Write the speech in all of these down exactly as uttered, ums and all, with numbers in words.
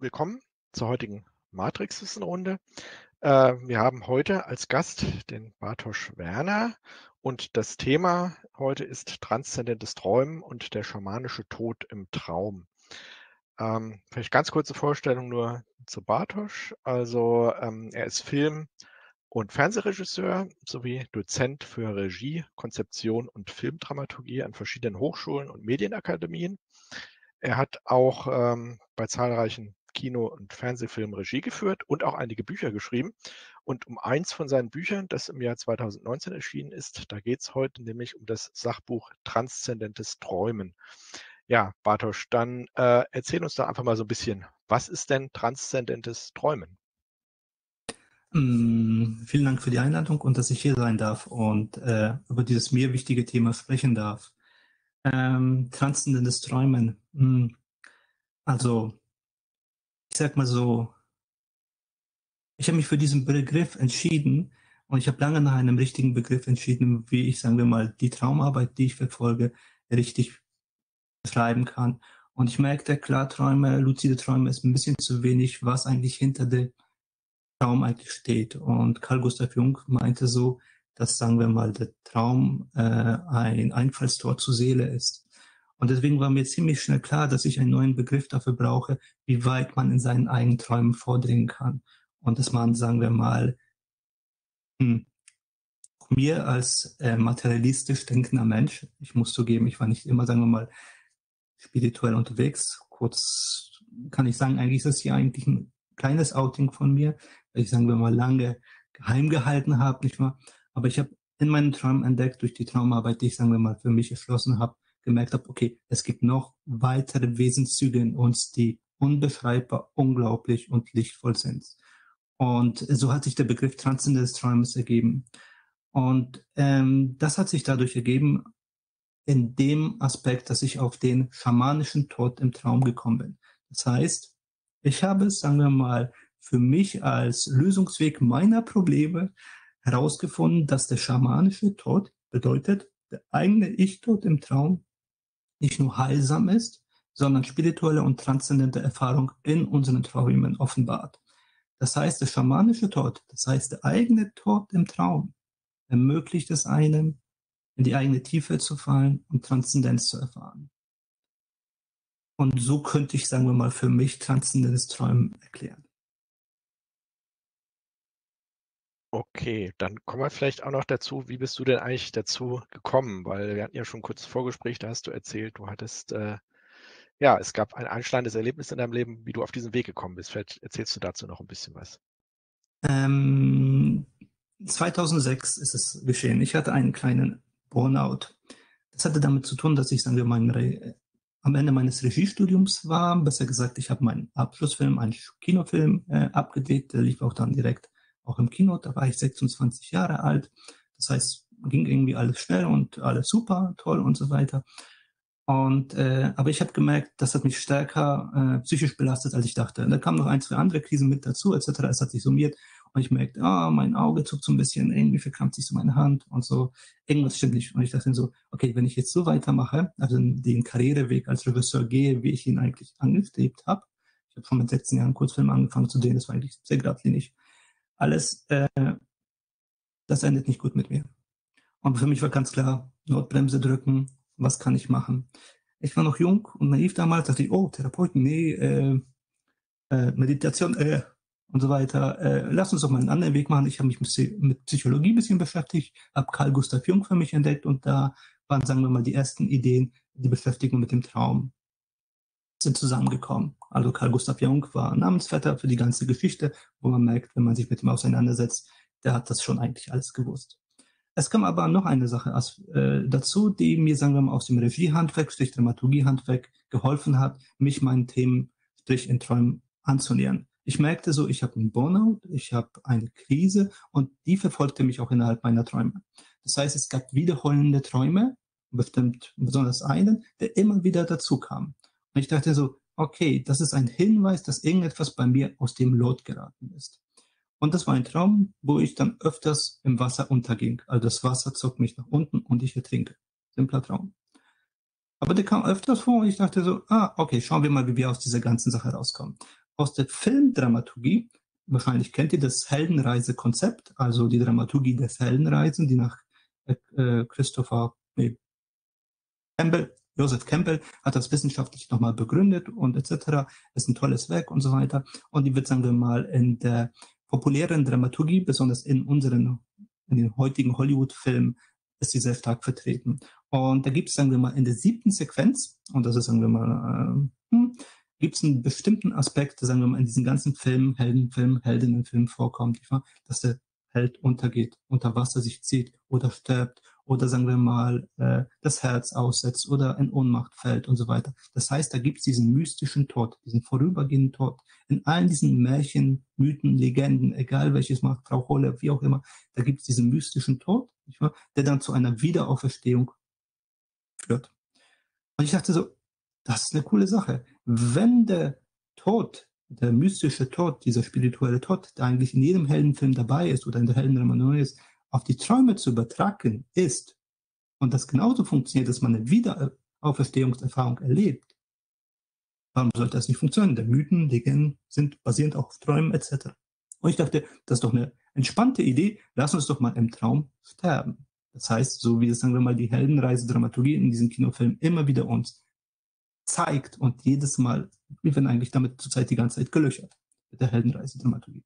willkommen zur heutigen Matrix-Wissen-Runde. Äh, wir haben heute als Gast den Bartosz Werner und das Thema heute ist transzendentes Träumen und der schamanische Tod im Traum. Ähm, vielleicht ganz kurze Vorstellung nur zu Bartosz. Also ähm, er ist Film- und Fernsehregisseur sowie Dozent für Regie, Konzeption und Filmdramaturgie an verschiedenen Hochschulen und Medienakademien. Er hat auch ähm, bei zahlreichen Kino- und Fernsehfilmen Regie geführt und auch einige Bücher geschrieben. Und um eins von seinen Büchern, das im Jahr zweitausendneunzehn erschienen ist, da geht es heute nämlich um das Sachbuch Transzendentes Träumen. Ja, Bartosz, dann äh, erzähl uns doch einfach mal so ein bisschen, was ist denn transzendentes Träumen? Mm, Vielen Dank für die Einladung und dass ich hier sein darf und äh, über dieses mir wichtige Thema sprechen darf. Ähm, transzendentes Träumen. Mm, Also, ich sag mal so, ich habe mich für diesen Begriff entschieden und ich habe lange nach einem richtigen Begriff entschieden, wie ich, sagen wir mal, die Traumarbeit, die ich verfolge, richtig beschreiben kann. Und ich merkte, Klarträume, luzide Träume ist ein bisschen zu wenig, was eigentlich hinter der Traum eigentlich steht. Und Carl Gustav Jung meinte so, dass, sagen wir mal, der Traum äh, ein Einfallstor zur Seele ist. Und deswegen war mir ziemlich schnell klar, dass ich einen neuen Begriff dafür brauche, wie weit man in seinen eigenen Träumen vordringen kann. Und dass man, sagen wir mal, hm, mir als äh, materialistisch denkender Mensch, ich muss zugeben, ich war nicht immer, sagen wir mal, spirituell unterwegs. Kurz kann ich sagen, eigentlich ist das hier eigentlich ein kleines Outing von mir, weil ich, sagen wir mal, lange geheim gehalten habe, nicht wahr? Aber ich habe in meinen Träumen entdeckt, durch die Traumarbeit, die ich, sagen wir mal, für mich erschlossen habe, gemerkt habe, okay, es gibt noch weitere Wesenszüge in uns, die unbeschreibbar, unglaublich und lichtvoll sind. Und so hat sich der Begriff Transzendentes Träumes ergeben. Und ähm, das hat sich dadurch ergeben, in dem Aspekt, dass ich auf den schamanischen Tod im Traum gekommen bin. Das heißt, ich habe es, sagen wir mal, für mich als Lösungsweg meiner Probleme herausgefunden, dass der schamanische Tod bedeutet, der eigene Ich-Tod im Traum nicht nur heilsam ist, sondern spirituelle und transzendente Erfahrung in unseren Träumen offenbart. Das heißt, der schamanische Tod, das heißt, der eigene Tod im Traum, ermöglicht es einem, in die eigene Tiefe zu fallen und Transzendenz zu erfahren. Und so könnte ich, sagen wir mal, für mich transzendentes Träumen erklären. Okay, dann kommen wir vielleicht auch noch dazu, wie bist du denn eigentlich dazu gekommen? Weil wir hatten ja schon kurz Vorgespräch, da hast du erzählt, du hattest, äh, ja, es gab ein einschneidendes Erlebnis in deinem Leben, wie du auf diesen Weg gekommen bist. Vielleicht erzählst du dazu noch ein bisschen was. Ähm, zweitausendsechs ist es geschehen. Ich hatte einen kleinen Burnout. Das hatte damit zu tun, dass ich, sagen wir mal, Re- am Ende meines Regiestudiums war. Besser gesagt, ich habe meinen Abschlussfilm, einen Kinofilm äh, abgedreht. Der lief auch dann direkt auch im Kino. Da war ich sechsundzwanzig Jahre alt. Das heißt, ging irgendwie alles schnell und alles super, toll und so weiter. Und äh, aber ich habe gemerkt, das hat mich stärker äh, psychisch belastet, als ich dachte. Und da kamen noch ein, zwei andere Krisen mit dazu, et cetera. Es hat sich summiert und ich merkte, ah, mein Auge zuckt so ein bisschen, irgendwie verkrampft sich so meine Hand und so. Irgendwas stimmt nicht. Und ich dachte so, okay, wenn ich jetzt so weitermache, also den Karriereweg als Regisseur gehe, wie ich ihn eigentlich angestrebt habe, ich habe schon mit sechzehn Jahren Kurzfilm angefangen zu drehen, das war eigentlich sehr geradlinig. Alles, äh, das endet nicht gut mit mir. Und für mich war ganz klar, Notbremse drücken, was kann ich machen? Ich war noch jung und naiv damals, dachte ich, oh, Therapeuten, nee, äh, äh, Meditation, äh, und so weiter. Äh, lass uns doch mal einen anderen Weg machen. Ich habe mich mit Psychologie ein bisschen beschäftigt, habe Carl Gustav Jung für mich entdeckt und da waren, sagen wir mal, die ersten Ideen, die Beschäftigung mit dem Traum sind zusammengekommen. Also Carl Gustav Jung war Namensvetter für die ganze Geschichte, wo man merkt, wenn man sich mit ihm auseinandersetzt, der hat das schon eigentlich alles gewusst. Es kam aber noch eine Sache äh, dazu, die mir, sagen wir mal, aus dem Regiehandwerk, Strich Dramaturgiehandwerk geholfen hat, mich meinen Themen, Strich in Träumen anzunähern. Ich merkte so, ich habe einen Burnout, ich habe eine Krise und die verfolgte mich auch innerhalb meiner Träume. Das heißt, es gab wiederholende Träume, bestimmt besonders einen, der immer wieder dazu kam. Und ich dachte so, okay, das ist ein Hinweis, dass irgendetwas bei mir aus dem Lot geraten ist. Und das war ein Traum, wo ich dann öfters im Wasser unterging. Also das Wasser zog mich nach unten und ich ertrinke. Simpler Traum. Aber der kam öfters vor und ich dachte so, ah, okay, schauen wir mal, wie wir aus dieser ganzen Sache rauskommen. aus der Filmdramaturgie. Wahrscheinlich kennt ihr das Heldenreise-Konzept, also die Dramaturgie des Heldenreisen, die nach äh, Christopher nee, Campbell, Joseph Campbell hat das wissenschaftlich nochmal begründet und et cetera. Ist ein tolles Werk und so weiter. Und die wird, sagen wir mal, in der populären Dramaturgie, besonders in unseren, in den heutigen Hollywood-Filmen, ist sie sehr stark vertreten. Und da gibt es, sagen wir mal, in der siebten Sequenz, und das ist, sagen wir mal, äh, hm, gibt es einen bestimmten Aspekt, sagen wir mal, in diesen ganzen Filmen, Heldenfilm, Heldinnenfilm vorkommt, dass der Held untergeht, unter Wasser sich zieht oder stirbt oder, sagen wir mal, äh, das Herz aussetzt oder in Ohnmacht fällt und so weiter. Das heißt, da gibt es diesen mystischen Tod, diesen vorübergehenden Tod. In allen diesen Märchen, Mythen, Legenden, egal welches macht, Frau Holle, wie auch immer, da gibt es diesen mystischen Tod, nicht wahr, der dann zu einer Wiederauferstehung führt. Und ich dachte so, das ist eine coole Sache. Wenn der Tod, der mystische Tod, dieser spirituelle Tod, der eigentlich in jedem Heldenfilm dabei ist oder in der Heldendramaturgie ist, auf die Träume zu übertragen ist und das genauso funktioniert, dass man eine Wiederauferstehungserfahrung erlebt, warum sollte das nicht funktionieren? Der Mythen, Legenden sind basierend auch auf Träumen et cetera. Und ich dachte, das ist doch eine entspannte Idee, lass uns doch mal im Traum sterben. Das heißt, so wie es, sagen wir mal, die Heldenreise-Dramaturgie in diesem Kinofilm immer wieder uns zeigt und jedes Mal, wir werden eigentlich damit zurzeit die ganze Zeit gelöchert, mit der Heldenreise-Dramaturgie.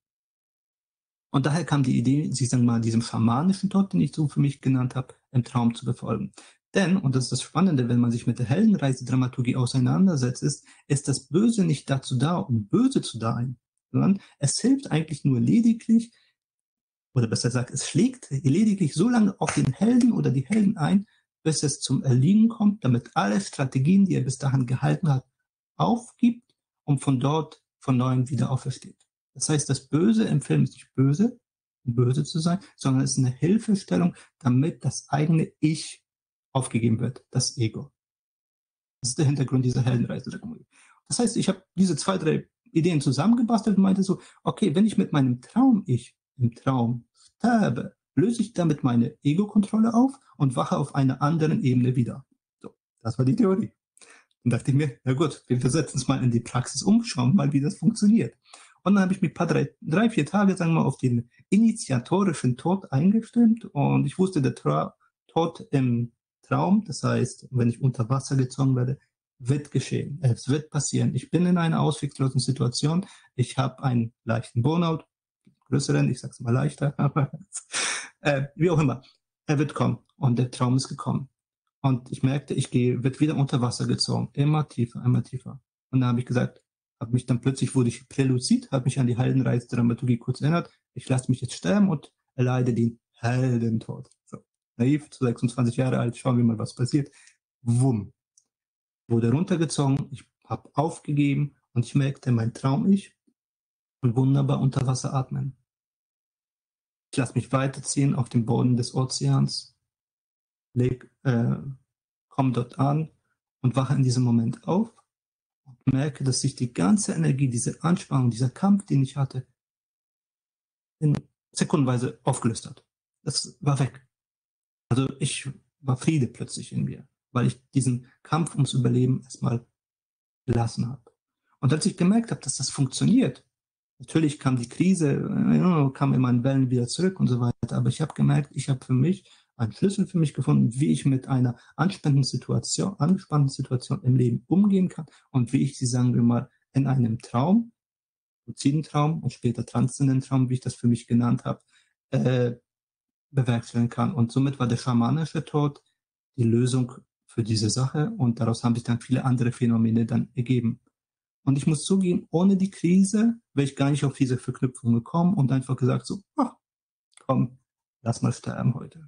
Und daher kam die Idee, sich, sagen wir mal, diesem schamanischen Tod, den ich so für mich genannt habe, im Traum zu befolgen. Denn, und das ist das Spannende, wenn man sich mit der Heldenreise-Dramaturgie auseinandersetzt, ist, ist das Böse nicht dazu da, um böse zu sein, sondern es hilft eigentlich nur lediglich, oder besser gesagt, es schlägt lediglich so lange auf den Helden oder die Helden ein, bis es zum Erliegen kommt, damit alle Strategien, die er bis dahin gehalten hat, aufgibt und von dort von neuem wieder aufersteht. Das heißt, das Böse im Film ist nicht böse, um böse zu sein, sondern es ist eine Hilfestellung, damit das eigene Ich aufgegeben wird, das Ego. Das ist der Hintergrund dieser Heldenreise. Das heißt, ich habe diese zwei, drei Ideen zusammengebastelt und meinte so, okay, wenn ich mit meinem Traum-Ich im Traum sterbe, löse ich damit meine Ego-Kontrolle auf und wache auf einer anderen Ebene wieder. So, das war die Theorie. Dann dachte ich mir, na gut, wir versetzen es mal in die Praxis um, schauen mal, wie das funktioniert. Und dann habe ich mich ein paar drei, drei, vier Tage, sagen wir mal, auf den initiatorischen Tod eingestimmt und ich wusste, der Tra- Tod im Traum, das heißt, wenn ich unter Wasser gezogen werde, wird geschehen. Es wird passieren. Ich bin in einer ausweglosen Situation. Ich habe einen leichten Burnout, größeren, ich sag's mal leichter, aber äh, wie auch immer. Er wird kommen und der Traum ist gekommen. Und ich merkte, ich gehe, wird wieder unter Wasser gezogen, immer tiefer, immer tiefer. Und da habe ich gesagt, habe mich dann plötzlich wurde ich präluzid, habe mich an die Heldenreise-Dramaturgie kurz erinnert. Ich lasse mich jetzt sterben und erleide den Heldentod. So, naiv, zu sechsundzwanzig Jahre alt, schauen wir mal, was passiert. Wumm. Wurde runtergezogen, ich habe aufgegeben und ich merkte, mein Traum-Ich und wunderbar unter Wasser atmen. Ich lasse mich weiterziehen auf dem Boden des Ozeans, leg, äh, komme dort an und wache in diesem Moment auf und merke, dass sich die ganze Energie, diese Anspannung, dieser Kampf, den ich hatte, in sekundenweise aufgelöst hat. Das war weg. Also ich war Friede plötzlich in mir, weil ich diesen Kampf ums Überleben erstmal gelassen habe. Und als ich gemerkt habe, dass das funktioniert, natürlich kam die Krise, kam immer in Wellen wieder zurück und so weiter, aber ich habe gemerkt, ich habe für mich einen Schlüssel für mich gefunden, wie ich mit einer anspannenden Situation, angespannten Situation im Leben umgehen kann und wie ich sie, sagen wir mal, in einem Traum, luziden Traum und später transzendenten Traum, wie ich das für mich genannt habe, äh, bewerkstelligen kann. Und somit war der schamanische Tod die Lösung für diese Sache und daraus haben sich dann viele andere Phänomene dann ergeben. Und ich muss zugeben, ohne die Krise wäre ich gar nicht auf diese Verknüpfung gekommen und einfach gesagt so, ach, komm, lass mal sterben heute.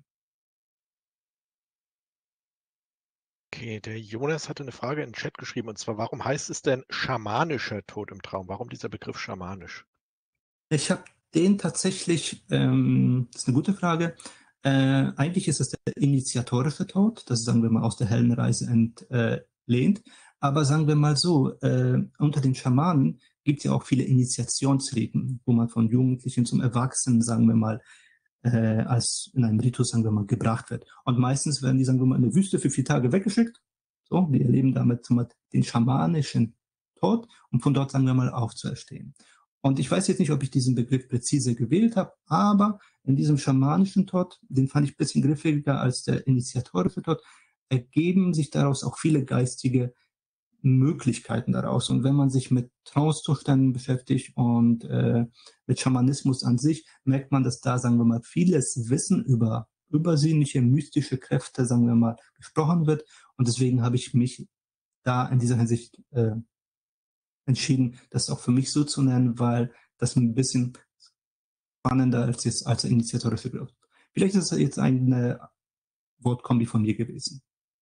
Okay, der Jonas hatte eine Frage in den Chat geschrieben, und zwar, warum heißt es denn schamanischer Tod im Traum? Warum dieser Begriff schamanisch? Ich habe den tatsächlich, ähm, das ist eine gute Frage, äh, eigentlich ist es der initiatorische Tod, das sagen wir mal aus der Heldenreise entlehnt, aber sagen wir mal so, äh, unter den Schamanen gibt es ja auch viele Initiationsriten, wo man von Jugendlichen zum Erwachsenen, sagen wir mal, äh, als in einem Ritus, sagen wir mal, gebracht wird. Und meistens werden die, sagen wir mal, in der Wüste für vier Tage weggeschickt. So, die erleben damit zum Beispiel den schamanischen Tod, um von dort, sagen wir mal, aufzuerstehen. Und ich weiß jetzt nicht, ob ich diesen Begriff präzise gewählt habe, aber in diesem schamanischen Tod, den fand ich ein bisschen griffiger als der initiatorische Tod, ergeben sich daraus auch viele geistige Möglichkeiten daraus. Und wenn man sich mit Trance-Zuständen beschäftigt und äh, mit Schamanismus an sich, merkt man, dass da, sagen wir mal, vieles Wissen über übersinnliche, mystische Kräfte, sagen wir mal, gesprochen wird. Und deswegen habe ich mich da in dieser Hinsicht äh, entschieden, das auch für mich so zu nennen, weil das ein bisschen spannender als jetzt als initiatorische Begriff. Vielleicht ist es jetzt eine Wortkombi von mir gewesen.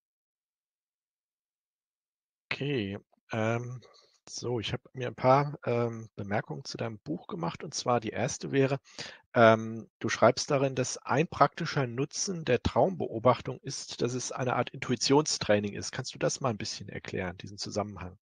Okay, ähm, so, ich habe mir ein paar ähm, Bemerkungen zu deinem Buch gemacht, und zwar die erste wäre, ähm, du schreibst darin, dass ein praktischer Nutzen der Traumbeobachtung ist, dass es eine Art Intuitionstraining ist. Kannst du das mal ein bisschen erklären, diesen Zusammenhang?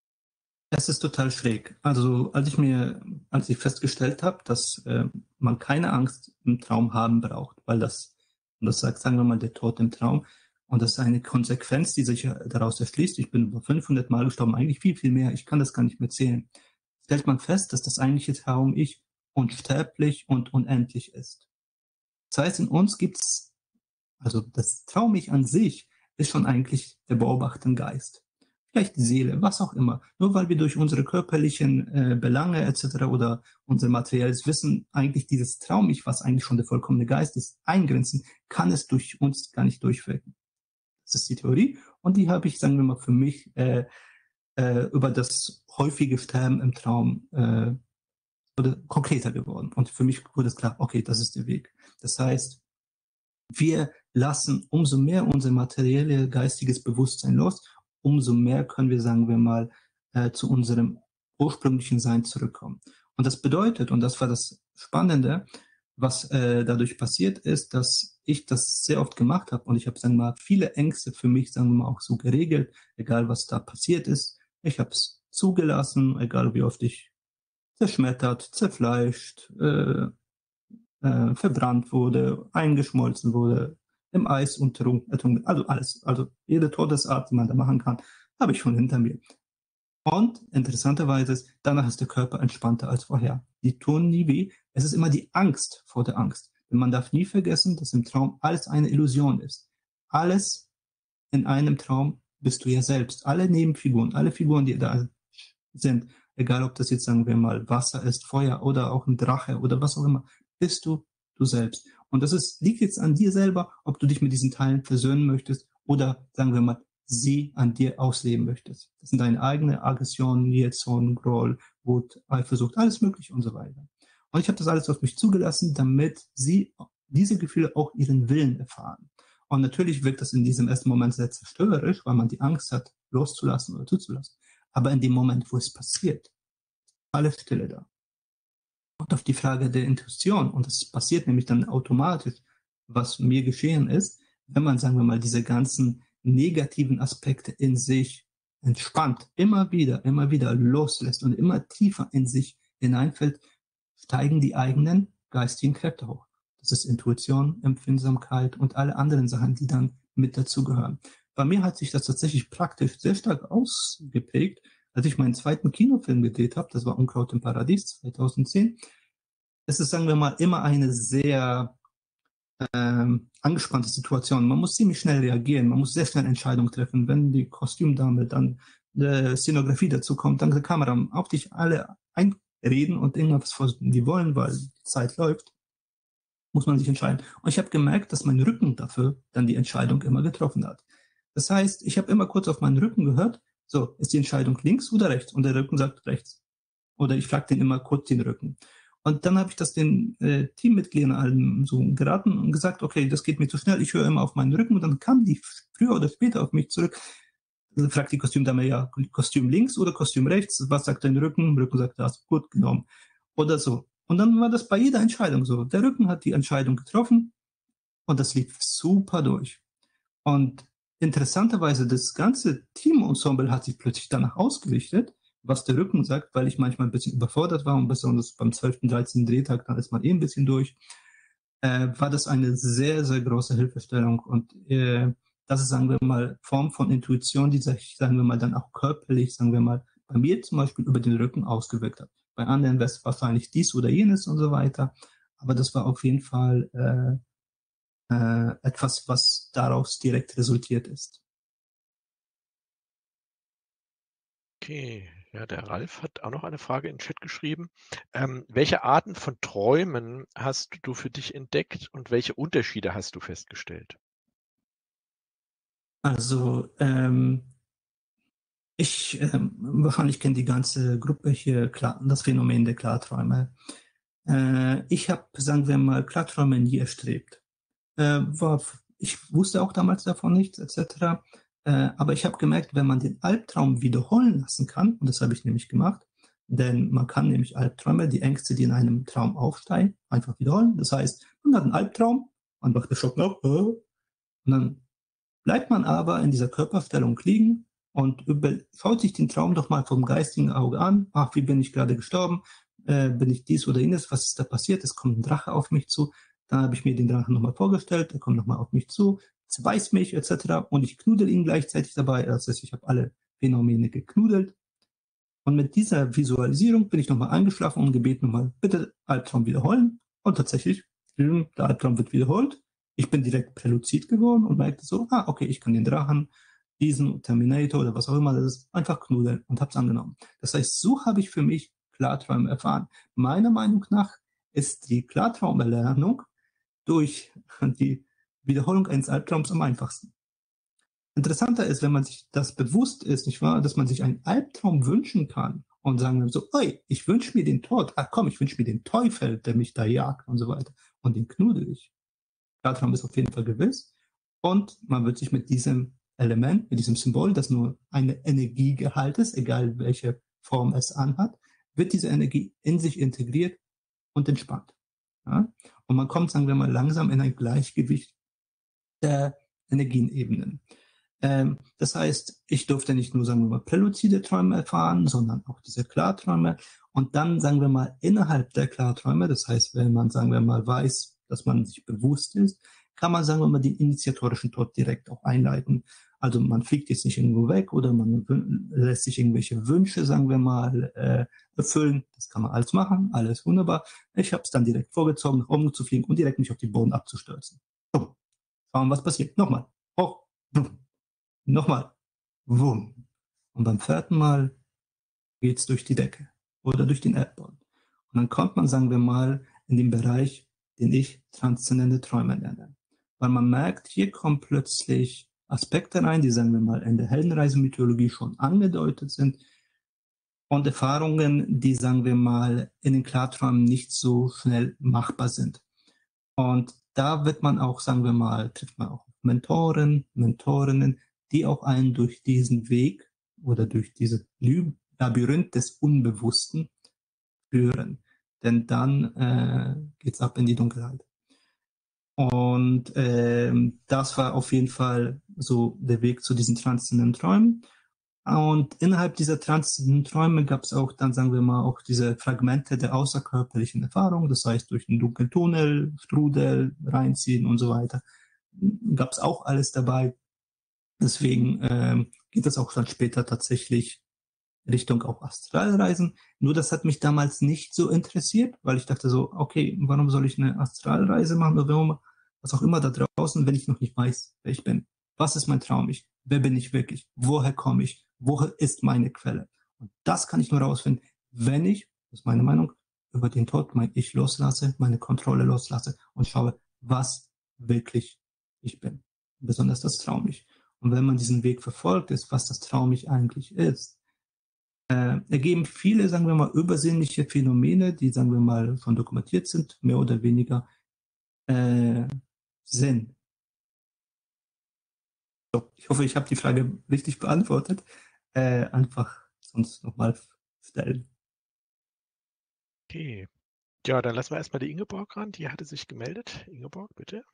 Es ist total schräg. Also als ich mir, als ich festgestellt habe, dass äh, man keine Angst im Traum haben braucht, weil das, und das sagt, sagen wir mal, der Tod im Traum, und das ist eine Konsequenz, die sich daraus erschließt. Ich bin über fünfhundert Mal gestorben, eigentlich viel, viel mehr. Ich kann das gar nicht mehr zählen. Stellt man fest, dass das eigentliche Traum-Ich unsterblich und unendlich ist. Das heißt, in uns gibt's, also das Traum-Ich an sich ist schon eigentlich der beobachtende Geist. Vielleicht die Seele, was auch immer. Nur weil wir durch unsere körperlichen äh, Belange et cetera oder unser materielles Wissen eigentlich dieses Traum-Ich, was eigentlich schon der vollkommene Geist ist, eingrenzen, kann es durch uns gar nicht durchwirken. Das ist die Theorie, und die habe ich, sagen wir mal, für mich äh, äh, über das häufige Sterben im Traum äh, wurde konkreter geworden. Und für mich wurde es klar, okay, das ist der Weg. Das heißt, wir lassen umso mehr unser materielles, geistiges Bewusstsein los, umso mehr können wir, sagen wir mal, äh, zu unserem ursprünglichen Sein zurückkommen. Und das bedeutet, und das war das Spannende, was äh, dadurch passiert ist, dass ich das sehr oft gemacht habe, und ich habe, sagen wir mal, viele Ängste für mich, sagen wir mal, auch so geregelt, egal was da passiert ist. Ich habe es zugelassen, egal wie oft ich zerschmettert, zerfleischt, äh, äh, verbrannt wurde, eingeschmolzen wurde, im Eis ertrunken, also alles, also jede Todesart, die man da machen kann, habe ich schon hinter mir. Und interessanterweise ist, danach ist der Körper entspannter als vorher. Die tun nie weh. Es ist immer die Angst vor der Angst. Denn man darf nie vergessen, dass im Traum alles eine Illusion ist. Alles in einem Traum bist du ja selbst. Alle Nebenfiguren, alle Figuren, die da sind, egal ob das jetzt, sagen wir mal, Wasser ist, Feuer oder auch ein Drache oder was auch immer, bist du du selbst. Und das ist, liegt jetzt an dir selber, ob du dich mit diesen Teilen versöhnen möchtest oder, sagen wir mal, sie an dir ausleben möchtest. Das sind deine eigene Aggression, Liaison, Groll, Wut, Eifersucht, alles mögliche und so weiter. Und ich habe das alles auf mich zugelassen, damit sie diese Gefühle auch ihren Willen erfahren. Und natürlich wirkt das in diesem ersten Moment sehr zerstörerisch, weil man die Angst hat, loszulassen oder zuzulassen. Aber in dem Moment, wo es passiert, alles Stille da. Und auf die Frage der Intuition, und das passiert nämlich dann automatisch, was mir geschehen ist, wenn man, sagen wir mal, diese ganzen negativen Aspekte in sich entspannt, immer wieder, immer wieder loslässt und immer tiefer in sich hineinfällt, steigen die eigenen geistigen Kräfte hoch. Das ist Intuition, Empfindsamkeit und alle anderen Sachen, die dann mit dazugehören. Bei mir hat sich das tatsächlich praktisch sehr stark ausgeprägt, als ich meinen zweiten Kinofilm gedreht habe. Das war Unkraut im Paradies zweitausendzehn. Es ist, sagen wir mal, immer eine sehr ähm, angespannte Situation. Man muss ziemlich schnell reagieren, man muss sehr schnell Entscheidungen treffen. Wenn die Kostümdame, dann die Szenografie dazu kommt, dann die Kamera auf dich alle einreden und irgendwas, was die wollen, weil die Zeit läuft, muss man sich entscheiden. Und ich habe gemerkt, dass mein Rücken dafür dann die Entscheidung immer getroffen hat. Das heißt, ich habe immer kurz auf meinen Rücken gehört, so, ist die Entscheidung links oder rechts? Und der Rücken sagt rechts. Oder ich frage den immer kurz den Rücken. Und dann habe ich das den äh, Teammitgliedern allen so geraten und gesagt, okay, das geht mir zu schnell, ich höre immer auf meinen Rücken, und dann kamen die früher oder später auf mich zurück. Dann fragt die Kostümdame, ja, Kostüm links oder Kostüm rechts? Was sagt dein Rücken? Rücken sagt, das gut genommen. Oder so. Und dann war das bei jeder Entscheidung so. Der Rücken hat die Entscheidung getroffen und das lief super durch. Und interessanterweise, das ganze Teamensemble hat sich plötzlich danach ausgerichtet, was der Rücken sagt, weil ich manchmal ein bisschen überfordert war, und besonders beim zwölften, dreizehnten Drehtag, dann ist man eh ein bisschen durch, äh, war das eine sehr, sehr große Hilfestellung. Und äh, das ist, sagen wir mal, Form von Intuition, die sich, sagen wir mal, dann auch körperlich, sagen wir mal, bei mir zum Beispiel über den Rücken ausgewirkt hat. Bei anderen wäre es wahrscheinlich dies oder jenes und so weiter. Aber das war auf jeden Fall äh, äh, etwas, was daraus direkt resultiert ist. Okay, ja, der Ralf hat auch noch eine Frage in den Chat geschrieben. Ähm, welche Arten von Träumen hast du für dich entdeckt und welche Unterschiede hast du festgestellt? Also, ähm, ich, ähm, wahrscheinlich kennt die ganze Gruppe hier klar, das Phänomen der Klarträume. Äh, ich habe, sagen wir mal, Klarträume nie erstrebt. Äh, war, ich wusste auch damals davon nichts, et cetera. Äh, aber ich habe gemerkt, wenn man den Albtraum wiederholen lassen kann, und das habe ich nämlich gemacht, denn man kann nämlich Albträume, die Ängste, die in einem Traum aufsteigen, einfach wiederholen. Das heißt, man hat einen Albtraum, man wacht erschrocken auf, äh, und dann bleibt man aber in dieser Körperstellung liegen und über, schaut sich den Traum doch mal vom geistigen Auge an. Ach, wie bin ich gerade gestorben? Äh, bin ich dies oder jenes? Was ist da passiert? Es kommt ein Drache auf mich zu. Dann habe ich mir den Drachen nochmal vorgestellt. Er kommt nochmal auf mich zu, beißt mich et cetera. Und ich knudel ihn gleichzeitig dabei. Das heißt, ich habe alle Phänomene geknudelt. Und mit dieser Visualisierung bin ich nochmal eingeschlafen und gebeten nochmal, bitte Albtraum wiederholen. Und tatsächlich, der Albtraum wird wiederholt. Ich bin direkt präluzid geworden und merkte so, ah, okay, ich kann den Drachen, diesen Terminator oder was auch immer das ist, einfach knudeln und habe es angenommen. Das heißt, so habe ich für mich Klarträume erfahren. Meiner Meinung nach ist die Klartraumerlernung durch die Wiederholung eines Albtraums am einfachsten. Interessanter ist, wenn man sich das bewusst ist, nicht wahr, dass man sich einen Albtraum wünschen kann und sagen so, oi, ich wünsche mir den Tod, ach komm, ich wünsche mir den Teufel, der mich da jagt und so weiter. Und den knudel ich. Klartraum ist auf jeden Fall gewiss. Und man wird sich mit diesem Element, mit diesem Symbol, das nur eine Energiegehalt ist, egal welche Form es anhat, wird diese Energie in sich integriert und entspannt. Ja? Und man kommt, sagen wir mal, langsam in ein Gleichgewicht der Energienebenen. Ähm, das heißt, ich durfte nicht nur, sagen wir mal, präluzide Träume erfahren, sondern auch diese Klarträume. Und dann, sagen wir mal, innerhalb der Klarträume, das heißt, wenn man, sagen wir mal, weiß, dass man sich bewusst ist, kann man, sagen wir mal, den initiatorischen Tod direkt auch einleiten. Also man fliegt jetzt nicht irgendwo weg oder man lässt sich irgendwelche Wünsche, sagen wir mal, äh, erfüllen. Das kann man alles machen, alles wunderbar. Ich habe es dann direkt vorgezogen, nach oben zu fliegen und direkt mich auf den Boden abzustürzen. So, schauen, was passiert. Nochmal. Hoch. Nochmal. Wumm. Und beim vierten Mal geht es durch die Decke oder durch den Erdboden. Und dann kommt man, sagen wir mal, in den Bereich, den ich transzendente Träume nenne. Weil man merkt, hier kommen plötzlich Aspekte rein, die, sagen wir mal, in der Heldenreise-Mythologie schon angedeutet sind und Erfahrungen, die, sagen wir mal, in den Klarträumen nicht so schnell machbar sind. Und da wird man auch, sagen wir mal, trifft man auch Mentoren, Mentorinnen, die auch einen durch diesen Weg oder durch dieses Labyrinth des Unbewussten führen. Denn dann äh, geht es ab in die Dunkelheit. Und ähm, das war auf jeden Fall so der Weg zu diesen transzendenten Träumen. Und innerhalb dieser transzendenten Träume gab es auch dann, sagen wir mal, auch diese Fragmente der außerkörperlichen Erfahrung, das heißt durch einen dunklen Tunnel, Strudel, reinziehen und so weiter. Gab es auch alles dabei. Deswegen ähm, geht das auch dann später tatsächlich Richtung auch Astralreisen. Nur das hat mich damals nicht so interessiert, weil ich dachte so, okay, warum soll ich eine Astralreise machen oder warum, was auch immer da draußen, wenn ich noch nicht weiß, wer ich bin. Was ist mein Traum? Ich, wer bin ich wirklich? Woher komme ich? Woher ist meine Quelle? Und das kann ich nur herausfinden, wenn ich, das ist meine Meinung, über den Tod mein Ich loslasse, meine Kontrolle loslasse und schaue, was wirklich ich bin. Besonders das Traum-Ich. Und wenn man diesen Weg verfolgt ist, was das Traum-Ich eigentlich ist, äh, ergeben viele, sagen wir mal, übersinnliche Phänomene, die, sagen wir mal, schon dokumentiert sind, mehr oder weniger äh, Sinn. So, ich hoffe, ich habe die Frage richtig beantwortet. Äh, einfach sonst nochmal stellen. Okay. Ja, dann lassen wir erstmal die Ingeborg ran. Die hatte sich gemeldet. Ingeborg, bitte.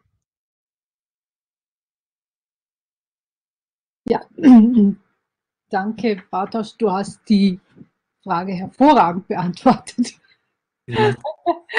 Ja, danke, Bartosz. Du hast die Frage hervorragend beantwortet. Vielen Dank.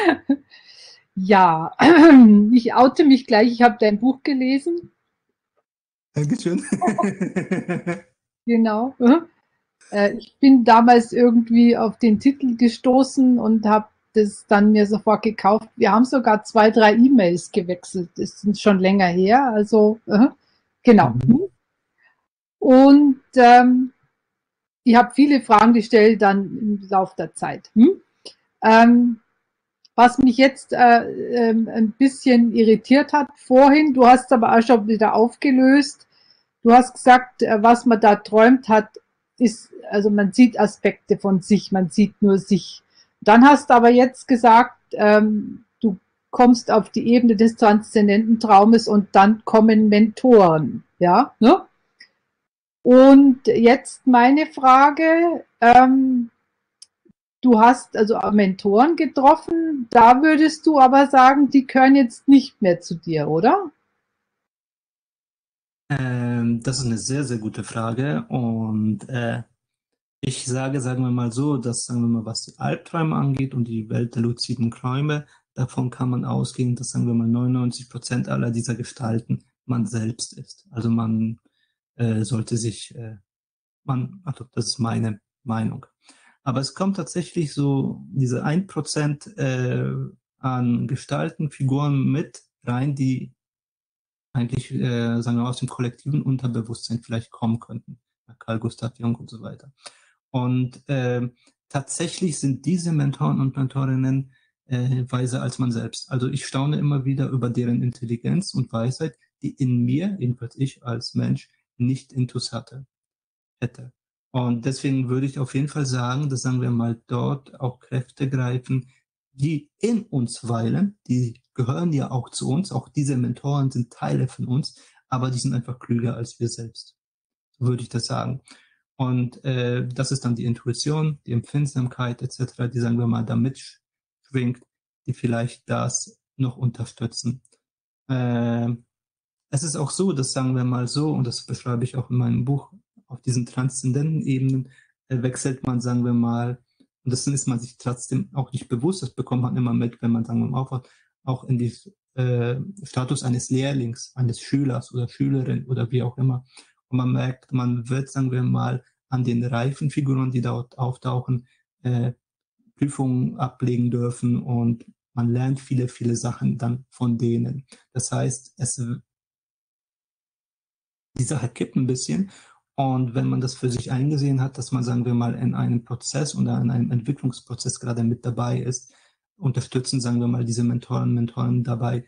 Ja, ich oute mich gleich. Ich habe dein Buch gelesen. Dankeschön. Genau. Äh, ich bin damals irgendwie auf den Titel gestoßen und habe das dann mir sofort gekauft. Wir haben sogar zwei, drei E-Mails gewechselt. Das ist schon länger her. Also, äh, genau. Mhm. Und ähm, ich habe viele Fragen gestellt dann im Laufe der Zeit. Hm? Ähm, was mich jetzt äh, ähm, ein bisschen irritiert hat vorhin, du hast aber auch schon wieder aufgelöst. Du hast gesagt, äh, was man da träumt hat, ist, also man sieht Aspekte von sich, man sieht nur sich. Dann hast du aber jetzt gesagt, ähm, du kommst auf die Ebene des transzendenten Traumes und dann kommen Mentoren, ja, ne? Und jetzt meine Frage, ähm, du hast also Mentoren getroffen, da würdest du aber sagen, die gehören jetzt nicht mehr zu dir, oder? Ähm, das ist eine sehr, sehr gute Frage und äh, ich sage, sagen wir mal so, dass, sagen wir mal, was die Albträume angeht und die Welt der luziden Träume, davon kann man ausgehen, dass, sagen wir mal, neunundneunzig Prozent aller dieser Gestalten man selbst ist. Also man äh, sollte sich, äh, man, also das ist meine Meinung. Aber es kommt tatsächlich so diese ein Prozent äh, an Gestalten, Figuren mit rein, die eigentlich, äh, sagen wir mal, aus dem kollektiven Unterbewusstsein vielleicht kommen könnten. Carl Gustav Jung und so weiter. Und äh, tatsächlich sind diese Mentoren und Mentorinnen äh, weiser als man selbst. Also ich staune immer wieder über deren Intelligenz und Weisheit, die in mir, jedenfalls ich als Mensch, nicht intus hatte, hätte. Und deswegen würde ich auf jeden Fall sagen, dass, sagen wir mal, dort auch Kräfte greifen, die in uns weilen, die gehören ja auch zu uns, auch diese Mentoren sind Teile von uns, aber die sind einfach klüger als wir selbst. So würde ich das sagen. Und äh, das ist dann die Intuition, die Empfindsamkeit et cetera, die, sagen wir mal, da mitschwingt, die vielleicht das noch unterstützen. Äh, es ist auch so, dass, sagen wir mal so, und das beschreibe ich auch in meinem Buch, auf diesen transzendenten Ebenen äh, wechselt man, sagen wir mal, und das ist man sich trotzdem auch nicht bewusst, das bekommt man immer mit, wenn man, sagen wir mal, aufwacht, auch in die äh, Status eines Lehrlings, eines Schülers oder Schülerin oder wie auch immer. Und man merkt, man wird, sagen wir mal, an den reifen Figuren, die dort auftauchen, äh, Prüfungen ablegen dürfen und man lernt viele, viele Sachen dann von denen. Das heißt, es die Sache kippt ein bisschen. Und wenn man das für sich eingesehen hat, dass man, sagen wir mal, in einem Prozess oder in einem Entwicklungsprozess gerade mit dabei ist, unterstützen, sagen wir mal, diese Mentoren, Mentoren dabei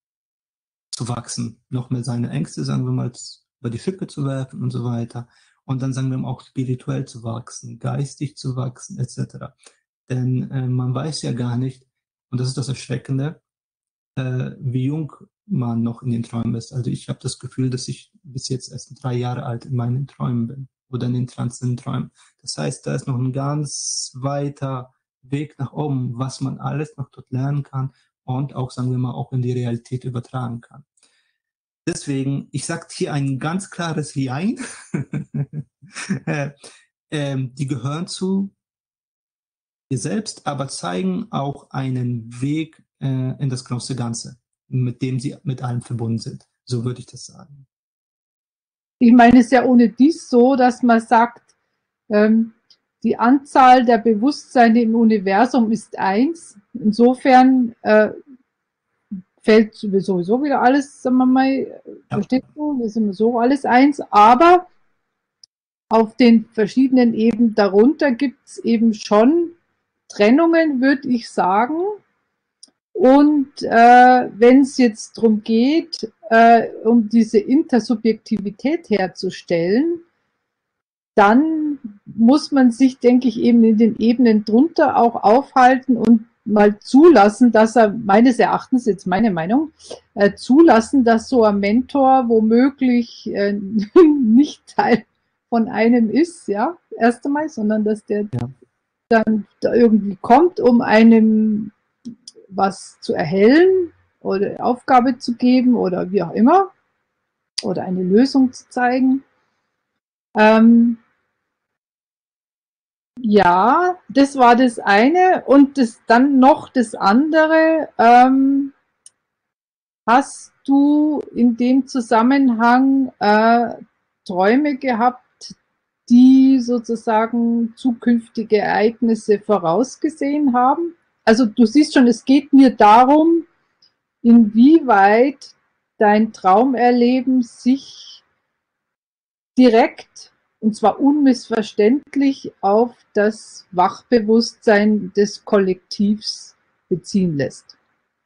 zu wachsen, noch mehr seine Ängste, sagen wir mal, über die Schippe zu werfen und so weiter. Und dann, sagen wir mal, auch spirituell zu wachsen, geistig zu wachsen, et cetera. Denn äh, man weiß ja gar nicht, und das ist das Erschreckende, äh, wie jung man noch in den Träumen ist. Also ich habe das Gefühl, dass ich bis jetzt erst drei Jahre alt in meinen Träumen bin oder in den transzendenten Träumen. Das heißt, da ist noch ein ganz weiter Weg nach oben, was man alles noch dort lernen kann und auch, sagen wir mal, auch in die Realität übertragen kann. Deswegen, ich sage hier ein ganz klares Jein. äh, ähm, die gehören zu dir selbst, aber zeigen auch einen Weg äh, in das große Ganze, mit dem sie mit allem verbunden sind. So würde ich das sagen. Ich meine, es ist ja ohne dies so, dass man sagt, ähm, die Anzahl der Bewusstseine im Universum ist eins. Insofern äh, fällt sowieso wieder alles, sagen wir mal, Ja. verstehst du, wir sind so alles eins, aber auf den verschiedenen Ebenen darunter gibt es eben schon Trennungen, würde ich sagen. Und äh, wenn es jetzt darum geht, äh, um diese Intersubjektivität herzustellen, dann muss man sich, denke ich, eben in den Ebenen drunter auch aufhalten und mal zulassen, dass er, meines Erachtens, jetzt meine Meinung, äh, zulassen, dass so ein Mentor womöglich äh, nicht Teil von einem ist, ja, erst einmal, sondern dass der Ja. dann da irgendwie kommt, um einem was zu erhellen oder Aufgabe zu geben oder wie auch immer oder eine Lösung zu zeigen. Ähm, ja, das war das eine und das dann noch das andere. Ähm, hast du in dem Zusammenhang äh, Träume gehabt, die sozusagen zukünftige Ereignisse vorausgesehen haben? Also du siehst schon, es geht mir darum, inwieweit dein Traumerleben sich direkt, und zwar unmissverständlich, auf das Wachbewusstsein des Kollektivs beziehen lässt.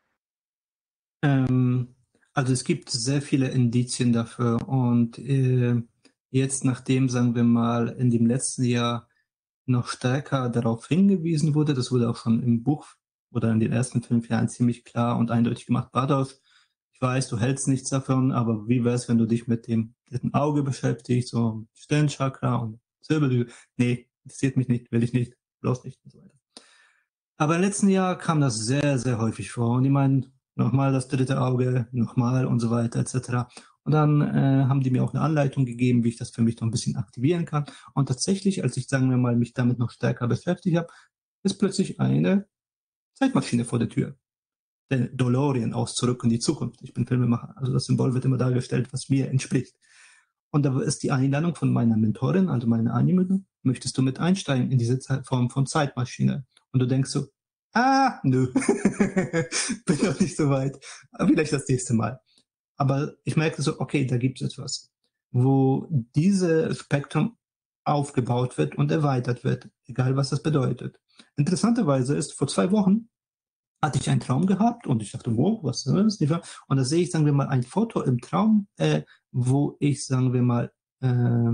Ähm, also es gibt sehr viele Indizien dafür und äh, jetzt, nachdem, sagen wir mal, in dem letzten Jahr noch stärker darauf hingewiesen wurde, das wurde auch schon im Buch oder in den ersten fünf Jahren ziemlich klar und eindeutig gemacht, Bardolph, ich weiß, du hältst nichts davon, aber wie wäre es, wenn du dich mit dem dritten Auge beschäftigst, so Stirnchakra und Zirbeldrüse? Nee, interessiert mich nicht, will ich nicht, bloß nicht und so weiter. Aber im letzten Jahr kam das sehr, sehr häufig vor und die meinen, nochmal das dritte Auge, nochmal und so weiter et cetera. Und dann äh, haben die mir auch eine Anleitung gegeben, wie ich das für mich noch ein bisschen aktivieren kann. Und tatsächlich, als ich, sagen wir mal, mich damit noch stärker beschäftigt habe, ist plötzlich eine Zeitmaschine vor der Tür. Der DeLorean aus Zurück in die Zukunft. Ich bin Filmemacher, also das Symbol wird immer dargestellt, was mir entspricht. Und da ist die Einladung von meiner Mentorin, also meine Anime, möchtest du mit einsteigen in diese Form von Zeitmaschine? Und du denkst so, ah, nö, bin noch nicht so weit, aber vielleicht das nächste Mal. Aber ich merke so, okay, da gibt es etwas, wo dieses Spektrum aufgebaut wird und erweitert wird, egal was das bedeutet. Interessanterweise ist, vor zwei Wochen hatte ich einen Traum gehabt und ich dachte, wow, was ist das? Und da sehe ich, sagen wir mal, ein Foto im Traum, äh, wo ich, sagen wir mal, äh,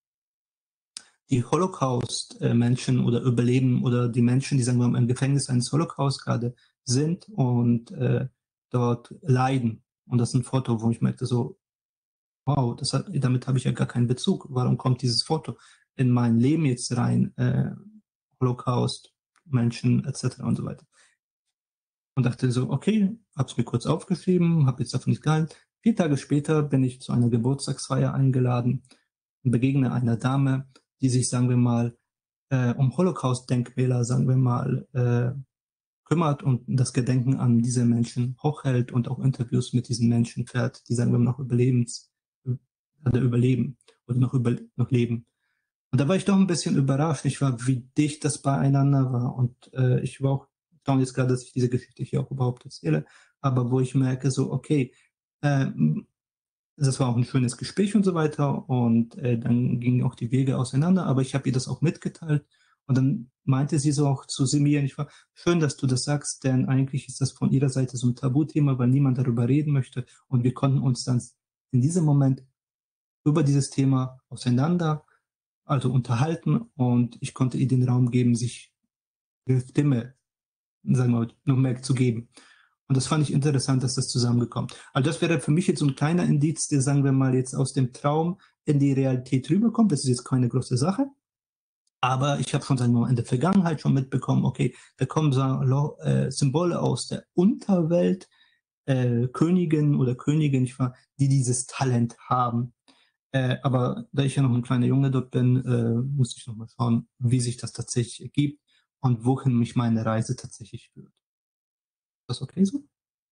die Holocaust-Menschen oder Überleben oder die Menschen, die, sagen wir mal, im Gefängnis eines Holocaust gerade sind und äh, dort leiden. Und das ist ein Foto, wo ich merkte so, wow, das hat, damit habe ich ja gar keinen Bezug. Warum kommt dieses Foto in mein Leben jetzt rein? Äh, Holocaust, Menschen et cetera und so weiter. Und dachte so, okay, hab's mir kurz aufgeschrieben, habe jetzt davon nicht gehalten. Vier Tage später bin ich zu einer Geburtstagsfeier eingeladen und begegne einer Dame, die sich, sagen wir mal, äh, um Holocaust-Denkmäler, sagen wir mal, äh, kümmert und das Gedenken an diese Menschen hochhält und auch Interviews mit diesen Menschen fährt, die, sagen wir mal, noch Überlebens, oder überleben oder noch, über, noch leben. Und da war ich doch ein bisschen überrascht, nicht wahr, wie dicht das beieinander war. Und äh, ich war auch, ich glaube jetzt gerade, dass ich diese Geschichte hier auch überhaupt erzähle, aber wo ich merke, so, okay, äh, das war auch ein schönes Gespräch und so weiter. Und äh, dann gingen auch die Wege auseinander, aber ich habe ihr das auch mitgeteilt. Und dann meinte sie so auch zu mir, ich war schön, dass du das sagst, denn eigentlich ist das von ihrer Seite so ein Tabuthema, weil niemand darüber reden möchte. Und wir konnten uns dann in diesem Moment über dieses Thema auseinander, also unterhalten, und ich konnte ihr den Raum geben, sich ihre Stimme, sagen wir mal, noch mehr zu geben. Und das fand ich interessant, dass das zusammengekommen. Also das wäre für mich jetzt so ein kleiner Indiz, der, sagen wir mal, jetzt aus dem Traum in die Realität rüberkommt. Das ist jetzt keine große Sache. Aber ich habe schon, sagen wir mal, in der Vergangenheit schon mitbekommen, okay, da kommen so, äh, Symbole aus der Unterwelt, äh, Königinnen oder Königin, die dieses Talent haben. Äh, aber da ich ja noch ein kleiner Junge dort bin, äh, muss ich noch mal schauen, wie sich das tatsächlich ergibt und wohin mich meine Reise tatsächlich führt. Ist das okay so?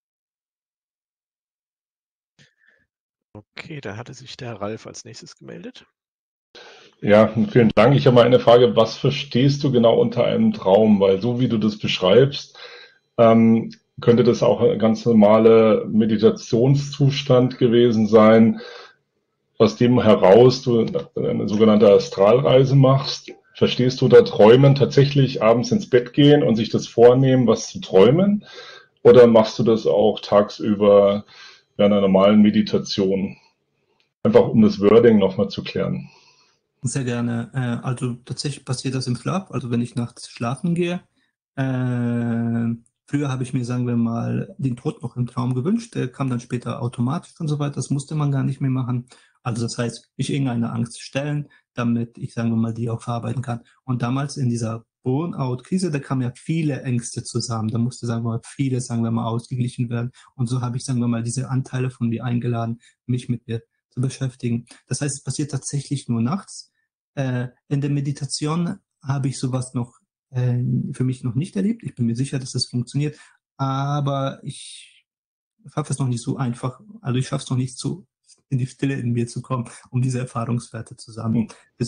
Okay, da hatte sich der Ralf als nächstes gemeldet. Ja, vielen Dank. Ich habe mal eine Frage. Was verstehst du genau unter einem Traum? Weil so wie du das beschreibst, ähm, könnte das auch ein ganz normaler Meditationszustand gewesen sein, aus dem heraus du eine sogenannte Astralreise machst. Verstehst du da Träumen tatsächlich abends ins Bett gehen und sich das vornehmen, was zu träumen? Oder machst du das auch tagsüber bei einer normalen Meditation? Einfach um das Wording nochmal zu klären. Sehr gerne. Äh, also tatsächlich passiert das im Schlaf. Also wenn ich nachts schlafen gehe. Äh, früher habe ich mir, sagen wir mal, den Tod noch im Traum gewünscht. Der kam dann später automatisch und so weiter. Das musste man gar nicht mehr machen. Also das heißt, mich irgendeine Angst stellen, damit ich, sagen wir mal, die auch verarbeiten kann. Und damals in dieser Burnout-Krise, da kamen ja viele Ängste zusammen. Da musste, sagen wir mal, vieles, sagen wir mal, ausgeglichen werden. Und so habe ich, sagen wir mal, diese Anteile von mir eingeladen, mich mit mir zu beschäftigen. Das heißt, es passiert tatsächlich nur nachts. Äh, in der Meditation habe ich sowas noch äh, für mich noch nicht erlebt. Ich bin mir sicher, dass das funktioniert, aber ich schaffe es noch nicht so einfach. Also ich schaffe es noch nicht so, in die Stille in mir zu kommen, um diese Erfahrungswerte zu sammeln. Deswegen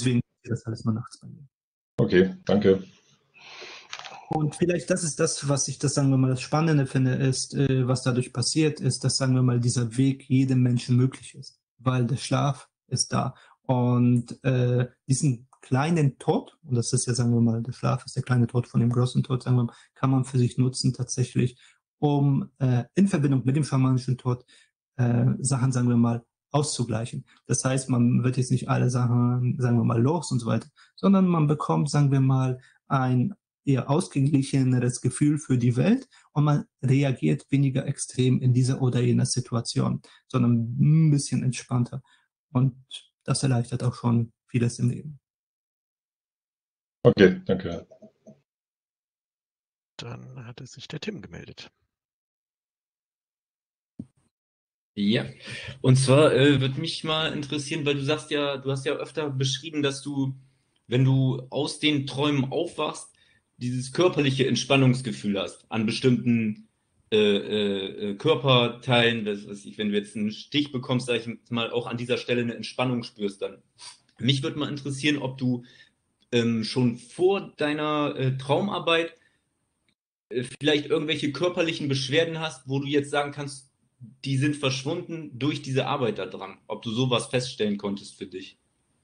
passiert das alles nur nachts bei mir. Okay, danke. Und vielleicht das ist das, was ich das, sagen wir mal, das Spannende finde, ist, äh, was dadurch passiert, ist, dass, sagen wir mal, dieser Weg jedem Menschen möglich ist, weil der Schlaf ist da. Und äh, diesen kleinen Tod, und das ist ja, sagen wir mal, der Schlaf ist der kleine Tod von dem großen Tod, sagen wir mal, kann man für sich nutzen tatsächlich, um äh, in Verbindung mit dem schamanischen Tod äh, Sachen, sagen wir mal, auszugleichen. Das heißt, man wird jetzt nicht alle Sachen, sagen wir mal, los und so weiter, sondern man bekommt, sagen wir mal, ein eher ausgeglicheneres Gefühl für die Welt und man reagiert weniger extrem in dieser oder jener Situation, sondern ein bisschen entspannter. Und das erleichtert auch schon vieles im Leben. Okay, danke. Dann hatte sich der Tim gemeldet. Ja, und zwar äh, würde mich mal interessieren, weil du sagst ja, du hast ja öfter beschrieben, dass du, wenn du aus den Träumen aufwachst, dieses körperliche Entspannungsgefühl hast an bestimmten äh, äh, Körperteilen, was weiß ich, wenn du jetzt einen Stich bekommst, sag ich mal, auch an dieser Stelle eine Entspannung spürst dann. Mich würde mal interessieren, ob du ähm, schon vor deiner äh, Traumarbeit äh, vielleicht irgendwelche körperlichen Beschwerden hast, wo du jetzt sagen kannst, die sind verschwunden durch diese Arbeit da dran. Ob du sowas feststellen konntest für dich.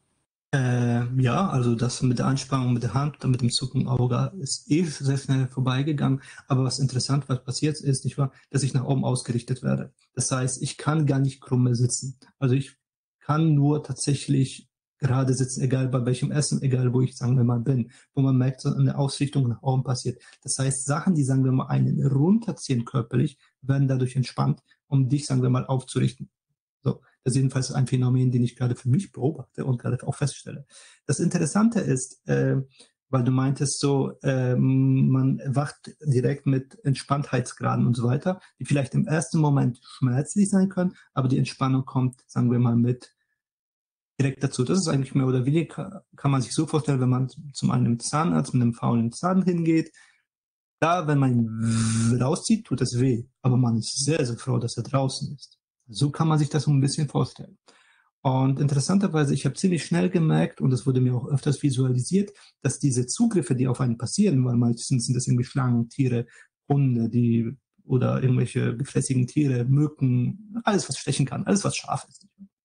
Äh, ja, also das mit der Anspannung mit der Hand oder mit dem Zucken im Auge ist eh sehr schnell vorbeigegangen. Aber was interessant, was passiert ist, nicht wahr, dass ich nach oben ausgerichtet werde. Das heißt, ich kann gar nicht krumm mehr sitzen. Also ich kann nur tatsächlich gerade sitzen, egal bei welchem Essen, egal wo ich, sagen wir mal, bin, wo man merkt, so eine Ausrichtung nach oben passiert. Das heißt, Sachen, die, sagen wir mal, einen runterziehen körperlich, werden dadurch entspannt, um dich, sagen wir mal, aufzurichten. So, das ist jedenfalls ein Phänomen, den ich gerade für mich beobachte und gerade auch feststelle. Das Interessante ist, äh, weil du meintest so, äh, man wacht direkt mit Entspanntheitsgraden und so weiter, die vielleicht im ersten Moment schmerzlich sein können, aber die Entspannung kommt, sagen wir mal, mit direkt dazu. Das ist eigentlich mehr oder weniger, kann man sich so vorstellen, wenn man zum einen Zahnarzt mit einem faulen Zahn hingeht, da, wenn man ihn rauszieht, tut es weh, aber man ist sehr, sehr froh, dass er draußen ist. So kann man sich das so ein bisschen vorstellen. Und interessanterweise, ich habe ziemlich schnell gemerkt, und das wurde mir auch öfters visualisiert, dass diese Zugriffe, die auf einen passieren, weil meistens sind das irgendwie Schlangen, Tiere, Hunde, die oder irgendwelche gefräßigen Tiere, Mücken, alles, was stechen kann, alles, was scharf ist.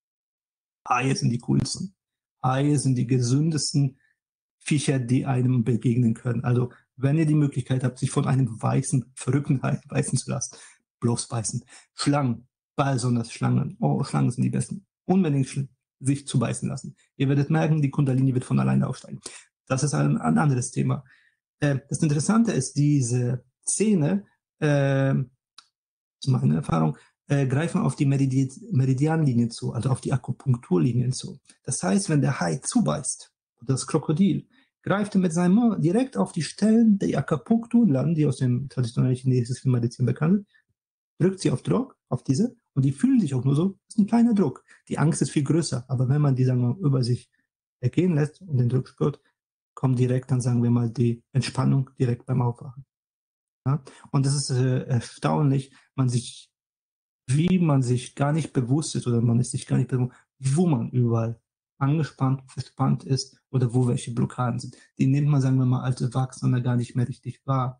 Haie sind die coolsten. Haie sind die gesündesten Viecher, die einem begegnen können. Also, wenn ihr die Möglichkeit habt, sich von einem weißen, verrückten Hai beißen zu lassen, bloß beißen. Schlangen, besonders Schlangen. Oh, Schlangen sind die besten. Unbedingt sich zu beißen lassen. Ihr werdet merken, die Kundalini wird von alleine aufsteigen. Das ist ein, ein anderes Thema. Äh, das Interessante ist, diese Zähne, äh, zu meiner Erfahrung, äh, greifen auf die Meridi Meridianlinien zu, also auf die Akupunkturlinien zu. Das heißt, wenn der Hai zubeißt, oder das Krokodil, greift er mit seinem Mund direkt auf die Stellen der Akupunkturlinien, die aus dem traditionellen chinesischen Medizin bekannt sind, drückt sie auf Druck, auf diese, und die fühlen sich auch nur so, das ist ein kleiner Druck. Die Angst ist viel größer, aber wenn man die, sagen wir mal, über sich ergehen lässt und den Druck spürt, kommt direkt dann, sagen wir mal, die Entspannung direkt beim Aufwachen. Ja? Und das ist äh, erstaunlich, man sich, wie man sich gar nicht bewusst ist, oder man ist sich gar nicht bewusst, wo man überall angespannt, verspannt ist, oder wo welche Blockaden sind. Die nimmt man, sagen wir mal, als Erwachsener gar nicht mehr richtig wahr.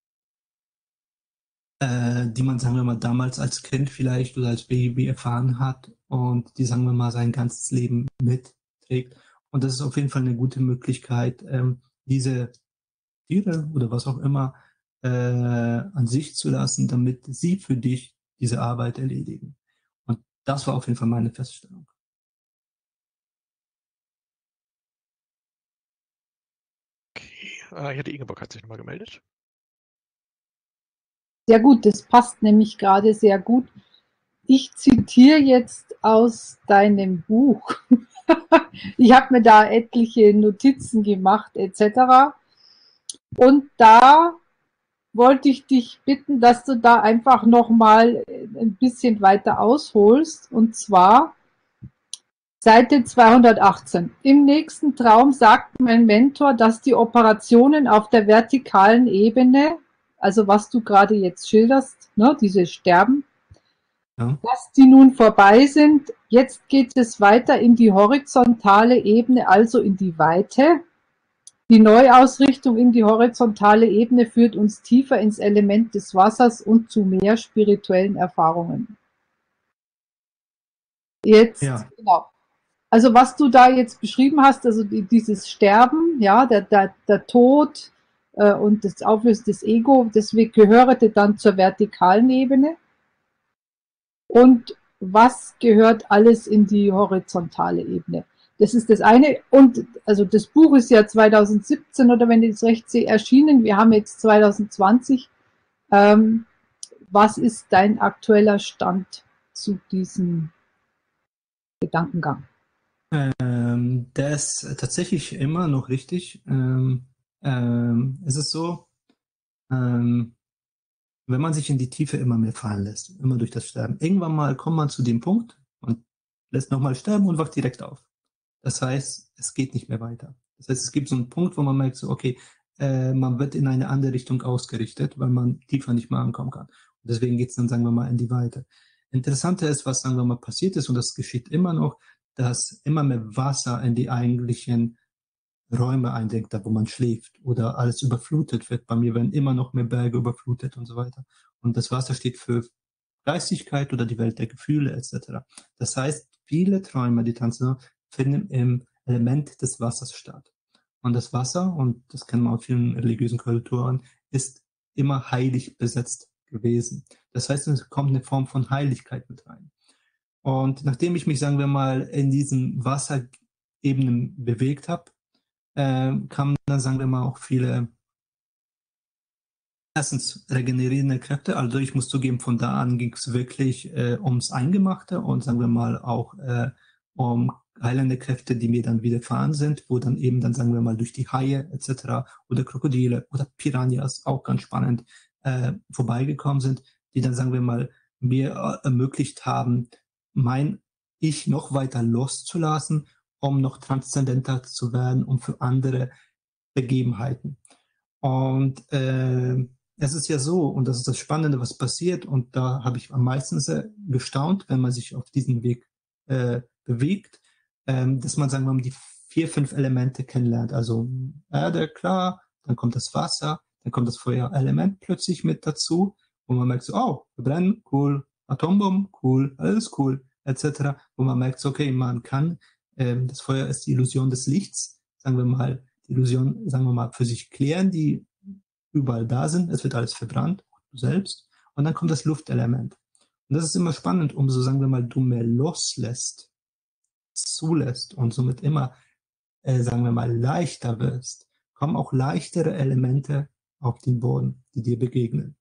Äh, die man, sagen wir mal, damals als Kind vielleicht oder als Baby erfahren hat und die, sagen wir mal, sein ganzes Leben mitträgt. Und das ist auf jeden Fall eine gute Möglichkeit, ähm, diese Tiere oder was auch immer äh, an sich zu lassen, damit sie für dich diese Arbeit erledigen. Und das war auf jeden Fall meine Feststellung. Okay, äh, ja, die Ingeborg hat sich nochmal gemeldet. Sehr gut, das passt nämlich gerade sehr gut. Ich zitiere jetzt aus deinem Buch. Ich habe mir da etliche Notizen gemacht et cetera. Und da wollte ich dich bitten, dass du da einfach nochmal ein bisschen weiter ausholst. Und zwar Seite zweihundertachtzehn. Im nächsten Traum sagt mein Mentor, dass die Operationen auf der vertikalen Ebene, also was du gerade jetzt schilderst, ne, diese Sterben, Ja. dass die nun vorbei sind Jetzt geht es weiter in die horizontale Ebene, also in die Weite. Die Neuausrichtung in die horizontale Ebene führt uns tiefer ins Element des Wassers und zu mehr spirituellen Erfahrungen. Jetzt, Ja. genau. Also was du da jetzt beschrieben hast, also die, dieses Sterben, ja, der, der, der Tod äh, und das Auflösen des Ego, das gehörte dann zur vertikalen Ebene. Und was gehört alles in die horizontale Ebene? Das ist das eine. Und also das Buch ist ja zwanzig siebzehn oder wenn ich es recht sehe, erschienen. Wir haben jetzt zwanzig zwanzig. Ähm, was ist dein aktueller Stand zu diesem Gedankengang? Ähm, der ist tatsächlich immer noch richtig. Ähm, ähm, es ist so, ähm, wenn man sich in die Tiefe immer mehr fallen lässt, immer durch das Sterben, irgendwann mal kommt man zu dem Punkt und lässt nochmal sterben und wacht direkt auf. Das heißt, es geht nicht mehr weiter. Das heißt, es gibt so einen Punkt, wo man merkt, so, okay, äh, man wird in eine andere Richtung ausgerichtet, weil man tiefer nicht mehr ankommen kann. Und deswegen geht es dann, sagen wir mal, in die Weite. Interessanter ist, was, sagen wir mal, passiert ist, und das geschieht immer noch, dass immer mehr Wasser in die eigentlichen Räume eindringt, da wo man schläft oder alles überflutet wird. Bei mir werden immer noch mehr Berge überflutet und so weiter. Und das Wasser steht für Geistigkeit oder die Welt der Gefühle et cetera. Das heißt, viele Träume, die tanzen, finden im Element des Wassers statt. Und das Wasser, und das kennen wir aus vielen religiösen Kulturen, ist immer heilig besetzt gewesen. Das heißt, es kommt eine Form von Heiligkeit mit rein. Und nachdem ich mich, sagen wir mal, in diesen Wasserebenen bewegt habe, äh, kamen dann, sagen wir mal, auch viele erstens regenerierende Kräfte. Also ich muss zugeben, von da an ging es wirklich äh, ums Eingemachte und, sagen wir mal, auch äh, um heilende Kräfte, die mir dann widerfahren sind, wo dann eben dann, sagen wir mal, durch die Haie et cetera oder Krokodile oder Piranhas, auch ganz spannend, äh, vorbeigekommen sind, die dann, sagen wir mal, mir äh, ermöglicht haben, mein Ich noch weiter loszulassen, um noch transzendenter zu werden, um für andere Begebenheiten. Und äh, es ist ja so, und das ist das Spannende, was passiert, und da habe ich am meisten sehr gestaunt, wenn man sich auf diesen Weg äh, bewegt, ähm, dass man, sagen wir mal, die vier, fünf Elemente kennenlernt. Also Erde, klar, dann kommt das Wasser, dann kommt das Feuerelement plötzlich mit dazu, wo man merkt so, oh, wir brennen, cool, Atombomben, cool, alles cool, et cetera. Wo man merkt so, okay, man kann, ähm, das Feuer ist die Illusion des Lichts, sagen wir mal, die Illusion, sagen wir mal, für sich klären, die überall da sind. Es wird alles verbrannt, du selbst. Und dann kommt das Luftelement. Und das ist immer spannend, umso, sagen wir mal, du mehr loslässt, zulässt und somit immer, äh, sagen wir mal, leichter wirst, kommen auch leichtere Elemente auf den Boden, die dir begegnen.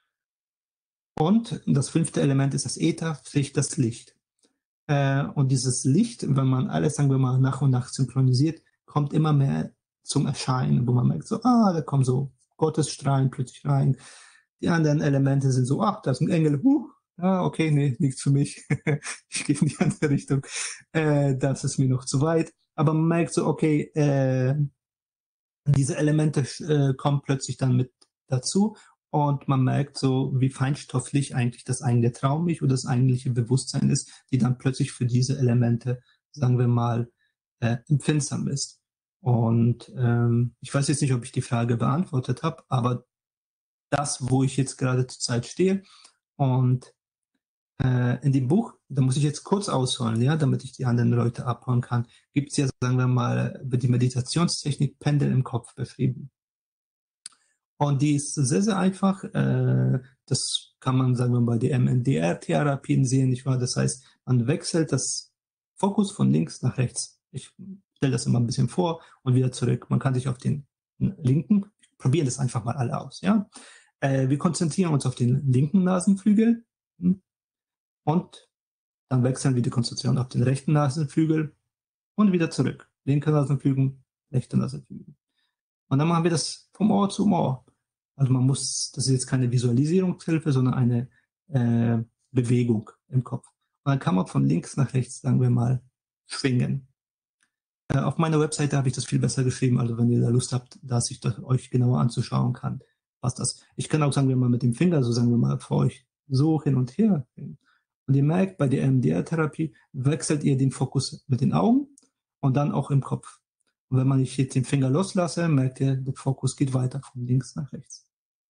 Und das fünfte Element ist das Äther, sprich das Licht. Äh, und dieses Licht, wenn man alles, sagen wir mal, nach und nach synchronisiert, kommt immer mehr zum Erscheinen, wo man merkt, so, ah, da kommen so Gottesstrahlen plötzlich rein. Die anderen Elemente sind so, ach, da ist ein Engel, huh, ah, okay, nee, nichts für mich. Ich gehe in die andere Richtung. Äh, das ist mir noch zu weit. Aber man merkt so, okay, äh, diese Elemente äh, kommen plötzlich dann mit dazu. Und man merkt so, wie feinstofflich eigentlich das eigene Traum-Ich oder das eigentliche Bewusstsein ist, die dann plötzlich für diese Elemente, sagen wir mal, äh, empfindsam ist. Und ähm, ich weiß jetzt nicht, ob ich die Frage beantwortet habe, aber das, wo ich jetzt gerade zur Zeit stehe und äh, in dem Buch, da muss ich jetzt kurz ausholen, ja, damit ich die anderen Leute abholen kann, gibt es ja, sagen wir mal, über die Meditationstechnik Pendel im Kopf beschrieben. Und die ist sehr, sehr einfach. Äh, das kann man, sagen wir mal, bei den M N D R-Therapien sehen, nicht wahr? Das heißt, man wechselt das Fokus von links nach rechts. Ich stelle das immer ein bisschen vor und wieder zurück. Man kann sich auf den linken, probieren das einfach mal alle aus, ja? Äh, wir konzentrieren uns auf den linken Nasenflügel und dann wechseln wir die Konzentration auf den rechten Nasenflügel und wieder zurück. Linker Nasenflügel, rechter Nasenflügel. Und dann machen wir das vom Ohr zu Ohr. Also man muss, das ist jetzt keine Visualisierungshilfe, sondern eine äh, Bewegung im Kopf. Und dann kann man von links nach rechts, sagen wir mal, schwingen. Äh, auf meiner Webseite habe ich das viel besser geschrieben, also wenn ihr da Lust habt, dass ich das euch genauer anzuschauen kann, was das. Ich kann auch, sagen wir mal, mit dem Finger, so sagen wir mal, für euch so hin und her. Und ihr merkt, bei der E M D R-Therapie wechselt ihr den Fokus mit den Augen und dann auch im Kopf. Und wenn man ich jetzt den Finger loslasse, merkt ihr, der Fokus geht weiter von links nach rechts.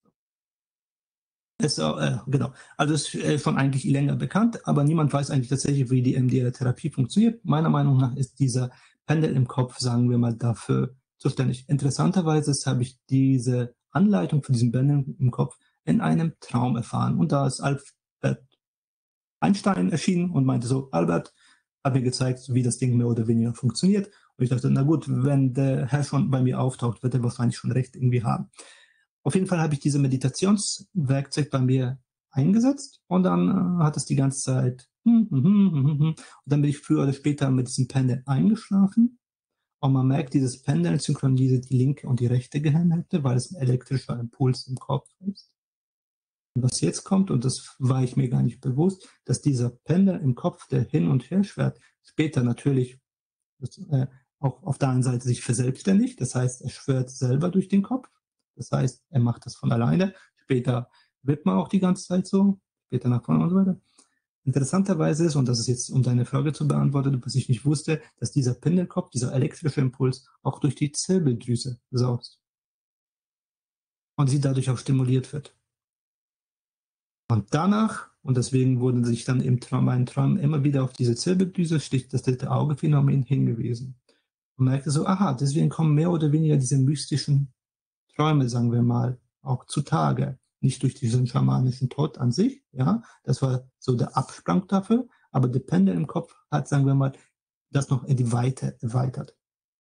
Ist, äh, genau. Also ist äh, schon eigentlich länger bekannt, aber niemand weiß eigentlich tatsächlich, wie die E M D R-Therapie funktioniert. Meiner Meinung nach ist dieser Pendel im Kopf, sagen wir mal, dafür zuständig. Interessanterweise habe ich diese Anleitung für diesen Pendel im Kopf in einem Traum erfahren. Und da ist Albert Einstein erschienen und meinte so, Albert hat mir gezeigt, wie das Ding mehr oder weniger funktioniert. Und ich dachte, na gut, wenn der Herr schon bei mir auftaucht, wird er wahrscheinlich schon recht irgendwie haben. Auf jeden Fall habe ich diese Meditationswerkzeug bei mir eingesetzt und dann äh, hat es die ganze Zeit hm, hm, hm, hm, hm. Und dann bin ich früher oder später mit diesem Pendel eingeschlafen und man merkt, dieses Pendel synchronisiert die linke und die rechte Gehirnhälfte, weil es ein elektrischer Impuls im Kopf ist. Und was jetzt kommt, und das war ich mir gar nicht bewusst, dass dieser Pendel im Kopf, der hin und her schwert, später natürlich das, äh, auch auf der einen Seite sich verselbstständigt, das heißt, er schwört selber durch den Kopf, das heißt, er macht das von alleine, später wird man auch die ganze Zeit so, später nach vorne und so weiter. Interessanterweise ist, und das ist jetzt, um deine Frage zu beantworten, was ich nicht wusste, dass dieser Pendelkopf, dieser elektrische Impuls auch durch die Zirbeldrüse saust und sie dadurch auch stimuliert wird. Und danach, und deswegen wurden sich dann im Traum, meinen Traum immer wieder auf diese Zirbeldrüse, schlicht das dritte Auge-Phänomen hingewiesen. Und merkte so, aha, deswegen kommen mehr oder weniger diese mystischen Träume, sagen wir mal, auch zutage. Nicht durch diesen schamanischen Tod an sich, ja, das war so der Absprung dafür, aber der Pendel im Kopf hat, sagen wir mal, das noch in die Weite erweitert.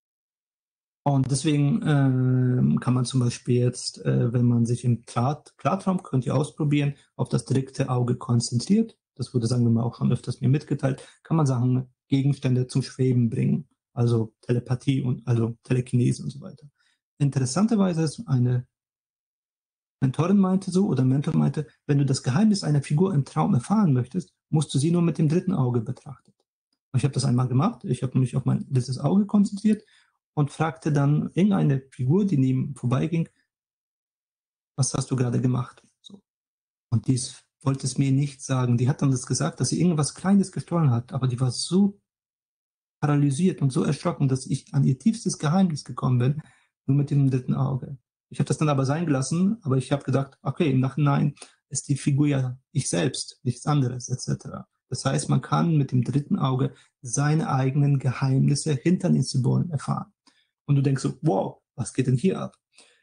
Und deswegen äh, kann man zum Beispiel jetzt, äh, wenn man sich im Klar Klartraum, könnt ihr ausprobieren, auf das dritte Auge konzentriert, das wurde, sagen wir mal, auch schon öfters mir mitgeteilt, kann man Sachen, Gegenstände zum Schweben bringen, also Telepathie und also Telekinese und so weiter. Interessanterweise ist eine Mentorin meinte so, oder Mentor meinte, wenn du das Geheimnis einer Figur im Traum erfahren möchtest, musst du sie nur mit dem dritten Auge betrachten. Und ich habe das einmal gemacht, ich habe mich auf mein drittes Auge konzentriert und fragte dann irgendeine Figur, die neben vorbeiging, was hast du gerade gemacht? So. Und die wollte es mir nicht sagen. Die hat dann das gesagt, dass sie irgendwas Kleines gestohlen hat, aber die war so paralysiert und so erschrocken, dass ich an ihr tiefstes Geheimnis gekommen bin, nur mit dem dritten Auge. Ich habe das dann aber sein gelassen, aber ich habe gedacht, okay, im Nachhinein ist die Figur ja ich selbst, nichts anderes, et cetera. Das heißt, man kann mit dem dritten Auge seine eigenen Geheimnisse hinter den Symbolen erfahren. Und du denkst so, wow, was geht denn hier ab?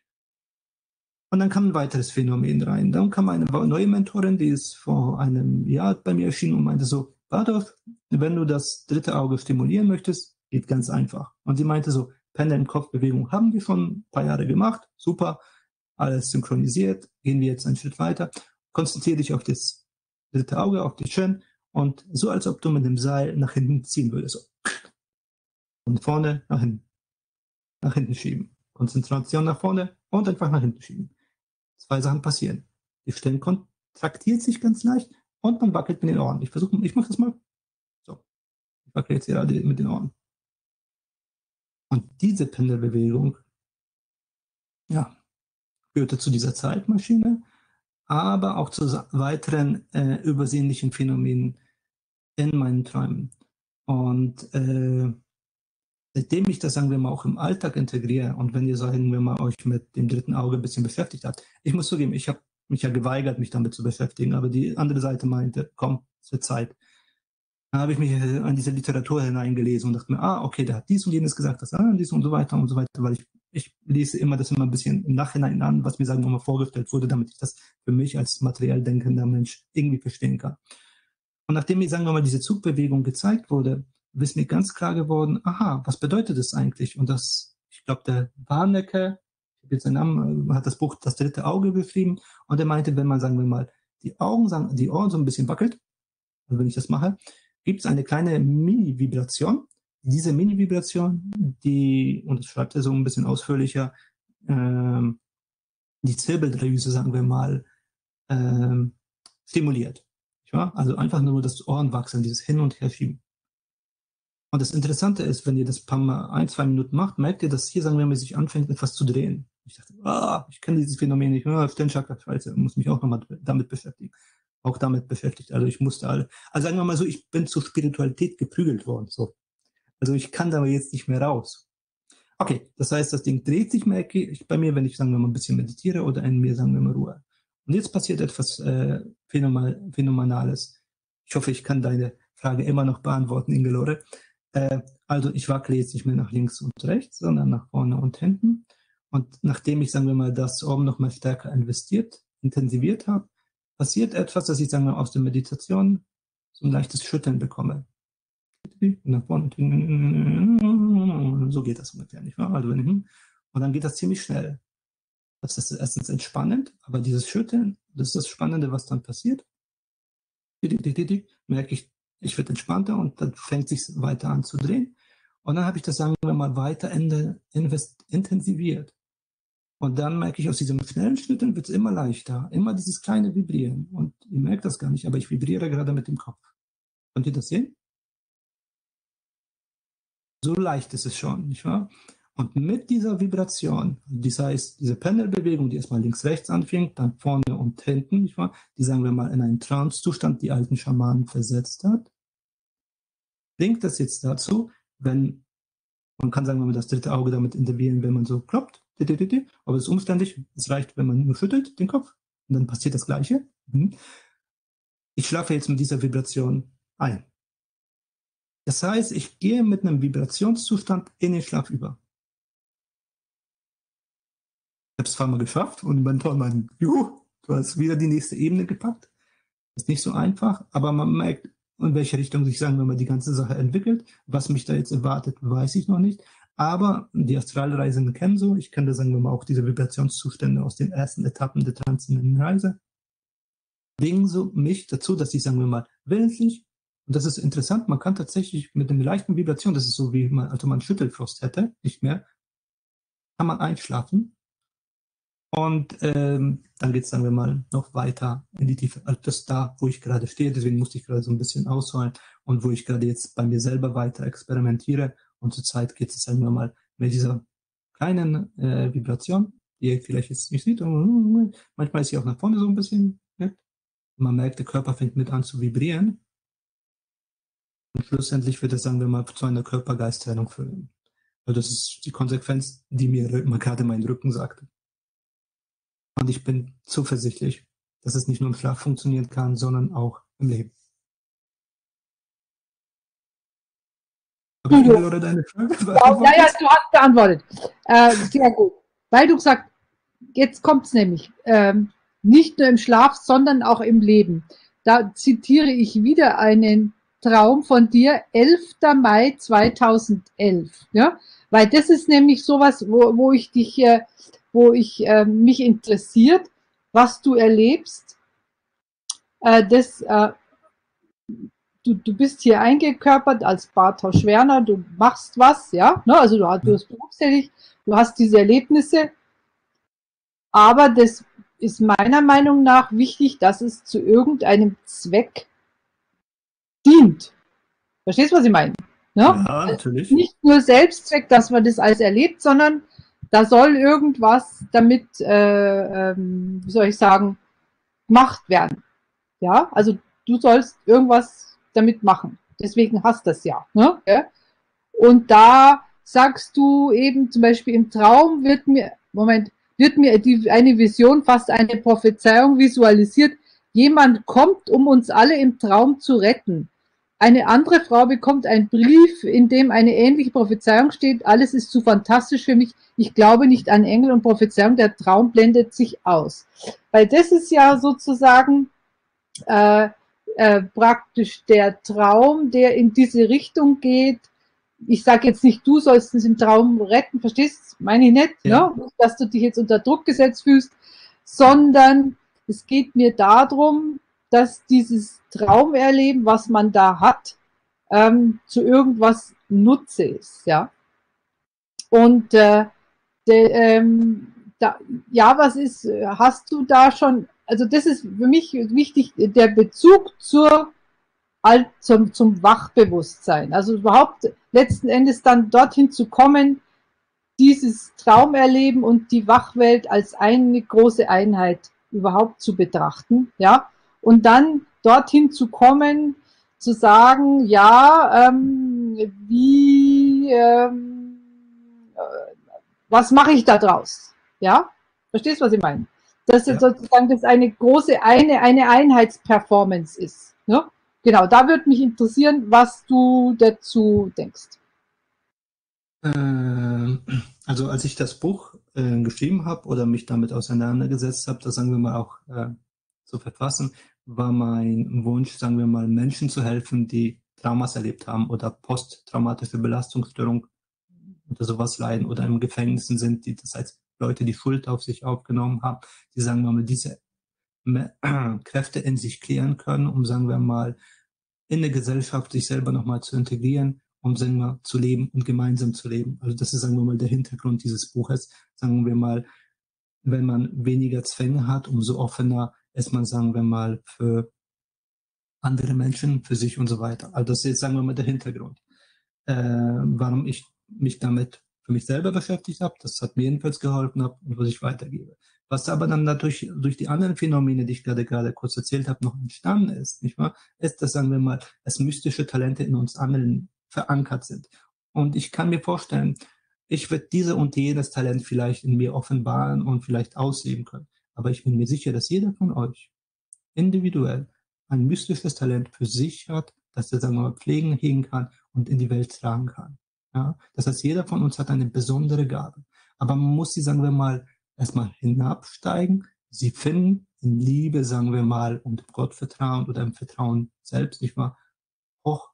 Und dann kam ein weiteres Phänomen rein. Dann kam eine neue Mentorin, die ist vor einem Jahr bei mir erschienen und meinte so, Bartosz, wenn du das dritte Auge stimulieren möchtest, geht ganz einfach. Und sie meinte so, Pendel im Kopfbewegung haben wir schon ein paar Jahre gemacht, super, alles synchronisiert, gehen wir jetzt einen Schritt weiter, konzentriere dich auf das dritte Auge, auf die Stirn und so, als ob du mit dem Seil nach hinten ziehen würdest. So. Von vorne nach hinten, nach hinten schieben. Konzentration nach vorne und einfach nach hinten schieben. Zwei Sachen passieren. Die Stirn kontraktiert sich ganz leicht und man wackelt mit den Ohren. Ich versuche, ich mache das mal. So. Ich wackel jetzt gerade mit den Ohren. Und diese Pendelbewegung, ja, führte zu dieser Zeitmaschine, aber auch zu weiteren äh, übersinnlichen Phänomenen in meinen Träumen. Und äh, seitdem ich das, sagen wir mal, auch im Alltag integriere und wenn ihr, sagen wir mal, euch mit dem dritten Auge ein bisschen beschäftigt habt, ich muss zugeben, ich habe mich ja geweigert, mich damit zu beschäftigen, aber die andere Seite meinte, komm, es wird Zeit. Dann habe ich mich an diese Literatur hineingelesen und dachte mir, ah, okay, der hat dies und jenes gesagt, das, ah, dies und so weiter und so weiter, weil ich, ich lese immer das immer ein bisschen im Nachhinein an, was mir, sagen wir mal, vorgestellt wurde, damit ich das für mich als materiell denkender Mensch irgendwie verstehen kann. Und nachdem mir, sagen wir mal, diese Zugbewegung gezeigt wurde, ist mir ganz klar geworden, aha, was bedeutet das eigentlich? Und das, ich glaube, der Warnecke, ich habe jetzt seinen Namen, hat das Buch Das dritte Auge beschrieben und er meinte, wenn man, sagen wir mal, die Augen, die Ohren so ein bisschen wackelt, also wenn ich das mache, gibt es eine kleine Mini-Vibration. Diese Mini-Vibration, die, und das schreibt er so ein bisschen ausführlicher, ähm, die Zirbeldrüse, sagen wir mal, ähm, stimuliert. Ja? Also einfach nur das Ohrenwachsen, dieses Hin- und Herschieben. Und das Interessante ist, wenn ihr das ein paar Mal, ein, zwei Minuten macht, merkt ihr, dass hier, sagen wir mal, sich anfängt, etwas zu drehen. Ich dachte, ah, ich kenne dieses Phänomen nicht, ah, Stirnchakra, scheiße, muss mich auch nochmal damit beschäftigen. auch damit beschäftigt. Also ich musste alle, also sagen wir mal so, ich bin zur Spiritualität geprügelt worden. So. Also ich kann da jetzt nicht mehr raus. Okay, das heißt, das Ding dreht sich, merke ich bei mir, wenn ich, sagen wir mal, ein bisschen meditiere oder in mir, sagen wir mal, Ruhe. Und jetzt passiert etwas äh, Phänomenal, Phänomenales. Ich hoffe, ich kann deine Frage immer noch beantworten, Ingelore. Äh, also ich wackele jetzt nicht mehr nach links und rechts, sondern nach vorne und hinten. Und nachdem ich, sagen wir mal, das Oben noch mal stärker investiert, intensiviert habe, passiert etwas, dass ich, sagen wir mal, aus der Meditation so ein leichtes Schütteln bekomme. Nach vorne. So geht das ungefähr, nicht wahr? Also, und dann geht das ziemlich schnell. Das ist erstens entspannend, aber dieses Schütteln, das ist das Spannende, was dann passiert. Merke ich, ich werde entspannter und dann fängt es sich weiter an zu drehen. Und dann habe ich das, sagen wir mal, weiter invest, intensiviert. Und dann merke ich, aus diesem schnellen Schnitten wird es immer leichter, immer dieses kleine Vibrieren. Und ihr merkt das gar nicht, aber ich vibriere gerade mit dem Kopf. Könnt ihr das sehen? So leicht ist es schon, nicht wahr? Und mit dieser Vibration, das heißt, diese Pendelbewegung, die erstmal links-rechts anfängt, dann vorne und hinten, nicht wahr? Die, sagen wir mal, in einen Trance-Zustand die alten Schamanen versetzt hat, bringt das jetzt dazu, wenn, man kann sagen, wenn man das dritte Auge damit intervenieren, wenn man so kloppt, aber es ist umständlich, es reicht, wenn man nur schüttelt, den Kopf, und dann passiert das Gleiche. Ich schlafe jetzt mit dieser Vibration ein. Das heißt, ich gehe mit einem Vibrationszustand in den Schlaf über. Ich habe es zweimal geschafft und mein Toll meint, juhu, du hast wieder die nächste Ebene gepackt. Ist nicht so einfach, aber man merkt, in welche Richtung sich, sagen wir mal, die ganze Sache entwickelt. Was mich da jetzt erwartet, weiß ich noch nicht. Aber die Astralreisenden kennen so. Ich kenne, sagen wir mal, auch diese Vibrationszustände aus den ersten Etappen der transzendenten Reise. Bringen so mich dazu, dass ich, sagen wir mal, willentlich, und das ist interessant, man kann tatsächlich mit einer leichten Vibration, das ist so wie man, also man Schüttelfrost hätte, nicht mehr, kann man einschlafen. Und ähm, dann geht es, sagen wir mal, noch weiter in die Tiefe. Also das ist da, wo ich gerade stehe, deswegen musste ich gerade so ein bisschen ausholen und wo ich gerade jetzt bei mir selber weiter experimentiere. Und zurzeit geht es, sagen wir mal, mit dieser kleinen äh, Vibration, die ihr vielleicht jetzt nicht seht. Manchmal ist sie auch nach vorne so ein bisschen. Ne? Man merkt, der Körper fängt mit an zu vibrieren. Und schlussendlich wird es, sagen wir mal, zu einer Körper-Geist-Trennung führen. Also das ist die Konsequenz, die mir gerade mein Rücken sagte. Und ich bin zuversichtlich, dass es nicht nur im Schlaf funktionieren kann, sondern auch im Leben. Ja, ja, ja, du hast beantwortet. Äh, sehr gut. Weil du gesagt, jetzt kommt es nämlich, ähm, nicht nur im Schlaf, sondern auch im Leben. Da zitiere ich wieder einen Traum von dir, elfter Mai zweitausendelf. Ja? Weil das ist nämlich sowas, wo, wo ich dich, äh, wo ich äh, mich interessiert, was du erlebst. Äh, das, äh, du, du bist hier eingekörpert als Bartosz Werner, du machst was, ja, ne? Also du, du bist berufstätig, du hast diese Erlebnisse, aber das ist meiner Meinung nach wichtig, dass es zu irgendeinem Zweck dient. Verstehst du, was ich meine? Ne? Ja, natürlich. Also nicht nur Selbstzweck, dass man das alles erlebt, sondern da soll irgendwas damit, äh, ähm, wie soll ich sagen, gemacht werden. Ja, also du sollst irgendwas damit machen. Deswegen hast du das ja. Ne? Und da sagst du eben zum Beispiel im Traum wird mir, Moment, wird mir die, eine Vision, fast eine Prophezeiung visualisiert. Jemand kommt, um uns alle im Traum zu retten. Eine andere Frau bekommt einen Brief, in dem eine ähnliche Prophezeiung steht. Alles ist zu fantastisch für mich. Ich glaube nicht an Engel und Prophezeiung. Der Traum blendet sich aus. Weil das ist ja sozusagen äh, äh, praktisch der Traum, der in diese Richtung geht. Ich sage jetzt nicht, du sollst es im Traum retten, verstehst du? Meine ich nicht, ja. Ne? Dass du dich jetzt unter Druck gesetzt fühlst, sondern es geht mir darum, dass dieses Traumerleben, was man da hat, ähm, zu irgendwas Nutze ist, ja. Und äh, de, ähm, da, ja, was ist, hast du da schon, also das ist für mich wichtig, der Bezug zur, zum, zum Wachbewusstsein, also überhaupt letzten Endes dann dorthin zu kommen, dieses Traumerleben und die Wachwelt als eine große Einheit überhaupt zu betrachten, ja. und dann dorthin zu kommen, zu sagen, ja, ähm, wie, ähm, äh, was mache ich da draus? Ja, verstehst du, was ich meine? Dass Ja. sozusagen das eine große, eine, eine Einheitsperformance ist. Ne? Genau, da würde mich interessieren, was du dazu denkst. Ähm, Also als ich das Buch äh, geschrieben habe oder mich damit auseinandergesetzt habe, das sagen wir mal auch äh, zu verfassen, war mein Wunsch, sagen wir mal, Menschen zu helfen, die Traumas erlebt haben oder posttraumatische Belastungsstörung oder sowas leiden oder im Gefängnissen sind, die das heißt Leute, die Schuld auf sich aufgenommen haben, die sagen wir mal diese Kräfte in sich klären können, um sagen wir mal in der Gesellschaft sich selber nochmal zu integrieren, um sagen wir mal, zu leben und gemeinsam zu leben. Also das ist, sagen wir mal, der Hintergrund dieses Buches. Sagen wir mal, wenn man weniger Zwänge hat, umso offener ist man, sagen wir mal, für andere Menschen, für sich und so weiter. Also das ist jetzt, sagen wir mal, der Hintergrund. Äh, warum ich mich damit für mich selber beschäftigt habe, das hat mir jedenfalls geholfen habe und was ich weitergebe. Was aber dann natürlich durch die anderen Phänomene, die ich gerade gerade kurz erzählt habe, noch entstanden ist, nicht wahr, ist, dass, sagen wir mal, dass mystische Talente in uns allen verankert sind. Und ich kann mir vorstellen, ich werde diese und jenes Talent vielleicht in mir offenbaren und vielleicht ausleben können. Aber ich bin mir sicher, dass jeder von euch individuell ein mystisches Talent für sich hat, das er, sagen wir mal, pflegen, hegen kann und in die Welt tragen kann. Ja? Das heißt, jeder von uns hat eine besondere Gabe. Aber man muss sie, sagen wir mal, erstmal hinabsteigen, sie finden, in Liebe, sagen wir mal, und Gott vertrauen oder im Vertrauen selbst, nicht wahr, hoch,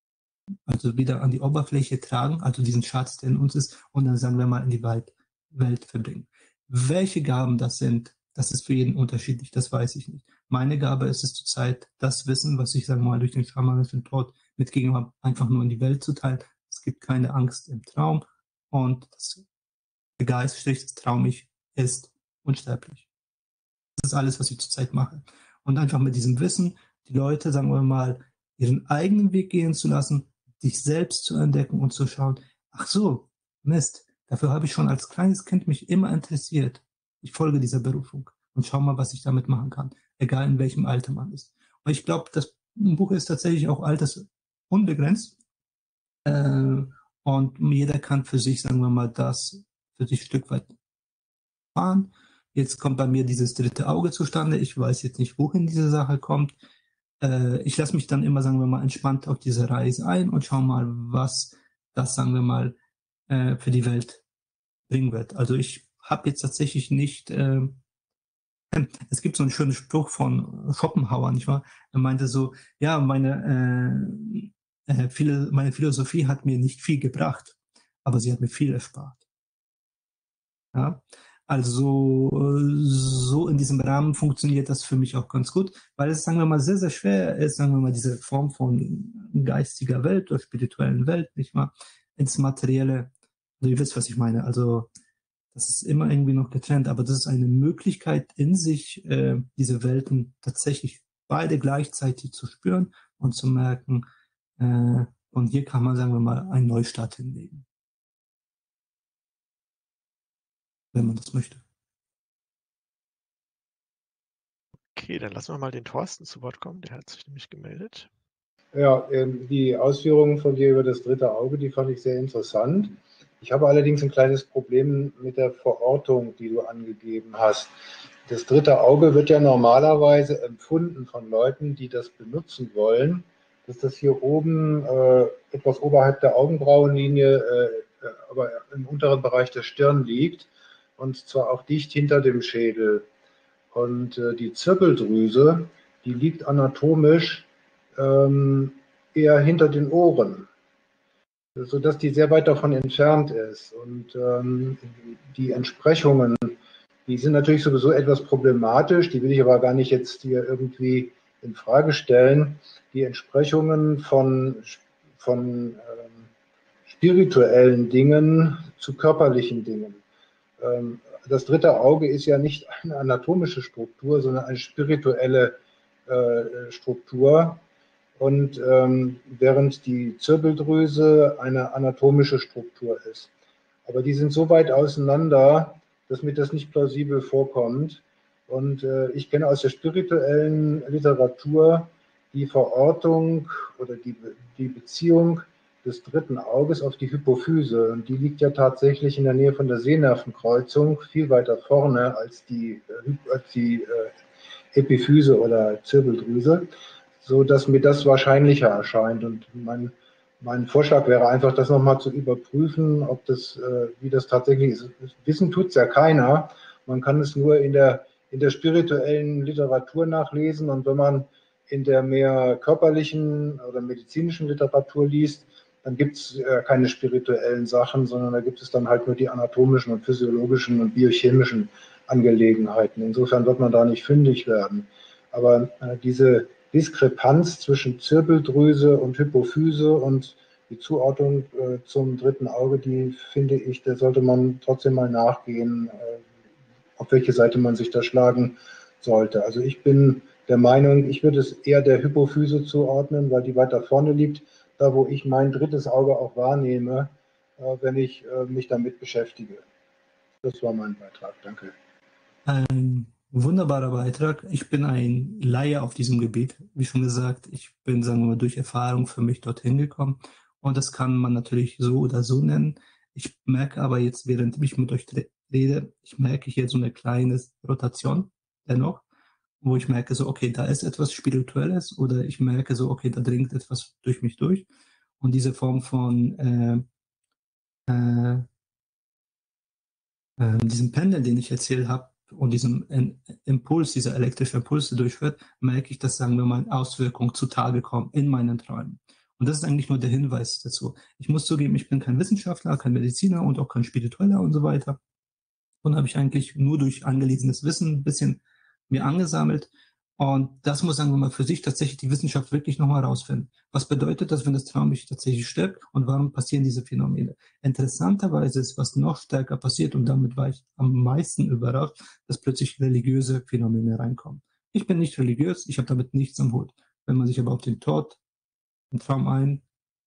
also wieder an die Oberfläche tragen, also diesen Schatz, der in uns ist, und dann, sagen wir mal, in die Welt, Welt verbringen. Welche Gaben das sind, das ist für jeden unterschiedlich, das weiß ich nicht. Meine Gabe ist es zurzeit, das Wissen, was ich, sagen wir mal, durch den schamanischen Tod mitgegeben habe, einfach nur in die Welt zu teilen. Es gibt keine Angst im Traum und das, der Geist, strich traumig, ist unsterblich. Das ist alles, was ich zurzeit mache. Und einfach mit diesem Wissen, die Leute, sagen wir mal, ihren eigenen Weg gehen zu lassen, sich selbst zu entdecken und zu schauen, ach so, Mist, dafür habe ich schon als kleines Kind mich immer interessiert. Ich folge dieser Berufung und schau mal, was ich damit machen kann, egal in welchem Alter man ist. Und ich glaube, das Buch ist tatsächlich auch altersunbegrenzt. Äh, und jeder kann für sich, sagen wir mal, das für sich ein Stück weit fahren. Jetzt kommt bei mir dieses dritte Auge zustande. Ich weiß jetzt nicht, wohin diese Sache kommt. Äh, ich lasse mich dann immer, sagen wir mal, entspannt auf diese Reise ein und schau mal, was das, sagen wir mal, äh, für die Welt bringen wird. Also ich habe jetzt tatsächlich nicht, äh, es gibt so einen schönen Spruch von Schopenhauer, nicht wahr? Er meinte so, ja, meine, äh, äh, viele, meine Philosophie hat mir nicht viel gebracht, aber sie hat mir viel erspart. Ja? Also so in diesem Rahmen funktioniert das für mich auch ganz gut, weil es, sagen wir mal, sehr, sehr schwer ist, sagen wir mal, diese Form von geistiger Welt oder spirituellen Welt, nicht wahr, ins Materielle. Also ihr wisst, was ich meine. Also das ist immer irgendwie noch getrennt, aber das ist eine Möglichkeit in sich, äh, diese Welten tatsächlich beide gleichzeitig zu spüren und zu merken, äh, und hier kann man, sagen wir mal, einen Neustart hinlegen. Wenn man das möchte. Okay, dann lassen wir mal den Thorsten zu Wort kommen. Der hat sich nämlich gemeldet. Ja, die Ausführungen von dir über das dritte Auge, die fand ich sehr interessant. Ich habe allerdings ein kleines Problem mit der Verortung, die du angegeben hast. Das dritte Auge wird ja normalerweise empfunden von Leuten, die das benutzen wollen, dass das hier oben äh, etwas oberhalb der Augenbrauenlinie, äh, aber im unteren Bereich der Stirn liegt, und zwar auch dicht hinter dem Schädel. Und äh, die Zirbeldrüse, die liegt anatomisch ähm, eher hinter den Ohren, sodass die sehr weit davon entfernt ist. Und ähm, die Entsprechungen, die sind natürlich sowieso etwas problematisch, die will ich aber gar nicht jetzt hier irgendwie in Frage stellen. Die Entsprechungen von, von ähm, spirituellen Dingen zu körperlichen Dingen. Ähm, das dritte Auge ist ja nicht eine anatomische Struktur, sondern eine spirituelle äh, Struktur. Und ähm, während die Zirbeldrüse eine anatomische Struktur ist. Aber die sind so weit auseinander, dass mir das nicht plausibel vorkommt. Und äh, ich kenne aus der spirituellen Literatur die Verortung oder die, die Beziehung des dritten Auges auf die Hypophyse. Und die liegt ja tatsächlich in der Nähe von der Sehnervenkreuzung, viel weiter vorne als die, äh, als die äh, Epiphyse oder Zirbeldrüse, so dass mir das wahrscheinlicher erscheint. Und mein, mein Vorschlag wäre einfach, das nochmal zu überprüfen, ob das, äh, wie das tatsächlich ist. Wissen tut es ja keiner. Man kann es nur in der, in der spirituellen Literatur nachlesen. Und wenn man in der mehr körperlichen oder medizinischen Literatur liest, dann gibt es äh, keine spirituellen Sachen, sondern da gibt es dann halt nur die anatomischen und physiologischen und biochemischen Angelegenheiten. Insofern wird man da nicht fündig werden. Aber äh, diese Diskrepanz zwischen Zirbeldrüse und Hypophyse und die Zuordnung äh, zum dritten Auge, die finde ich, da sollte man trotzdem mal nachgehen, äh, auf welche Seite man sich da schlagen sollte. Also ich bin der Meinung, ich würde es eher der Hypophyse zuordnen, weil die weiter vorne liegt, da wo ich mein drittes Auge auch wahrnehme, äh, wenn ich äh, mich damit beschäftige. Das war mein Beitrag. Danke. Ein wunderbarer Beitrag. Ich bin ein Laie auf diesem Gebiet. Wie schon gesagt, ich bin, sagen wir mal, durch Erfahrung für mich dorthin gekommen. Und das kann man natürlich so oder so nennen. Ich merke aber jetzt, während ich mit euch rede, ich merke hier so eine kleine Rotation dennoch, wo ich merke so, okay, da ist etwas Spirituelles, oder ich merke so, okay, da dringt etwas durch mich durch. Und diese Form von äh, äh, äh, diesem Pendel, den ich erzählt habe, und diesem Impuls, dieser elektrische Impuls, der durchführt, merke ich, dass, sagen wir mal, Auswirkungen zutage kommen in meinen Träumen. Und das ist eigentlich nur der Hinweis dazu. Ich muss zugeben, ich bin kein Wissenschaftler, kein Mediziner und auch kein Spiritueller und so weiter. Und habe ich eigentlich nur durch angelesenes Wissen ein bisschen mir angesammelt. Und das muss, sagen wir mal, für sich tatsächlich die Wissenschaft wirklich nochmal rausfinden. Was bedeutet das, wenn das Traumbild tatsächlich stirbt, und warum passieren diese Phänomene? Interessanterweise ist, was noch stärker passiert, und damit war ich am meisten überrascht, dass plötzlich religiöse Phänomene reinkommen. Ich bin nicht religiös, ich habe damit nichts am Hut. Wenn man sich aber auf den Tod, den Traum ein,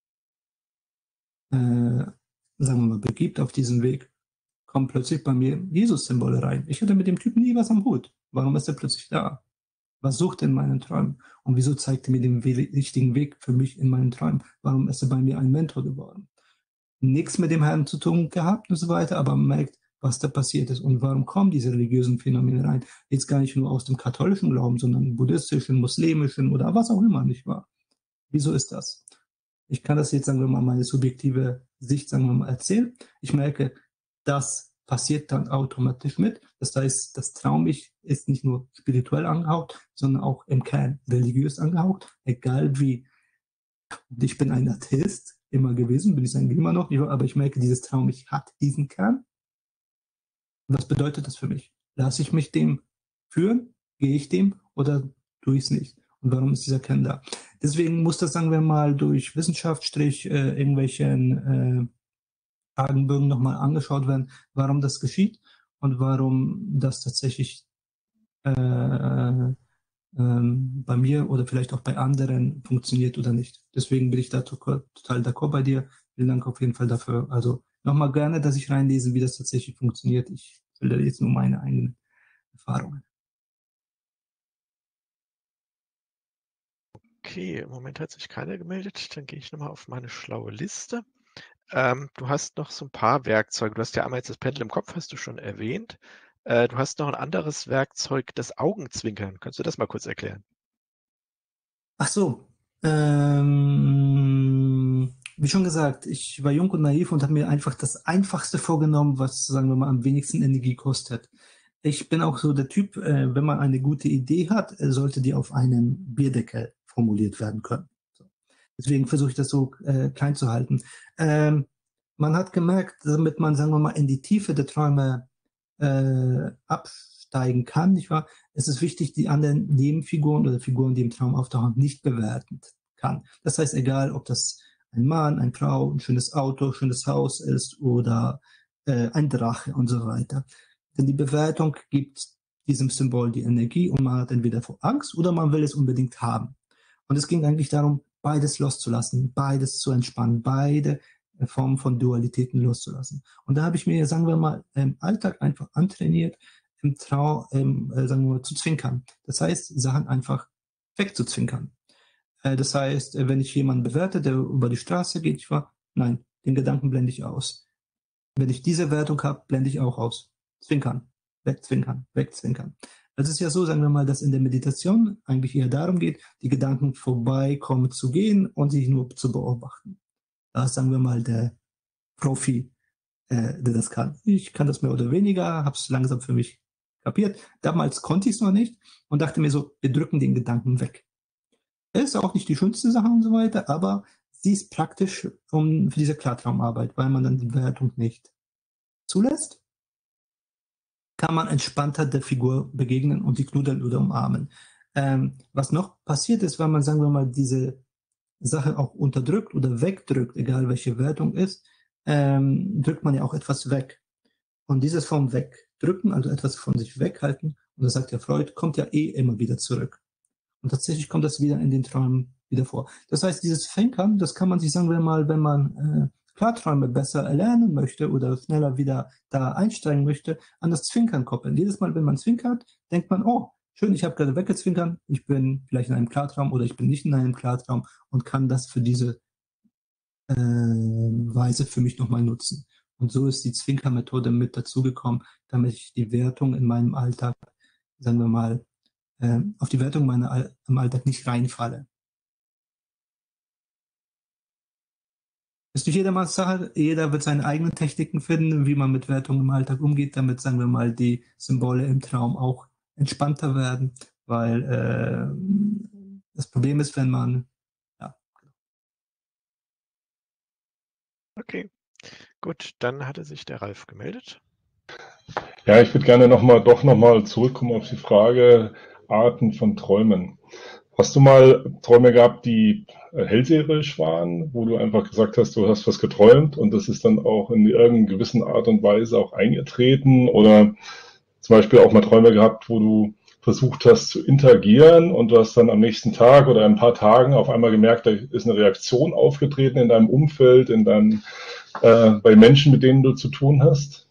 äh, sagen wir mal, begibt auf diesen Weg, kommen plötzlich bei mir Jesus-Symbole rein. Ich hatte mit dem Typen nie was am Hut. Warum ist er plötzlich da? Was sucht er in meinen Träumen? Und wieso zeigt er mir den richtigen Weg für mich in meinen Träumen? Warum ist er bei mir ein Mentor geworden? Nichts mit dem Herrn zu tun gehabt und so weiter, aber man merkt, was da passiert ist. Und warum kommen diese religiösen Phänomene rein? Jetzt gar nicht nur aus dem katholischen Glauben, sondern buddhistischen, muslimischen oder was auch immer, nicht wahr? Wieso ist das? Ich kann das jetzt, sagen wir mal, meine subjektive Sicht, sagen wir mal, erzählen. Ich merke, das passiert dann automatisch mit. Das heißt, das Traumbild ist nicht nur spirituell angehaucht, sondern auch im Kern religiös angehaucht, egal wie. Und ich bin ein Atheist, immer gewesen, bin ich eigentlich immer noch, aber ich merke, dieses Traumbild hat diesen Kern. Und was bedeutet das für mich? Lasse ich mich dem führen? Gehe ich dem oder tue ich es nicht? Und warum ist dieser Kern da? Deswegen muss das, sagen wir mal, durch Wissenschaft, Strich, äh, irgendwelchen äh, Fragenbögen nochmal angeschaut werden, warum das geschieht und warum das tatsächlich äh, äh, bei mir oder vielleicht auch bei anderen funktioniert oder nicht. Deswegen bin ich da total d'accord bei dir. Vielen Dank auf jeden Fall dafür. Also nochmal gerne, dass ich reinlese, wie das tatsächlich funktioniert. Ich will jetzt nur meine eigenen Erfahrungen. Okay, im Moment hat sich keiner gemeldet. Dann gehe ich nochmal auf meine schlaue Liste. Ähm, du hast noch so ein paar Werkzeuge. Du hast ja einmal jetzt das Pendel im Kopf, hast du schon erwähnt. Äh, du hast noch ein anderes Werkzeug, das Augenzwinkern. Kannst du das mal kurz erklären? Ach so. Ähm, wie schon gesagt, ich war jung und naiv und habe mir einfach das Einfachste vorgenommen, was, sagen wir mal, am wenigsten Energie kostet. Ich bin auch so der Typ, äh, wenn man eine gute Idee hat, äh, sollte die auf einem Bierdeckel formuliert werden können. So. Deswegen versuche ich das so äh, klein zu halten. Ähm, man hat gemerkt, damit man, sagen wir mal, in die Tiefe der Träume äh, absteigen kann, nicht wahr? Es ist wichtig, die anderen Nebenfiguren oder Figuren, die im Traum auftauchen, nicht bewerten kann. Das heißt, egal, ob das ein Mann, eine Frau, ein schönes Auto, schönes Haus ist oder äh, ein Drache und so weiter. Denn die Bewertung gibt diesem Symbol die Energie und man hat entweder vor Angst oder man will es unbedingt haben. Und es ging eigentlich darum, beides loszulassen, beides zu entspannen, beide Formen von Dualitäten loszulassen. Und da habe ich mir, sagen wir mal, im Alltag einfach antrainiert, im Traum, ähm, äh, sagen wir mal, zu zwinkern. Das heißt, Sachen einfach wegzuzwinkern. Äh, das heißt, wenn ich jemanden bewerte, der über die Straße geht, ich war, nein, den Gedanken blende ich aus. Wenn ich diese Wertung habe, blende ich auch aus. Zwinkern, wegzwinkern, wegzwinkern. Es ist ja so, sagen wir mal, dass in der Meditation eigentlich eher darum geht, die Gedanken vorbeikommen zu gehen und sich nur zu beobachten. Da ist, sagen wir mal, der Profi, äh, der das kann. Ich kann das mehr oder weniger, habe es langsam für mich kapiert. Damals konnte ich es noch nicht und dachte mir so, wir drücken den Gedanken weg. Ist auch nicht die schönste Sache und so weiter, aber sie ist praktisch um, für diese Klartraumarbeit, weil man dann die Bewertung nicht zulässt, kann man entspannter der Figur begegnen und die knuddeln oder umarmen. Ähm, was noch passiert ist, wenn man, sagen wir mal, diese Sache auch unterdrückt oder wegdrückt, egal welche Wertung ist, ähm, drückt man ja auch etwas weg. Und dieses vom Wegdrücken, also etwas von sich weghalten, und das sagt ja Freud, kommt ja eh immer wieder zurück. Und tatsächlich kommt das wieder in den Träumen wieder vor. Das heißt, dieses Fänkern, das kann man sich, sagen wir mal, wenn man äh, Klarträume besser erlernen möchte oder schneller wieder da einsteigen möchte, an das Zwinkern koppeln. Jedes Mal, wenn man zwinkert, denkt man, oh, schön, ich habe gerade weggezwinkert, ich bin vielleicht in einem Klartraum oder ich bin nicht in einem Klartraum und kann das für diese äh, Weise für mich nochmal nutzen. Und so ist die Zwinkermethode mit dazugekommen, damit ich die Wertung in meinem Alltag, sagen wir mal, äh, auf die Wertung meiner All- im Alltag nicht reinfalle. Ist nicht jedermanns Sache. Jeder wird seine eigenen Techniken finden, wie man mit Wertungen im Alltag umgeht, damit, sagen wir mal, die Symbole im Traum auch entspannter werden, weil äh, das Problem ist, wenn man, ja. Okay, gut, dann hatte sich der Ralf gemeldet. Ja, ich würde gerne noch mal, doch nochmal zurückkommen auf die Frage Arten von Träumen. Hast du mal Träume gehabt, die äh, hellseherisch waren, wo du einfach gesagt hast, du hast was geträumt und das ist dann auch in irgendeiner gewissen Art und Weise auch eingetreten? Oder zum Beispiel auch mal Träume gehabt, wo du versucht hast zu interagieren und du hast dann am nächsten Tag oder ein paar Tagen auf einmal gemerkt, da ist eine Reaktion aufgetreten in deinem Umfeld, in deinem, äh, bei Menschen, mit denen du zu tun hast?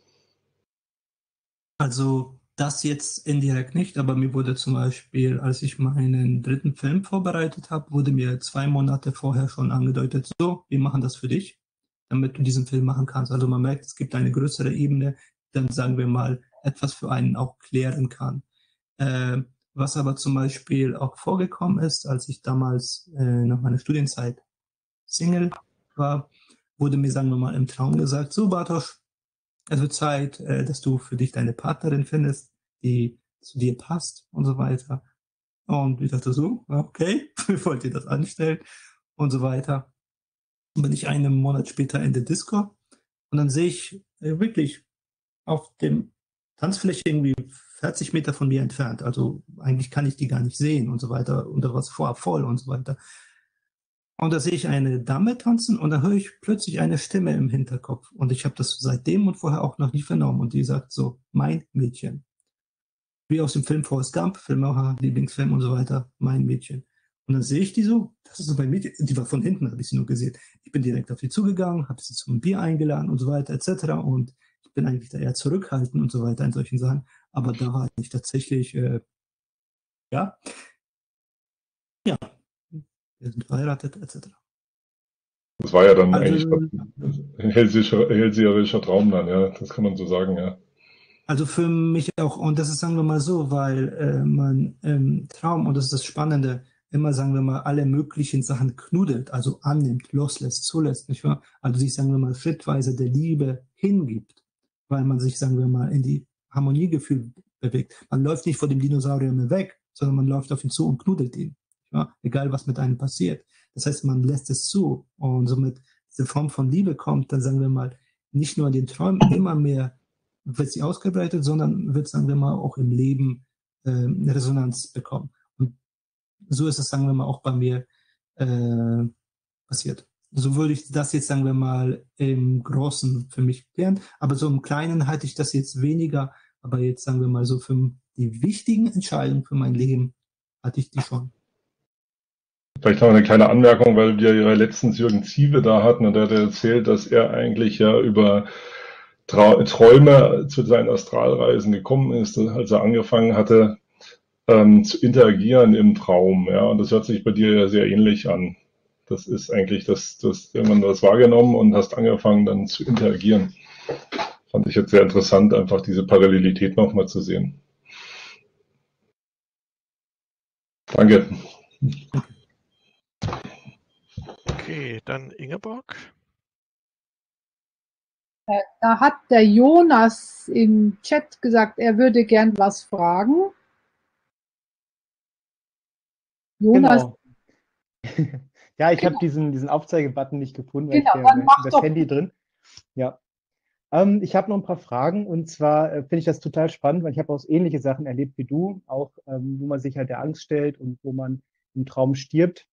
Also das jetzt indirekt nicht, aber mir wurde zum Beispiel, als ich meinen dritten Film vorbereitet habe, wurde mir zwei Monate vorher schon angedeutet, so, wir machen das für dich, damit du diesen Film machen kannst. Also man merkt, es gibt eine größere Ebene, dann sagen wir mal, etwas für einen auch klären kann. Äh, was aber zum Beispiel auch vorgekommen ist, als ich damals äh, nach meiner Studienzeit Single war, wurde mir, sagen wir mal, im Traum gesagt, so Bartosz, es wird Zeit, äh, dass du für dich deine Partnerin findest, die zu dir passt und so weiter. Und ich dachte so, okay, wie wollt ihr das anstellen und so weiter. Dann bin ich einen Monat später in der Disco und dann sehe ich äh, wirklich auf dem Tanzfläche irgendwie vierzig Meter von mir entfernt. Also eigentlich kann ich die gar nicht sehen und so weiter. Und da war es vorab voll und so weiter. Und da sehe ich eine Dame tanzen und da höre ich plötzlich eine Stimme im Hinterkopf. Und ich habe das seitdem und vorher auch noch nie vernommen. Und die sagt so, mein Mädchen. Wie aus dem Film Forrest Gump, Filmmacher, Lieblingsfilm und so weiter, mein Mädchen. Und dann sehe ich die so, das ist so mein Mädchen, die war von hinten, habe ich sie nur gesehen. Ich bin direkt auf sie zugegangen, habe sie zum Bier eingeladen und so weiter et cetera. Und ich bin eigentlich da eher zurückhaltend und so weiter in solchen Sachen. Aber da war ich tatsächlich, äh, ja, ja, wir sind verheiratet et cetera. Das war ja dann Also, eigentlich ein hellseherischer, hellseherischer Traum dann, ja, das kann man so sagen, ja. Also für mich auch, und das ist, sagen wir mal so, weil äh, man im Traum, und das ist das Spannende, immer, sagen wir mal, alle möglichen Sachen knuddelt, also annimmt, loslässt, zulässt, nicht wahr? Also sich, sagen wir mal, schrittweise der Liebe hingibt, weil man sich, sagen wir mal, in die Harmoniegefühl bewegt. Man läuft nicht vor dem Dinosaurier mehr weg, sondern man läuft auf ihn zu und knuddelt ihn, nicht wahr? Egal, was mit einem passiert. Das heißt, man lässt es zu und somit diese Form von Liebe kommt, dann sagen wir mal, nicht nur in den Träumen immer mehr wird sie ausgebreitet, sondern wird, sagen wir mal, auch im Leben äh, eine Resonanz bekommen. Und so ist es, sagen wir mal, auch bei mir äh, passiert. So würde ich das jetzt, sagen wir mal, im Großen für mich klären. Aber so im Kleinen halte ich das jetzt weniger. Aber jetzt, sagen wir mal, so für die wichtigen Entscheidungen für mein Leben hatte ich die schon. Vielleicht noch eine kleine Anmerkung, weil wir ja letztens Jürgen Ziewe da hatten und der hat erzählt, dass er eigentlich ja über Tra Träume zu seinen Astralreisen gekommen ist, als er angefangen hatte, ähm, zu interagieren im Traum. Ja, und das hört sich bei dir ja sehr ähnlich an. Das ist eigentlich das, das irgendwann das wahrgenommen und hast angefangen dann zu interagieren. Fand ich jetzt sehr interessant, einfach diese Parallelität nochmal zu sehen. Danke. Okay, dann Ingeborg. Da hat der Jonas im Chat gesagt, er würde gern was fragen. Jonas, Genau. Ja, ich Genau. habe diesen, diesen Aufzeigebutton nicht gefunden, weil genau, ich dann der, mach das doch. Handy drin. Ja. Ähm, ich habe noch ein paar Fragen und zwar äh, finde ich das total spannend, weil ich habe auch ähnliche Sachen erlebt wie du, auch ähm, wo man sich halt der Angst stellt und wo man im Traum stirbt.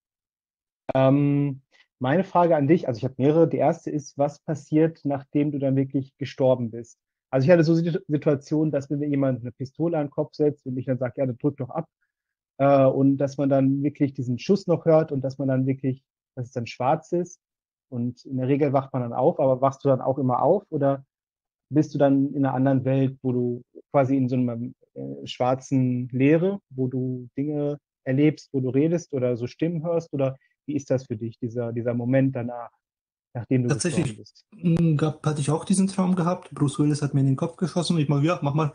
Ähm, meine Frage an dich, also ich habe mehrere. Die erste ist, was passiert, nachdem du dann wirklich gestorben bist? Also ich hatte so Situ- Situationen, dass mir jemand eine Pistole an den Kopf setzt und ich dann sage, ja, dann drück doch ab. Äh, und dass man dann wirklich diesen Schuss noch hört und dass man dann wirklich, dass es dann schwarz ist. Und in der Regel wacht man dann auf, aber wachst du dann auch immer auf oder bist du dann in einer anderen Welt, wo du quasi in so einer äh, schwarzen Leere, wo du Dinge erlebst, wo du redest oder so Stimmen hörst? Oder wie ist das für dich, dieser, dieser Moment danach, nachdem du gestorben Tatsächlich bist? mh, gab, hatte ich auch diesen Traum gehabt. Bruce Willis hat mir in den Kopf geschossen und ich mal, ja, mach mal.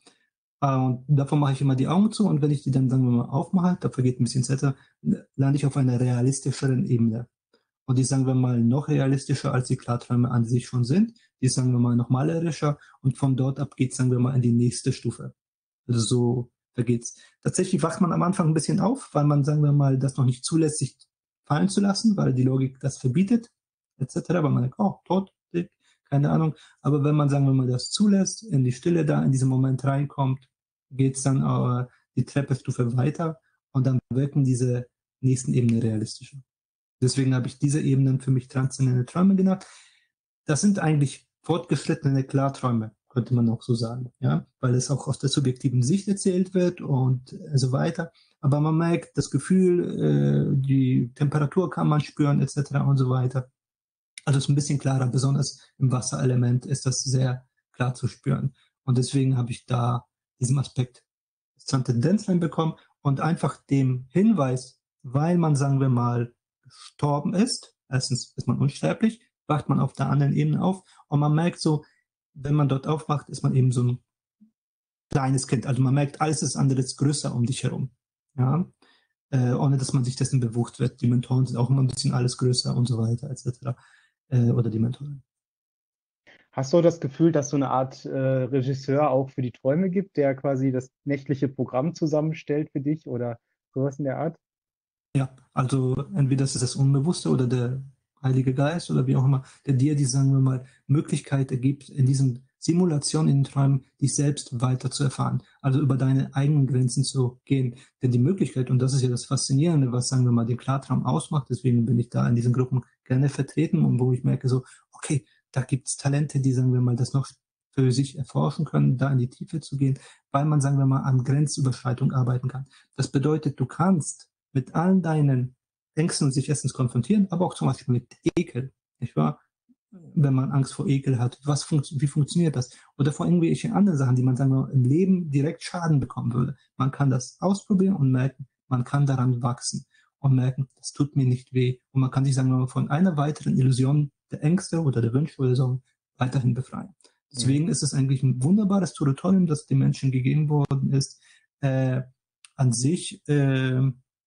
Äh, Und davon mache ich immer die Augen zu und wenn ich die dann, sagen wir mal, aufmache, da vergeht ein bisschen Zeit, lande ich auf einer realistischeren Ebene. Und die, sagen wir mal, noch realistischer als die Klarträume an sich schon sind. Die ist, sagen wir mal, noch malerischer und von dort ab geht, sagen wir mal, in die nächste Stufe. Also so vergeht's. Tatsächlich wacht man am Anfang ein bisschen auf, weil man, sagen wir mal, das noch nicht zulässt, sich fallen zu lassen, weil die Logik das verbietet, et cetera. Weil man denkt, oh, tot, dick, keine Ahnung. Aber wenn man, sagen wir mal, das zulässt, in die Stille da, in diesen Moment reinkommt, geht's dann äh, die Treppestufe weiter und dann wirken diese nächsten Ebenen realistischer. Deswegen habe ich diese Ebenen für mich transzendente Träume genannt. Das sind eigentlich fortgeschrittene Klarträume, könnte man auch so sagen, ja, weil es auch aus der subjektiven Sicht erzählt wird und so weiter. Aber man merkt das Gefühl, äh, die Temperatur kann man spüren, et cetera und so weiter. Also es ist ein bisschen klarer, besonders im Wasserelement ist das sehr klar zu spüren. Und deswegen habe ich da diesen Aspekt des Transzendenz reinbekommen und einfach dem Hinweis, weil man, sagen wir mal, gestorben ist, erstens ist man unsterblich, wacht man auf der anderen Ebene auf und man merkt so, wenn man dort aufwacht, ist man eben so ein kleines Kind. Also man merkt, alles ist andere ist größer um dich herum. Ja, äh, ohne dass man sich dessen bewusst wird. Die Mentoren sind auch immer ein bisschen alles größer und so weiter, et cetera. Äh, oder die Mentoren. Hast du das Gefühl, dass so eine Art äh, Regisseur auch für die Träume gibt, der quasi das nächtliche Programm zusammenstellt für dich oder sowas in der Art? Ja, also entweder ist es das Unbewusste oder der Heilige Geist oder wie auch immer, der dir die, sagen wir mal, Möglichkeit ergibt, in diesen Simulationen, in den Träumen, dich selbst weiter zu erfahren, also über deine eigenen Grenzen zu gehen. Denn die Möglichkeit, und das ist ja das Faszinierende, was, sagen wir mal, den Klartraum ausmacht, deswegen bin ich da in diesen Gruppen gerne vertreten und wo ich merke so, okay, da gibt es Talente, die, sagen wir mal, das noch für sich erforschen können, da in die Tiefe zu gehen, weil man, sagen wir mal, an Grenzüberschreitung arbeiten kann. Das bedeutet, du kannst mit allen deinen Ängsten sich erstens konfrontieren, aber auch zum Beispiel mit Ekel, nicht wahr? Wenn man Angst vor Ekel hat, was funkt, wie funktioniert das? Oder vor irgendwelchen anderen Sachen, die man, sagen wir mal, im Leben direkt Schaden bekommen würde. Man kann das ausprobieren und merken, man kann daran wachsen und merken, das tut mir nicht weh. Und man kann sich, sagen wir mal, von einer weiteren Illusion der Ängste oder der Wünsche oder so weiterhin befreien. Deswegen mhm. ist es eigentlich ein wunderbares Tutorium, das den Menschen gegeben worden ist, äh, an sich, äh,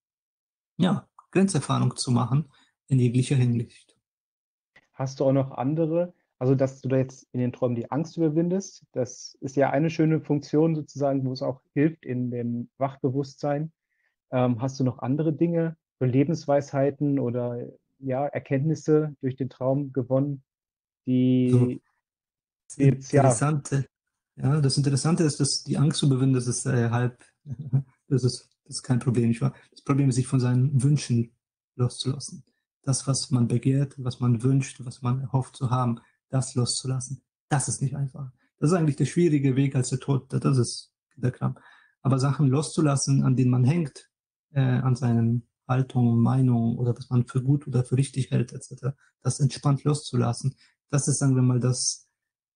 ja, Grenzerfahrung zu machen in jeglicher Hinsicht. Hast du auch noch andere, also dass du da jetzt in den Träumen die Angst überwindest? Das ist ja eine schöne Funktion sozusagen, wo es auch hilft in dem Wachbewusstsein. Ähm, hast du noch andere Dinge, so Lebensweisheiten oder ja, Erkenntnisse durch den Traum gewonnen, So, die das jetzt ja. Interessante, ja, das Interessante ist, dass die Angst zu überwinden, das ist äh, halb, das ist, das ist kein Problem, nicht wahr? Das Problem ist, sich von seinen Wünschen loszulassen. Das, was man begehrt, was man wünscht, was man erhofft zu haben, das loszulassen. Das ist nicht einfach. Das ist eigentlich der schwierige Weg als der Tod. Das ist der Kram. Aber Sachen loszulassen, an denen man hängt, äh, an seinen Haltungen, Meinungen oder was man für gut oder für richtig hält, et cetera, das entspannt loszulassen, das ist, sagen wir mal, das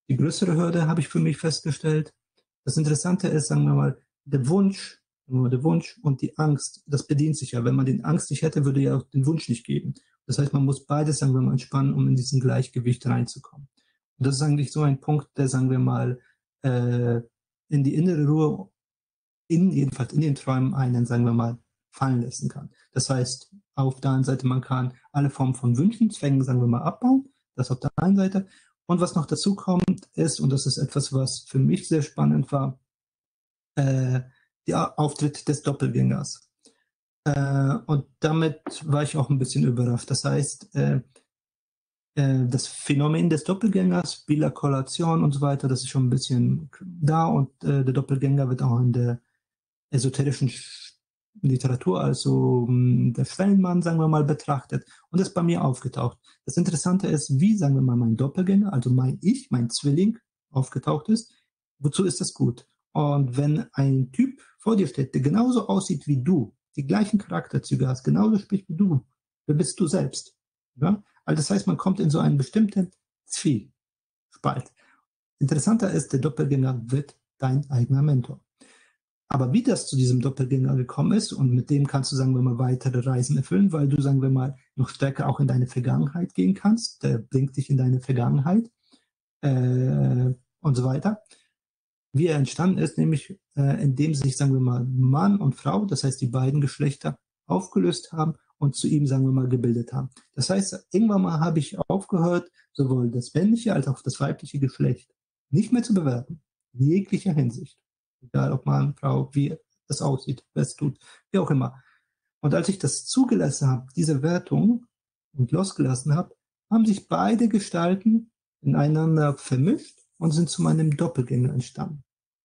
die größere Hürde, habe ich für mich festgestellt. Das Interessante ist, sagen wir mal, der Wunsch, nur der Wunsch und die Angst, das bedient sich ja. Wenn man den Angst nicht hätte, würde ja auch den Wunsch nicht geben. Das heißt, man muss beides, sagen wir mal, entspannen, um in diesen Gleichgewicht reinzukommen. Und das ist eigentlich so ein Punkt, der, sagen wir mal, äh, in die innere Ruhe, in, jedenfalls in den Träumen einen, sagen wir mal, fallen lassen kann. Das heißt, auf der einen Seite, man kann alle Formen von Wünschen, Zwängen, sagen wir mal, abbauen. Das auf der einen Seite. Und was noch dazu kommt, ist, und das ist etwas, was für mich sehr spannend war, äh, der Auftritt des Doppelgängers. Äh, und damit war ich auch ein bisschen überrascht. Das heißt, äh, äh, das Phänomen des Doppelgängers, Bilakulation und so weiter, das ist schon ein bisschen da und äh, der Doppelgänger wird auch in der esoterischen Literatur, also mh, der Schwellenmann, sagen wir mal, betrachtet und ist bei mir aufgetaucht. Das Interessante ist, wie, sagen wir mal, mein Doppelgänger, also mein Ich, mein Zwilling, aufgetaucht ist. Wozu ist das gut? Und wenn ein Typ vor dir steht, der genauso aussieht wie du, die gleichen Charakterzüge hat, genauso spricht wie du, wer bist du selbst? Ja? Also das heißt, man kommt in so einen bestimmten Zwiespalt. Interessanter ist, der Doppelgänger wird dein eigener Mentor. Aber wie das zu diesem Doppelgänger gekommen ist, und mit dem kannst du, sagen wir mal, weitere Reisen erfüllen, weil du, sagen wir mal, noch stärker auch in deine Vergangenheit gehen kannst. Der bringt dich in deine Vergangenheit äh, und so weiter. Wie er entstanden ist, nämlich äh, indem sich, sagen wir mal, Mann und Frau, das heißt die beiden Geschlechter, aufgelöst haben und zu ihm, sagen wir mal, gebildet haben. Das heißt, irgendwann mal habe ich aufgehört, sowohl das männliche als auch das weibliche Geschlecht nicht mehr zu bewerten, in jeglicher Hinsicht. Egal ob Mann, Frau, wie das aussieht, wer es tut, wie auch immer. Und als ich das zugelassen habe, diese Wertung, und losgelassen habe, haben sich beide Gestalten ineinander vermischt und sind zu meinem Doppelgänger entstanden.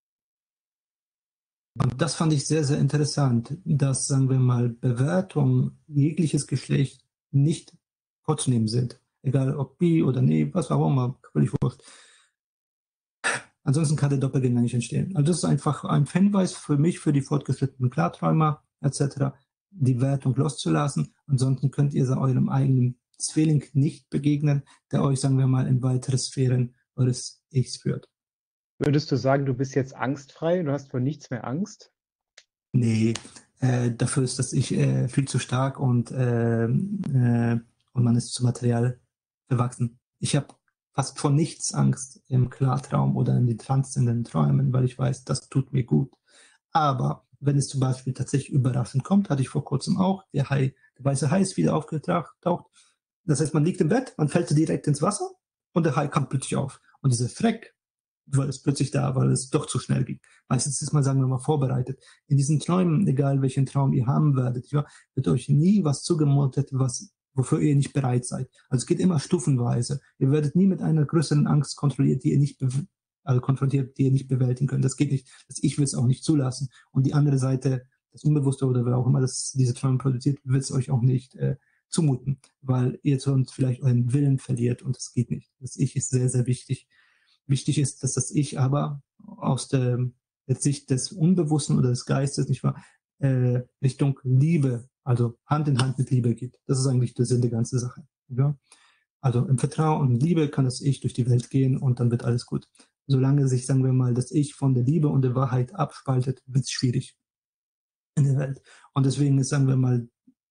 Und das fand ich sehr, sehr interessant, dass, sagen wir mal, Bewertungen jegliches Geschlecht nicht vorzunehmen sind. Egal ob bi oder nee, was auch immer, völlig wurscht. Ansonsten kann der Doppelgänger nicht entstehen. Also das ist einfach ein Hinweis für mich, für die fortgeschrittenen Klarträumer et cetera, die Wertung loszulassen. Ansonsten könnt ihr eurem eigenen Zwilling nicht begegnen, der euch, sagen wir mal, in weitere Sphären eures Ichs führt. Würdest du sagen, du bist jetzt angstfrei, du hast vor nichts mehr Angst? Nee, äh, dafür ist das Ich äh, viel zu stark und, äh, äh, und man ist zu Material verwachsen. Ich habe fast vor nichts Angst im Klartraum oder in den transzendenten Träumen, weil ich weiß, das tut mir gut. Aber wenn es zum Beispiel tatsächlich überraschend kommt, hatte ich vor kurzem auch, der Hai, der weiße Hai ist wieder aufgetaucht. Das heißt, man liegt im Bett, man fällt direkt ins Wasser und der Hai kommt plötzlich auf. Und dieser Schreck, weil es plötzlich da, weil es doch zu schnell ging. Meistens ist man, sagen wir mal, vorbereitet. In diesen Träumen, egal welchen Traum ihr haben werdet, ja, wird euch nie was zugemutet, was wofür ihr nicht bereit seid. Also es geht immer stufenweise. Ihr werdet nie mit einer größeren Angst kontrolliert, die ihr nicht also konfrontiert, die ihr nicht bewältigen könnt. Das geht nicht. Das Ich will es auch nicht zulassen. Und die andere Seite, das Unbewusste oder wer auch immer das diese Träume produziert, wird es euch auch nicht äh, zumuten, weil ihr sonst vielleicht euren Willen verliert und das geht nicht. Das Ich ist sehr, sehr wichtig. Wichtig ist, dass das Ich aber aus der, der Sicht des Unbewussten oder des Geistes, nicht wahr, äh, Richtung Liebe, also Hand in Hand mit Liebe geht. Das ist eigentlich der Sinn der ganzen Sache. Ja? Also im Vertrauen und Liebe kann das Ich durch die Welt gehen und dann wird alles gut. Solange sich, sagen wir mal, das Ich von der Liebe und der Wahrheit abspaltet, wird es schwierig in der Welt. Und deswegen ist, sagen wir mal,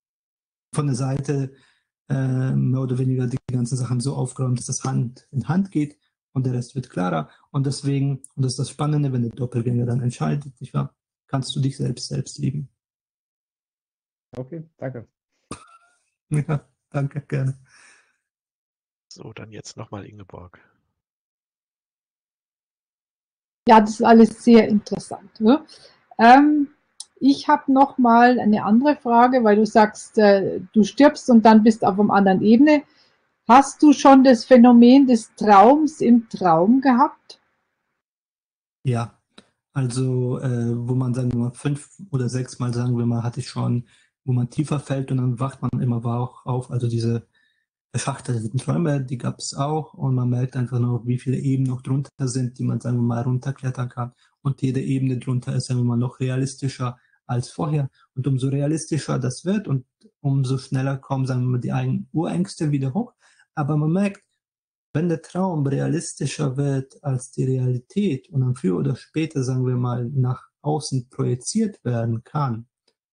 von der Seite äh, mehr oder weniger die ganzen Sachen so aufgeräumt, dass das Hand in Hand geht und der Rest wird klarer. Und deswegen, und das ist das Spannende, wenn der Doppelgänger dann entscheidet, nicht wahr, kannst du dich selbst selbst lieben. Okay, danke. Ja, danke, gerne. So, dann jetzt nochmal Ingeborg. Ja, das ist alles sehr interessant. Ne? Ähm, ich habe noch mal eine andere Frage, weil du sagst, äh, du stirbst und dann bist auf einer anderen Ebene. Hast du schon das Phänomen des Traums im Traum gehabt? Ja, also äh, wo man, sagen wir mal, fünf oder sechs Mal, sagen wir mal, hatte ich schon, wo man tiefer fällt und dann wacht man immer wach auf. Also diese verschachtelten Träume, die gab es auch und man merkt einfach noch, wie viele Ebenen noch drunter sind, die man, sagen wir mal, runterklettern kann. Und jede Ebene drunter ist, sagen wir mal, noch realistischer als vorher. Und umso realistischer das wird und umso schneller kommen, sagen wir mal, die eigenen Urängste wieder hoch. Aber man merkt, wenn der Traum realistischer wird als die Realität und dann früher oder später, sagen wir mal, nach außen projiziert werden kann,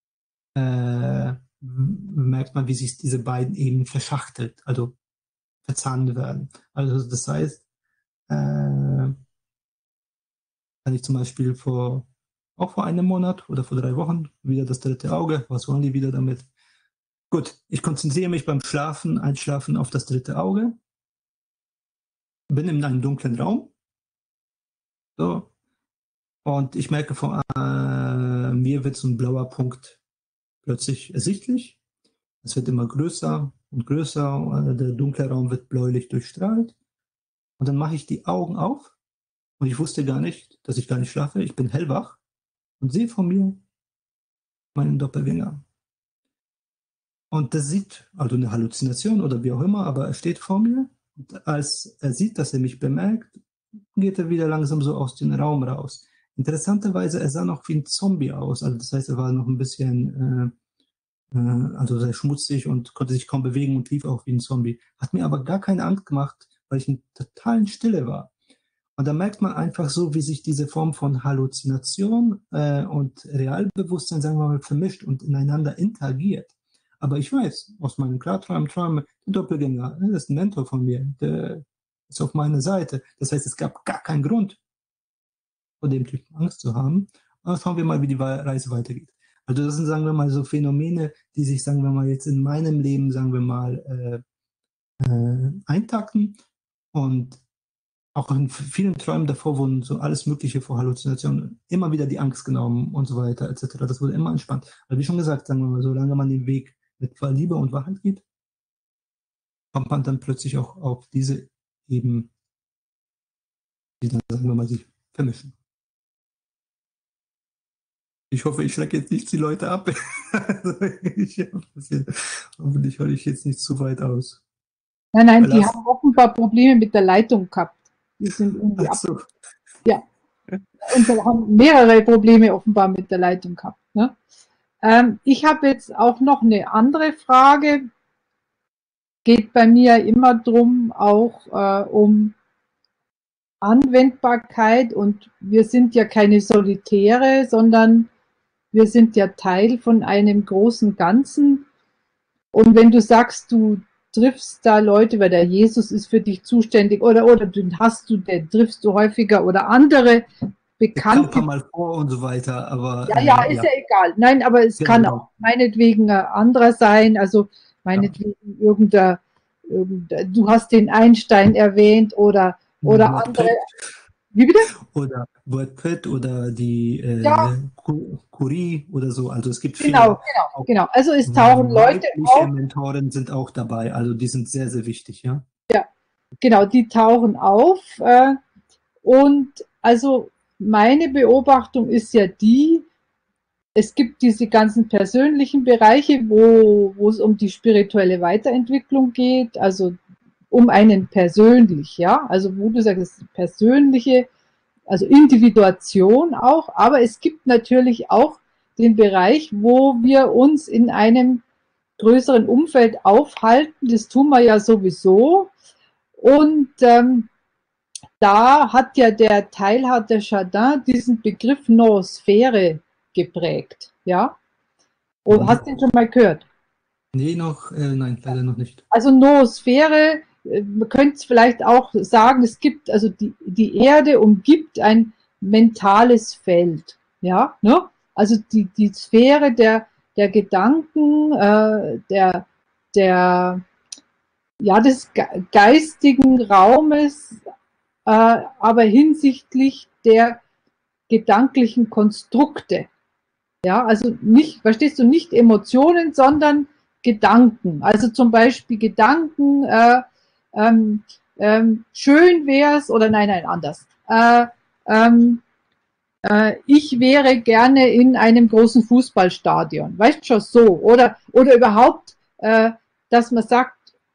äh, merkt man, wie sich diese beiden Ebenen verschachtelt, also verzahnt werden. Also das heißt, äh, wenn ich zum Beispiel vor, auch vor einem Monat oder vor drei Wochen wieder das dritte Auge, was wollen die wieder damit? Gut, ich konzentriere mich beim Schlafen, Einschlafen auf das dritte Auge, bin in einem dunklen Raum, so, und ich merke, von äh, mir wird so ein blauer Punkt plötzlich ersichtlich. Es wird immer größer und größer, der dunkle Raum wird bläulich durchstrahlt. Und dann mache ich die Augen auf und ich wusste gar nicht, dass ich gar nicht schlafe. Ich bin hellwach und sehe vor mir meinen Doppelgänger. Und das sieht, also eine Halluzination oder wie auch immer, aber er steht vor mir. Und als er sieht, dass er mich bemerkt, geht er wieder langsam so aus dem Raum raus. Interessanterweise, er sah noch wie ein Zombie aus. Also das heißt, er war noch ein bisschen, äh, äh, also sehr schmutzig und konnte sich kaum bewegen und lief auch wie ein Zombie. Hat mir aber gar keine Angst gemacht, weil ich in totalen Stille war. Und da merkt man einfach so, wie sich diese Form von Halluzination äh, und Realbewusstsein, sagen wir mal, vermischt und ineinander interagiert. Aber ich weiß, aus meinem Klarträumen, Träumen, der Doppelgänger, das ist ein Mentor von mir, der ist auf meiner Seite. Das heißt, es gab gar keinen Grund, vor dem Typen Angst zu haben. Aber schauen wir mal, wie die Reise weitergeht. Also das sind, sagen wir mal, so Phänomene, die sich, sagen wir mal, jetzt in meinem Leben, sagen wir mal, äh, äh, eintakten. Und auch in vielen Träumen davor wurden so alles Mögliche vor Halluzinationen, immer wieder die Angst genommen und so weiter, et cetera. Das wurde immer entspannt. Also wie schon gesagt, sagen wir mal, solange man den Weg mit Liebe und Wahrheit geht, kommt man dann plötzlich auch auf diese Ebenen, die dann, sagen wir mal, sich vermischen. Ich hoffe, ich schrecke jetzt nicht die Leute ab. ich, hoffentlich hole ich jetzt nicht zu weit aus. Nein, nein, Verlass. Die haben offenbar Probleme mit der Leitung gehabt. Die sind irgendwie Ach so. ab. Ja. Und wir haben mehrere Probleme offenbar mit der Leitung gehabt. Ne? Ähm, ich habe jetzt auch noch eine andere Frage. Geht bei mir immer drum, auch äh, um Anwendbarkeit, und wir sind ja keine Solitäre, sondern wir sind ja Teil von einem großen Ganzen. Und wenn du sagst, du triffst da Leute, weil der Jesus ist für dich zuständig, oder oder du hast du, den triffst du häufiger oder andere Bekannte. Ein paar Mal vor und so weiter, aber ja, ja, äh, ist ja. ja egal. Nein, aber es Genau. kann auch meinetwegen ein anderer sein, also meinetwegen ja. irgendein, irgendein, du hast den Einstein erwähnt oder oder Brad andere. Pitt. Wie bitte? Oder Brad Pitt oder die äh, Ja. Curie oder so. Also es gibt Genau, viele. genau, auch genau. Also es tauchen Leute auf. Mentoren sind auch dabei, also die sind sehr, sehr wichtig, ja. Ja, genau, die tauchen auf. Äh, und also meine Beobachtung ist ja die, es gibt diese ganzen persönlichen Bereiche, wo, wo es um die spirituelle Weiterentwicklung geht, also um einen persönlich, ja, also wo du sagst, das ist persönliche, also Individuation auch, aber es gibt natürlich auch den Bereich, wo wir uns in einem größeren Umfeld aufhalten, das tun wir ja sowieso, und ähm, da hat ja der Teilhard de Chardin diesen Begriff Noosphäre geprägt, ja. Und hast du den schon mal gehört? Nee, noch, äh, nein, leider noch nicht. Also Noosphäre, man könnte es vielleicht auch sagen, es gibt, also die, die Erde umgibt ein mentales Feld, ja, ne? Also die, die Sphäre der, der Gedanken, äh, der, der, ja, des geistigen Raumes, äh, aber hinsichtlich der gedanklichen Konstrukte. Ja, also nicht, verstehst du, nicht Emotionen, sondern Gedanken. Also zum Beispiel Gedanken, äh, ähm, ähm, schön wär's, oder nein, nein, anders. Äh, ähm, äh, ich wäre gerne in einem großen Fußballstadion, weißt du schon, so. Oder, oder überhaupt, äh, dass man sagt,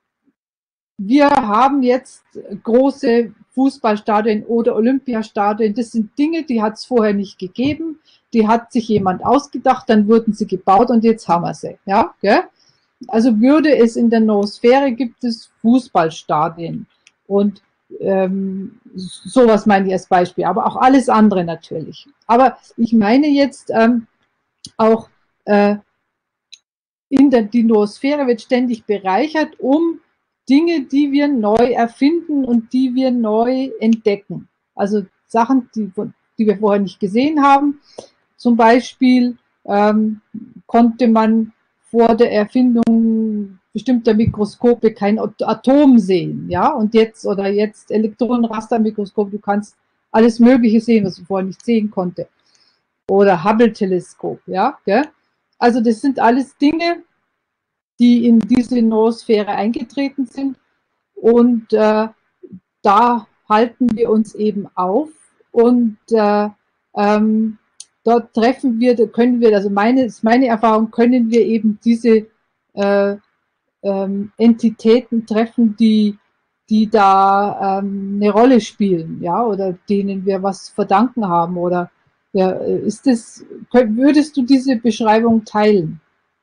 wir haben jetzt große Fußballstadien oder Olympiastadien. Das sind Dinge, die hat es vorher nicht gegeben. Die hat sich jemand ausgedacht, dann wurden sie gebaut und jetzt haben wir sie. Ja, gell? Also würde es in der Noosphäre gibt es Fußballstadien. Und ähm, sowas meine ich als Beispiel, aber auch alles andere natürlich. Aber ich meine jetzt ähm, auch äh, in der die Noosphäre wird ständig bereichert um Dinge, die wir neu erfinden und die wir neu entdecken. Also Sachen, die, die wir vorher nicht gesehen haben. Zum Beispiel ähm, konnte man vor der Erfindung bestimmter Mikroskope kein Atom sehen, ja, und jetzt oder jetzt Elektronenrastermikroskop, du kannst alles Mögliche sehen, was du vorher nicht sehen konnte. Oder Hubble-Teleskop, ja, gell? Also das sind alles Dinge, die in diese Noosphäre eingetreten sind und äh, da halten wir uns eben auf und äh, ähm, dort treffen wir, können wir, also meine, meine Erfahrung, können wir eben diese äh, ähm, Entitäten treffen, die, die da ähm, eine Rolle spielen, ja, oder denen wir was verdanken haben, oder ja, ist das, würdest du diese Beschreibung teilen?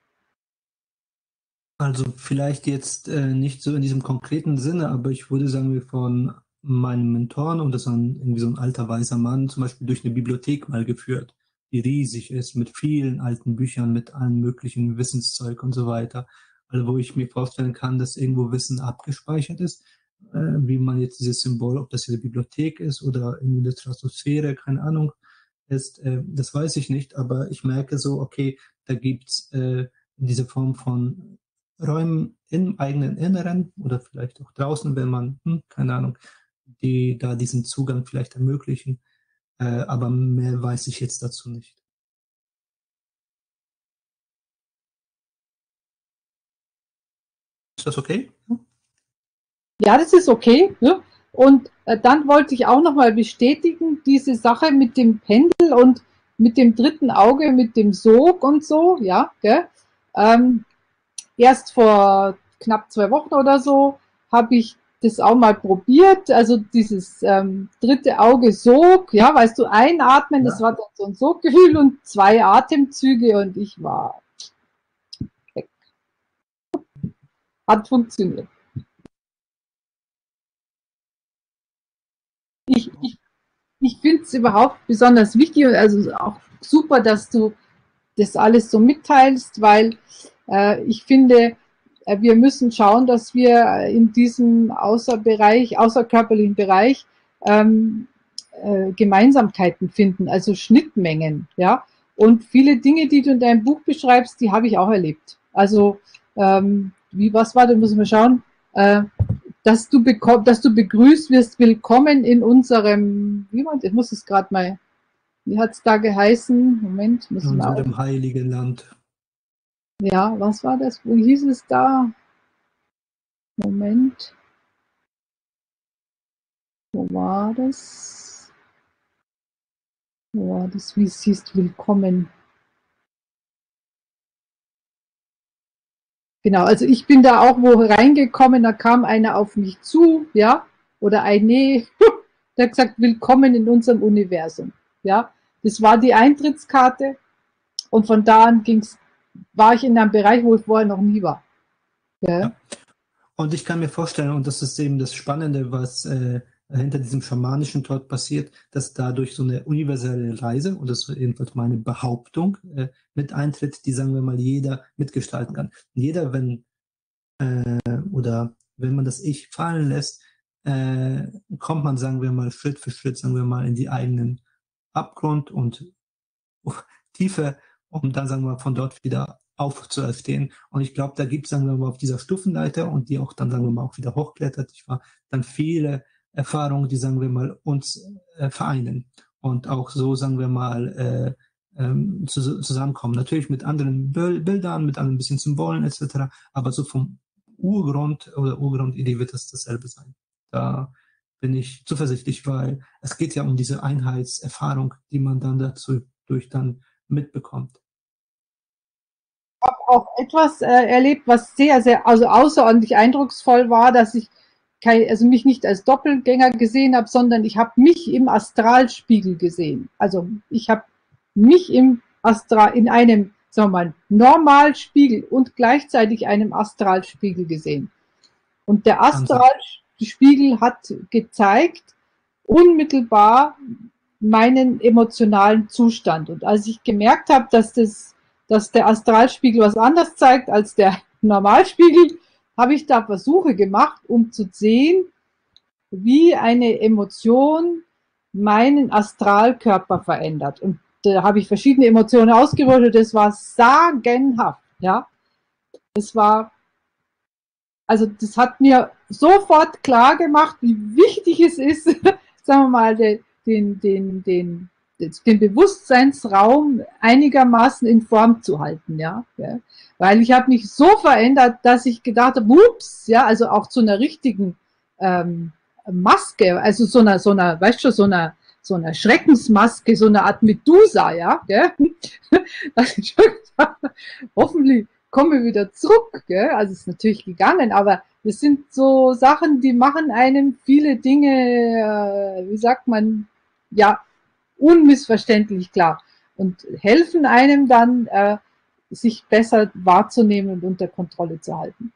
Also vielleicht jetzt äh, nicht so in diesem konkreten Sinne, aber ich würde sagen, wir von meinem Mentoren, und das ist ein, irgendwie so ein alter weißer Mann, zum Beispiel durch eine Bibliothek mal geführt, die riesig ist, mit vielen alten Büchern, mit allem möglichen Wissenszeug und so weiter. Also wo ich mir vorstellen kann, dass irgendwo Wissen abgespeichert ist, äh, wie man jetzt dieses Symbol, ob das hier eine Bibliothek ist oder irgendwie eine Stratosphäre, keine Ahnung, ist, äh, das weiß ich nicht, aber ich merke so, okay, da gibt's äh, diese Form von Räumen im eigenen Inneren oder vielleicht auch draußen, wenn man, hm, keine Ahnung, die da diesen Zugang vielleicht ermöglichen. Äh, aber mehr weiß ich jetzt dazu nicht. Ist das okay? Ja, das ist okay. Ne? Und äh, dann wollte ich auch nochmal bestätigen, diese Sache mit dem Pendel und mit dem dritten Auge, mit dem Sog und so, ja, gell? Ähm, erst vor knapp zwei Wochen oder so habe ich das auch mal probiert, also dieses ähm, dritte Auge Sog, ja, weißt du, einatmen, ja. Das war dann so ein Soggefühl und zwei Atemzüge und ich war weg. Hat funktioniert. Ich, ich, ich finde es überhaupt besonders wichtig und also auch super, dass du das alles so mitteilst, weil äh, ich finde, äh, wir müssen schauen, dass wir in diesem Außerbereich, außerkörperlichen Bereich ähm, äh, Gemeinsamkeiten finden, also Schnittmengen, ja. Und viele Dinge, die du in deinem Buch beschreibst, die habe ich auch erlebt. Also ähm, wie was war, da müssen wir schauen. Äh, dass du bekomm, dass du begrüßt wirst, willkommen in unserem, wie man, ich muss es gerade mal, wie hat es da geheißen? Moment, müssen in wir unserem auch. heiligen Land. Ja, was war das? Wo hieß es da? Moment. Wo war das? Wo war das? Wie es hieß, willkommen. Genau, also ich bin da auch wo reingekommen, da kam einer auf mich zu, ja, oder ein Nee, der hat gesagt, willkommen in unserem Universum, ja. Das war die Eintrittskarte und von da an ging's, war ich in einem Bereich, wo ich vorher noch nie war. Ja. Ja. Und ich kann mir vorstellen, und das ist eben das Spannende, was äh, hinter diesem schamanischen Tod passiert, dass dadurch so eine universelle Reise, und das ist jedenfalls meine Behauptung, äh, mit eintritt, die, sagen wir mal, jeder mitgestalten kann. Jeder, wenn, äh, oder wenn man das Ich fallen lässt, äh, kommt man, sagen wir mal, Schritt für Schritt, sagen wir mal, in die eigenen Abgrund und uh, Tiefe, um dann, sagen wir mal, von dort wieder aufzuerstehen. Und ich glaube, da gibt es, sagen wir mal, auf dieser Stufenleiter und die auch dann, sagen wir mal, auch wieder hochklettert, ich war dann viele Erfahrungen, die, sagen wir mal, uns äh, vereinen und auch so, sagen wir mal, äh, ähm, zu, zusammenkommen. Natürlich mit anderen Bildern, mit einem bisschen Symbolen et cetera, aber so vom Urgrund oder Urgrundidee wird das dasselbe sein. Da bin ich zuversichtlich, weil es geht ja um diese Einheitserfahrung, die man dann dazu durch dann mitbekommt. Ich habe auch etwas äh, erlebt, was sehr, sehr, also außerordentlich eindrucksvoll war, dass ich kein, also mich nicht als Doppelgänger gesehen habe, sondern ich habe mich im Astralspiegel gesehen. Also ich habe mich im Astral, in einem, sagen wir mal, Normalspiegel und gleichzeitig einem Astralspiegel gesehen. Und der Astral, Spiegel hat gezeigt, unmittelbar meinen emotionalen Zustand. Und als ich gemerkt habe, dass, das, dass der Astralspiegel was anderes zeigt als der Normalspiegel, habe ich da Versuche gemacht, um zu sehen, wie eine Emotion meinen Astralkörper verändert. Und da habe ich verschiedene Emotionen ausgerollt. Das war sagenhaft. Ja, das war, also das hat mir sofort klar gemacht, wie wichtig es ist, sagen wir mal, den, den, den, den, den Bewusstseinsraum einigermaßen in Form zu halten, ja, ja. Weil ich habe mich so verändert, dass ich gedacht habe, ups, ja, also auch zu einer richtigen ähm, Maske, also so einer, so einer, weißt du, so einer, so einer Schreckensmaske, so eine Art Medusa, ja, gell? Das ist schon, hoffentlich komme ich wieder zurück, gell? Also es ist natürlich gegangen, aber das sind so Sachen, die machen einem viele Dinge, äh, wie sagt man, ja, unmissverständlich klar und helfen einem dann, äh, sich besser wahrzunehmen und unter Kontrolle zu halten.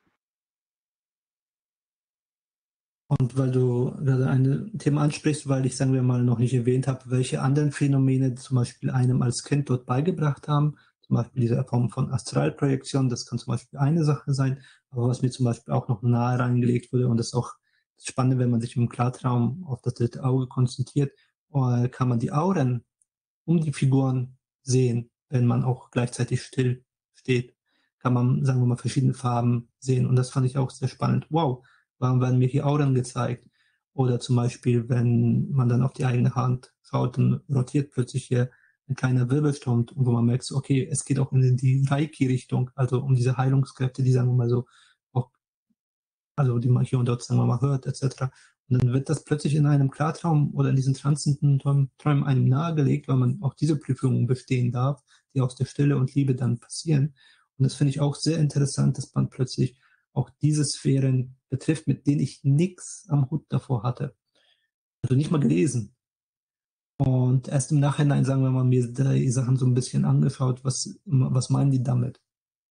Und weil du gerade ein Thema ansprichst, weil ich, sagen wir mal, noch nicht erwähnt habe, welche anderen Phänomene zum Beispiel einem als Kind dort beigebracht haben, zum Beispiel diese Form von Astralprojektion, das kann zum Beispiel eine Sache sein, aber was mir zum Beispiel auch noch nahe reingelegt wurde, und das ist auch spannend, wenn man sich im Klartraum auf das dritte Auge konzentriert, kann man die Auren um die Figuren sehen, wenn man auch gleichzeitig still steht, kann man, sagen wir mal, verschiedene Farben sehen, und das fand ich auch sehr spannend. Wow, warum werden mir hier Auren gezeigt? Oder zum Beispiel, wenn man dann auf die eigene Hand schaut, dann rotiert plötzlich hier ein kleiner Wirbelsturm, wo man merkt, okay, es geht auch in die Reiki-Richtung, also um diese Heilungskräfte, die, sagen wir mal so, auch, also die man hier und dort, sagen wir mal, hört, et cetera. Und dann wird das plötzlich in einem Klartraum oder in diesen transcendenten Träumen einem nahegelegt, weil man auch diese Prüfungen bestehen darf, die aus der Stille und Liebe dann passieren. Und das finde ich auch sehr interessant, dass man plötzlich auch diese Sphären betrifft, mit denen ich nichts am Hut davor hatte. Also nicht mal gelesen. Und erst im Nachhinein, sagen wir mal, mir die Sachen so ein bisschen angeschaut, was, was meinen die damit?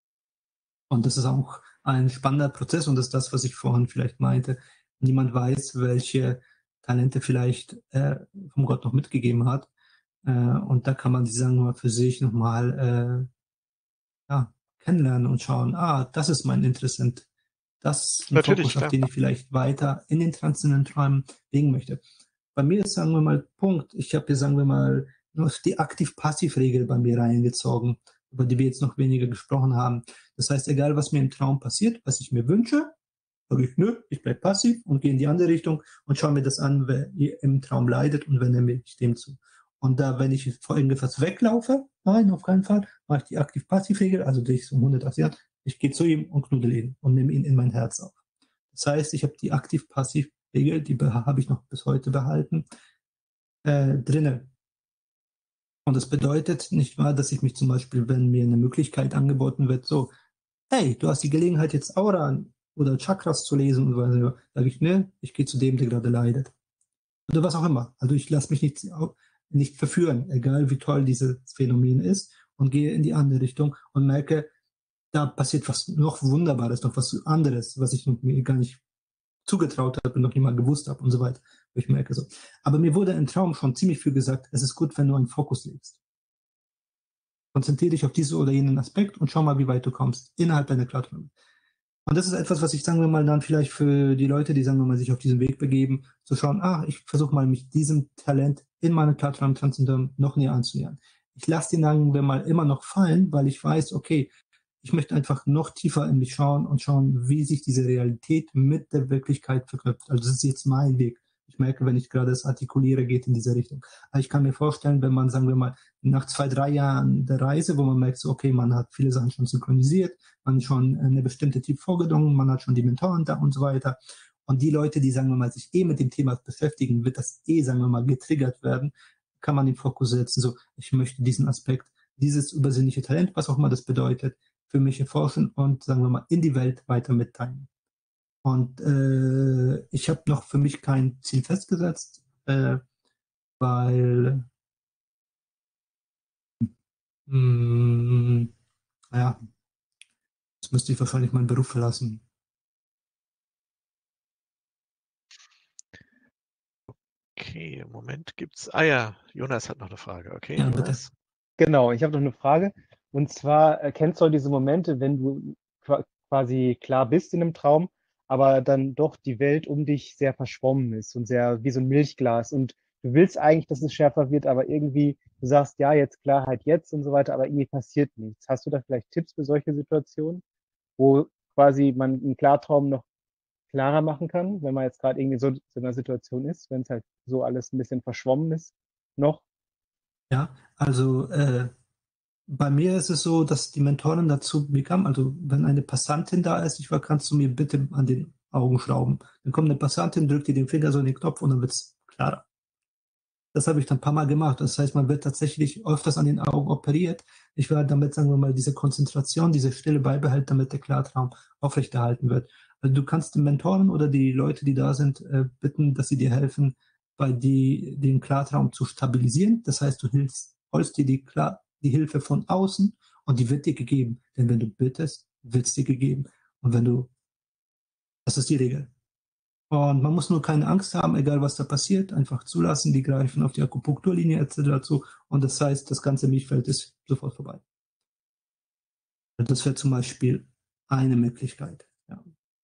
Und das ist auch ein spannender Prozess, und das ist das, was ich vorhin vielleicht meinte. Niemand weiß, welche Talente vielleicht äh, vom Gott noch mitgegeben hat. Äh, und da kann man die, sagen wir mal, für sich nochmal äh, ja, kennenlernen und schauen, ah, das ist mein Interessent. Das ist ein Natürlich, Fokus, auf klar. den ich vielleicht weiter in den transzendenten Träumen legen möchte. Bei mir ist, sagen wir mal, Punkt. Ich habe hier, sagen wir mal, nur die Aktiv-Passiv-Regel bei mir reingezogen, über die wir jetzt noch weniger gesprochen haben. Das heißt, egal was mir im Traum passiert, was ich mir wünsche, sage ich, nö, ich bleibe passiv und gehe in die andere Richtung und schaue mir das an, wer im Traum leidet, und wende mich dem zu. Und da, wenn ich vor irgendetwas weglaufe, nein, auf keinen Fall, mache ich die Aktiv-Passiv-Regel, also drehe ich so um hundertachtzig Grad, ich gehe zu ihm und knuddel ihn und nehme ihn in mein Herz auf. Das heißt, ich habe die Aktiv-Passiv-Regel, die habe ich noch bis heute behalten, äh, drinne. Und das bedeutet nicht wahr, dass ich mich zum Beispiel, wenn mir eine Möglichkeit angeboten wird, so, hey, du hast die Gelegenheit, jetzt Aura oder Chakras zu lesen, und so, sage ich, ne, ich gehe zu dem, der gerade leidet. Oder was auch immer. Also ich lasse mich nicht, nicht verführen, egal wie toll dieses Phänomen ist, und gehe in die andere Richtung und merke, da passiert was noch Wunderbares, noch was anderes, was ich mir gar nicht zugetraut habe und noch nicht mal gewusst habe und so weiter. Ich merke so. Aber mir wurde im Traum schon ziemlich viel gesagt, es ist gut, wenn du einen Fokus legst. Konzentriere dich auf diesen oder jenen Aspekt und schau mal, wie weit du kommst innerhalb deiner Klarträume. Und das ist etwas, was ich, sagen wir mal, dann vielleicht für die Leute, die, sagen wir mal, sich auf diesen Weg begeben, zu schauen, ah, ich versuche mal, mich diesem Talent in meiner Klartraum Transzendent noch näher anzunähern. Ich lasse den, sagen wir mal, immer noch fallen, weil ich weiß, okay, ich möchte einfach noch tiefer in mich schauen und schauen, wie sich diese Realität mit der Wirklichkeit verknüpft. Also das ist jetzt mein Weg. Ich merke, wenn ich gerade das artikuliere, geht in diese Richtung. Aber ich kann mir vorstellen, wenn man, sagen wir mal, nach zwei, drei Jahren der Reise, wo man merkt, so, okay, man hat viele Sachen schon synchronisiert, man hat schon eine bestimmte Typ vorgedrungen, man hat schon die Mentoren da und so weiter. Und die Leute, die, sagen wir mal, sich eh mit dem Thema beschäftigen, wird das eh, sagen wir mal, getriggert werden, kann man den Fokus setzen, so, ich möchte diesen Aspekt, dieses übersinnliche Talent, was auch immer das bedeutet, für mich erforschen und, sagen wir mal, in die Welt weiter mitteilen. Und äh, ich habe noch für mich kein Ziel festgesetzt, äh, weil, mh, ja, jetzt müsste ich wahrscheinlich meinen Beruf verlassen. Okay, im Moment gibt's. Ah ja, Jonas hat noch eine Frage. Okay, Ja, bitte. Jonas. Genau, ich habe noch eine Frage. Und zwar, äh, kennst du auch diese Momente, wenn du qua- quasi klar bist in einem Traum, aber dann doch die Welt um dich sehr verschwommen ist und sehr wie so ein Milchglas und du willst eigentlich, dass es schärfer wird, aber irgendwie, du sagst, ja, jetzt Klarheit jetzt und so weiter, aber irgendwie passiert nichts. Hast du da vielleicht Tipps für solche Situationen, wo quasi man einen Klartraum noch klarer machen kann, wenn man jetzt gerade irgendwie so, so in einer Situation ist, wenn es halt so alles ein bisschen verschwommen ist noch? Ja, also äh, bei mir ist es so, dass die Mentorin dazu bekam, also wenn eine Passantin da ist, ich war, kannst du mir bitte an den Augen schrauben. Dann kommt eine Passantin, drückt dir den Finger so in den Knopf und dann wird es klarer. Das habe ich dann ein paar Mal gemacht. Das heißt, man wird tatsächlich öfters an den Augen operiert. Ich werde damit, sagen wir mal, diese Konzentration, diese Stille beibehalten, damit der Klartraum aufrechterhalten wird. Also du kannst den Mentoren oder die Leute, die da sind, äh, bitten, dass sie dir helfen, bei die, den Klartraum zu stabilisieren. Das heißt, du hilfst, holst dir die, Klar, die Hilfe von außen und die wird dir gegeben. Denn wenn du bittest, wird es dir gegeben. Und wenn du, das ist die Regel. Und man muss nur keine Angst haben, egal was da passiert, einfach zulassen, die greifen auf die Akupunkturlinie et cetera zu und das heißt, das ganze Mischfeld ist sofort vorbei. Das wäre zum Beispiel eine Möglichkeit. Ja.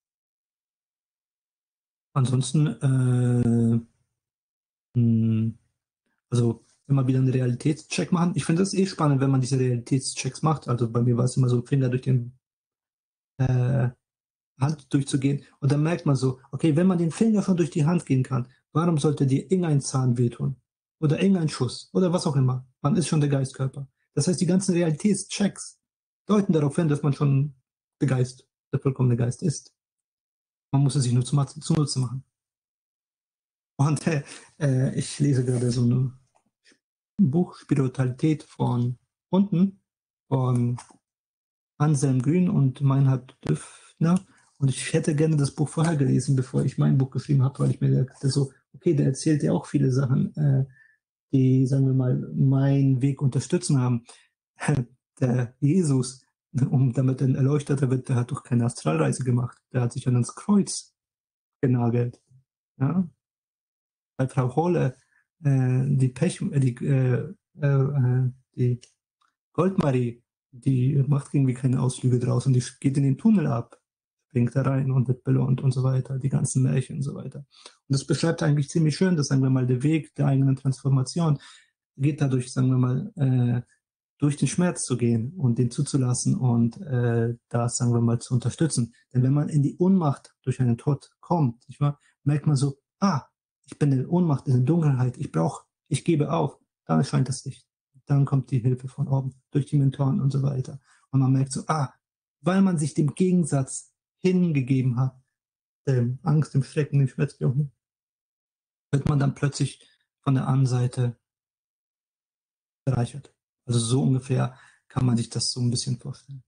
Ansonsten, äh, mh, also immer wieder einen Realitätscheck machen. Ich finde das eh spannend, wenn man diese Realitätschecks macht. Also bei mir war es immer so, Finger durch den äh, Hand durchzugehen. Und dann merkt man so, okay, wenn man den Finger schon durch die Hand gehen kann, warum sollte dir irgendein Zahn wehtun? Oder irgendein Schuss? Oder was auch immer. Man ist schon der Geistkörper. Das heißt, die ganzen Realitätschecks deuten darauf hin, dass man schon der Geist, der vollkommene Geist ist. Man muss es sich nur zunutze machen. Und äh, äh, ich lese gerade so ein Buch Spiritualität von unten von Anselm Grün und Meinhard Döpfner. Und ich hätte gerne das Buch vorher gelesen, bevor ich mein Buch geschrieben habe, weil ich mir dachte so, okay, der erzählt ja auch viele Sachen, äh, die, sagen wir mal, meinen Weg unterstützen haben. Der Jesus, um damit ein Erleuchteter wird, der hat doch keine Astralreise gemacht. Der hat sich an das Kreuz genagelt. Ja? Bei Frau Hohle, äh, die Pech, äh, die, äh, äh, die Goldmarie, die macht irgendwie keine Ausflüge draußen, die geht in den Tunnel ab, springt da rein und wird belohnt und so weiter, die ganzen Märchen und so weiter. Und das beschreibt eigentlich ziemlich schön, dass, sagen wir mal, der Weg der eigenen Transformation geht dadurch, sagen wir mal, äh, durch den Schmerz zu gehen und den zuzulassen und äh, das, sagen wir mal, zu unterstützen. Denn wenn man in die Ohnmacht durch einen Tod kommt, nicht wahr, merkt man so, ah, ich bin in der Ohnmacht, in der Dunkelheit, ich brauche, ich gebe auf, dann erscheint das Licht. Dann kommt die Hilfe von oben, durch die Mentoren und so weiter. Und man merkt so, ah, weil man sich dem Gegensatz hingegeben hat, dem Angst, dem Schrecken, dem Schmerz, wird man dann plötzlich von der anderen Seite bereichert. Also so ungefähr kann man sich das so ein bisschen vorstellen.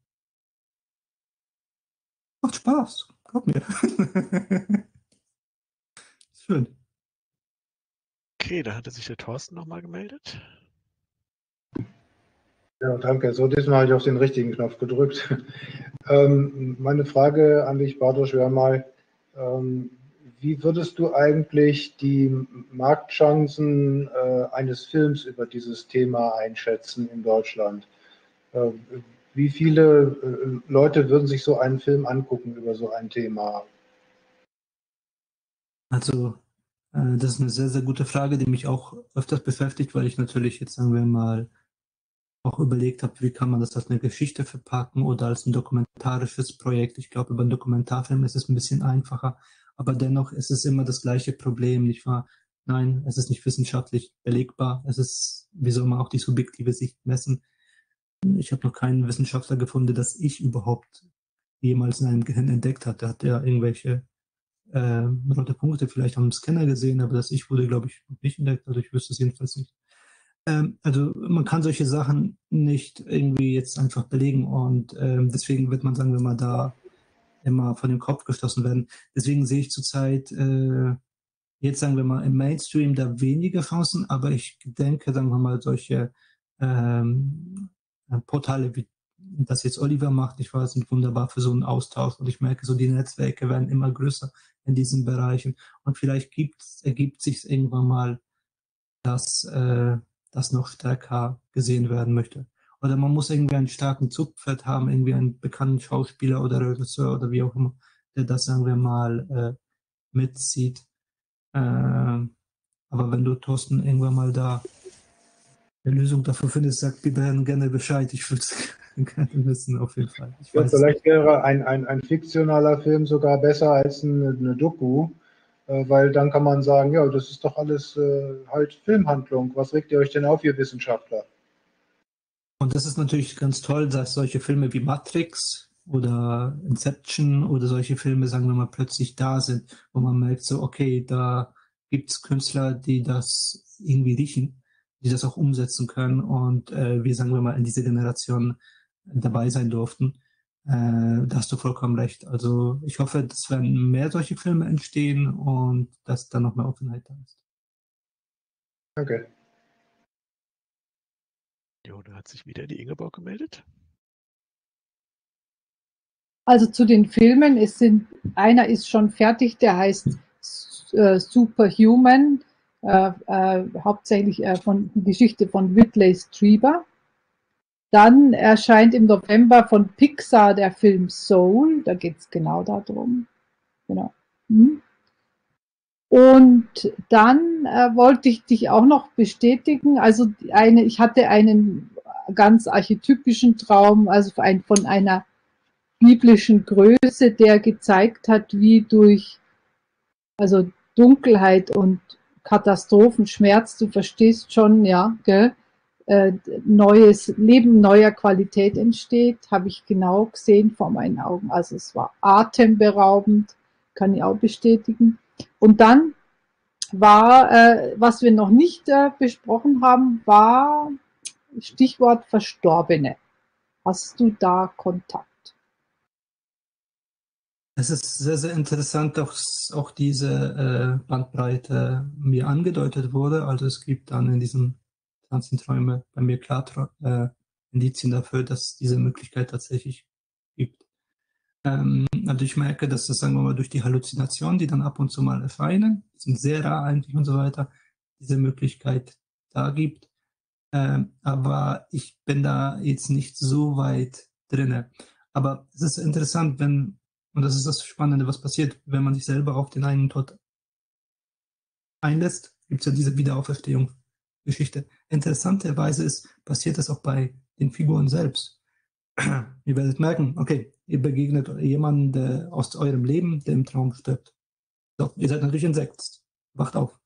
Macht Spaß, glaub mir. Schön. Okay, da hatte sich der Thorsten nochmal gemeldet. Ja, danke. So, diesmal habe ich auf den richtigen Knopf gedrückt. ähm, meine Frage an dich, Bartosz, wäre mal, ähm, wie würdest du eigentlich die Marktchancen äh, eines Films über dieses Thema einschätzen in Deutschland? Äh, wie viele äh, Leute würden sich so einen Film angucken über so ein Thema? Also, äh, das ist eine sehr, sehr gute Frage, die mich auch öfters beschäftigt, weil ich natürlich jetzt, sagen wir mal, auch überlegt habe, wie kann man das als eine Geschichte verpacken oder als ein dokumentarisches Projekt. Ich glaube, über einen Dokumentarfilm ist es ein bisschen einfacher, aber dennoch ist es immer das gleiche Problem, nicht wahr? Nein, es ist nicht wissenschaftlich belegbar. Es ist, wie soll man auch die subjektive Sicht messen? Ich habe noch keinen Wissenschaftler gefunden, dass ich überhaupt jemals in einem Gehirn entdeckt hatte. Hat er irgendwelche äh, rote Punkte vielleicht am Scanner gesehen, aber das ich wurde, glaube ich, noch nicht entdeckt. Also ich wüsste es jedenfalls nicht. Ähm, also man kann solche Sachen nicht irgendwie jetzt einfach belegen und ähm, deswegen wird man, sagen wir mal, da immer von dem Kopf gestoßen werden. Deswegen sehe ich zurzeit äh, jetzt, sagen wir mal, im Mainstream da weniger Chancen, aber ich denke, sagen wir mal, solche ähm, Portale wie das jetzt Oliver macht, ich weiß, sind wunderbar für so einen Austausch und ich merke so, die Netzwerke werden immer größer in diesen Bereichen und vielleicht gibt, ergibt sich irgendwann mal dass äh, das noch stärker gesehen werden möchte. Oder man muss irgendwie einen starken Zugpferd haben, irgendwie einen bekannten Schauspieler oder Regisseur oder wie auch immer, der das, sagen wir mal, äh, mitzieht. Äh, aber wenn du, Thorsten, irgendwann mal da eine Lösung dafür findest, sag bitte gerne Bescheid. Ich würde es gerne wissen, auf jeden Fall. Ich Ja, weiß es vielleicht nicht. wäre ein, ein, ein fiktionaler Film sogar besser als eine, eine Doku, äh, weil dann kann man sagen, ja, das ist doch alles äh, halt Filmhandlung. Was regt ihr euch denn auf, ihr Wissenschaftler? Und das ist natürlich ganz toll, dass solche Filme wie Matrix oder Inception oder solche Filme, sagen wir mal, plötzlich da sind, wo man merkt so, okay, da gibt es Künstler, die das irgendwie riechen, die das auch umsetzen können und äh, wir, sagen wir mal, in dieser Generation dabei sein durften. Äh, da hast du vollkommen recht. Also ich hoffe, dass werden mehr solche Filme entstehen und dass da noch mehr Offenheit da ist. Danke. Jo, da hat sich wieder die Ingeborg gemeldet. Also zu den Filmen, es sind, einer ist schon fertig, der heißt äh, Superhuman, äh, äh, hauptsächlich äh, von die Geschichte von Whitley Strieber. Dann erscheint im November von Pixar der Film Soul, da geht es genau darum. Genau. Hm. Und dann äh, wollte ich dich auch noch bestätigen, also eine, ich hatte einen ganz archetypischen Traum, also ein, von einer biblischen Größe, der gezeigt hat, wie durch also Dunkelheit und Katastrophen, Schmerz, du verstehst schon, ja, gell, äh, neues Leben neuer Qualität entsteht, habe ich genau gesehen vor meinen Augen. Also es war atemberaubend, kann ich auch bestätigen. Und dann war, äh, was wir noch nicht äh, besprochen haben, war Stichwort Verstorbene. Hast du da Kontakt? Es ist sehr, sehr interessant, dass auch diese äh, Bandbreite mir angedeutet wurde. Also es gibt dann in diesen Tranzenträume bei mir klar äh, Indizien dafür, dass es diese Möglichkeit tatsächlich gibt. Ähm, also ich merke, dass das, sagen wir mal, durch die Halluzinationen, die dann ab und zu mal erscheinen, die sind sehr rar eigentlich und so weiter, diese Möglichkeit da gibt. Ähm, aber ich bin da jetzt nicht so weit drinne. Aber es ist interessant, wenn, und das ist das Spannende, was passiert, wenn man sich selber auf den eigenen Tod einlässt, gibt es ja diese Wiederauferstehung-Geschichte. Interessanterweise ist, passiert das auch bei den Figuren selbst. Ihr werdet merken, okay, ihr begegnet jemandem der aus eurem Leben, der im Traum stirbt. So, ihr seid natürlich entsetzt. Wacht auf.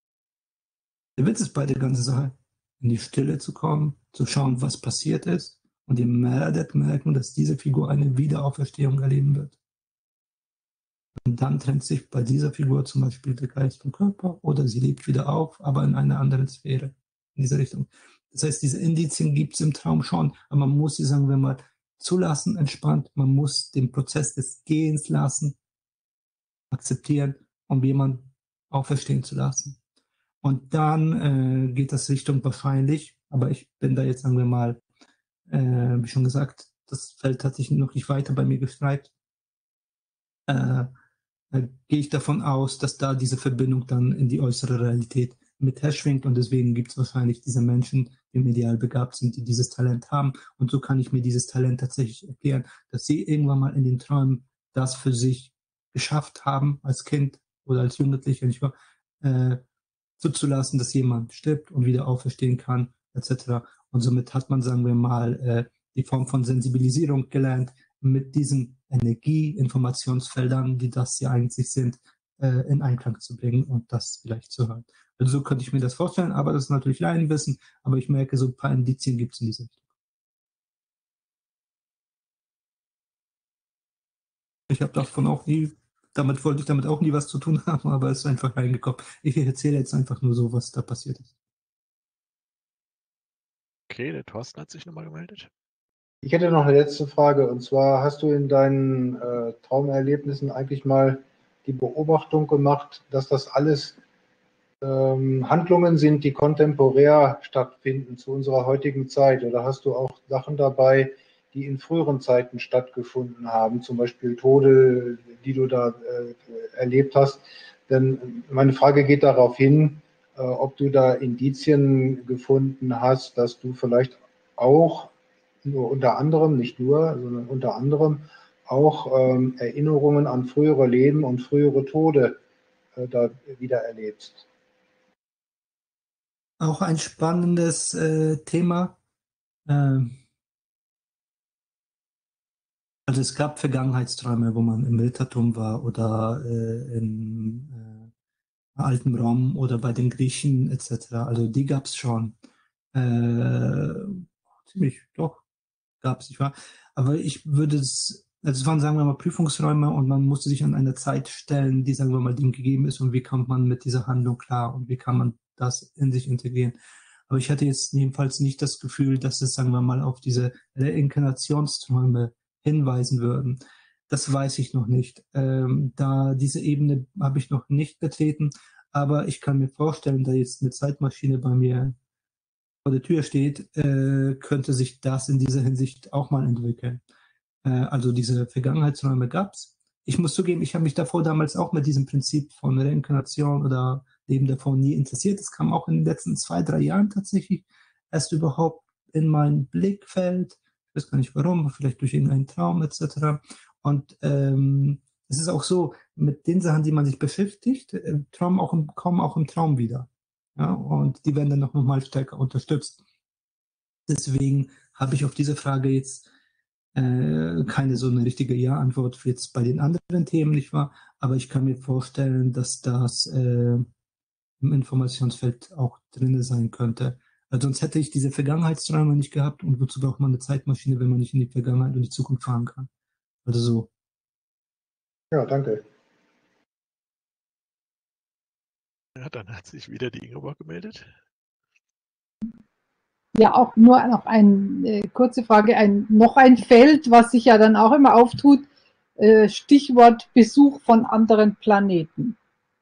Der Witz ist bei der ganzen Sache, in die Stille zu kommen, zu schauen, was passiert ist, und ihr werdet merken, dass diese Figur eine Wiederauferstehung erleben wird. Und dann trennt sich bei dieser Figur zum Beispiel der Geist vom Körper oder sie lebt wieder auf, aber in einer anderen Sphäre, in diese Richtung. Das heißt, diese Indizien gibt es im Traum schon, aber man muss sie, sagen wir mal, zulassen, entspannt. Man muss den Prozess des Gehens lassen, akzeptieren, um jemanden auferstehen zu lassen. Und dann äh, geht das Richtung wahrscheinlich, aber ich bin da jetzt, sagen wir mal, äh, wie schon gesagt, das Feld hat sich noch nicht weiter bei mir gestreift. Äh, da gehe ich davon aus, dass da diese Verbindung dann in die äußere Realität mit herschwingt und deswegen gibt es wahrscheinlich diese Menschen, die medial begabt sind, die dieses Talent haben. Und so kann ich mir dieses Talent tatsächlich erklären, dass sie irgendwann mal in den Träumen das für sich geschafft haben, als Kind oder als Jugendlicher, nicht wahr? Äh, zuzulassen, dass jemand stirbt und wieder auferstehen kann, et cetera. Und somit hat man, sagen wir mal, äh, die Form von Sensibilisierung gelernt, mit diesen Energie-Informationsfeldern, die das ja eigentlich sind, äh, in Einklang zu bringen und das vielleicht zu hören. Also so könnte ich mir das vorstellen, aber das ist natürlich Laienwissen, aber ich merke, so ein paar Indizien gibt es in diese Richtung. Ich habe davon auch nie, damit wollte ich damit auch nie was zu tun haben, aber es ist einfach reingekommen. Ich erzähle jetzt einfach nur so, was da passiert ist. Okay, der Thorsten hat sich nochmal gemeldet. Ich hätte noch eine letzte Frage, und zwar hast du in deinen äh, Traumerlebnissen eigentlich mal die Beobachtung gemacht, dass das alles ähm, Handlungen sind, die kontemporär stattfinden zu unserer heutigen Zeit? Oder hast du auch Sachen dabei, die in früheren Zeiten stattgefunden haben, zum Beispiel Tode, die du da äh, erlebt hast? Denn meine Frage geht darauf hin, äh, ob du da Indizien gefunden hast, dass du vielleicht auch nur unter anderem, nicht nur, sondern unter anderem auch ähm, Erinnerungen an frühere Leben und frühere Tode äh, da wieder erlebst. Auch ein spannendes äh, Thema. Ähm, also es gab Vergangenheitsträume, wo man im Rittertum war oder äh, im äh, alten Rom oder bei den Griechen et cetera. Also die gab es schon. Äh, ziemlich, doch, gab es, nicht wahr? Aber ich würde es, also es waren, sagen wir mal, Prüfungsräume und man musste sich an eine Zeit stellen, die, sagen wir mal, dem gegeben ist und wie kommt man mit dieser Handlung klar und wie kann man das in sich integrieren. Aber ich hatte jetzt jedenfalls nicht das Gefühl, dass es, sagen wir mal, auf diese Reinkarnationsträume hinweisen würden. Das weiß ich noch nicht. Ähm, da diese Ebene habe ich noch nicht betreten, aber ich kann mir vorstellen, da jetzt eine Zeitmaschine bei mir vor der Tür steht, äh, könnte sich das in dieser Hinsicht auch mal entwickeln. Äh, also diese Vergangenheitsräume gab es. Ich muss zugeben, ich habe mich davor damals auch mit diesem Prinzip von Reinkarnation oder Leben davor nie interessiert. Das kam auch in den letzten zwei, drei Jahren tatsächlich erst überhaupt in mein Blickfeld. Ich weiß gar nicht warum, vielleicht durch irgendeinen Traum et cetera. Und ähm, es ist auch so, mit den Sachen, die man sich beschäftigt, äh, Traum auch im, kommen auch im Traum wieder. Ja, und die werden dann noch mal stärker unterstützt. Deswegen habe ich auf diese Frage jetzt äh, keine so eine richtige Ja-Antwort jetzt bei den anderen Themen, nicht wahr? Aber ich kann mir vorstellen, dass das äh, im Informationsfeld auch drin sein könnte. Also sonst hätte ich diese Vergangenheitsträume nicht gehabt und wozu braucht man eine Zeitmaschine, wenn man nicht in die Vergangenheit und die Zukunft fahren kann? Also so. Ja, danke. Ja, dann hat sich wieder die Ingeborg gemeldet. Ja, auch nur noch eine äh, kurze Frage, ein, noch ein Feld, was sich ja dann auch immer auftut, äh, Stichwort Besuch von anderen Planeten.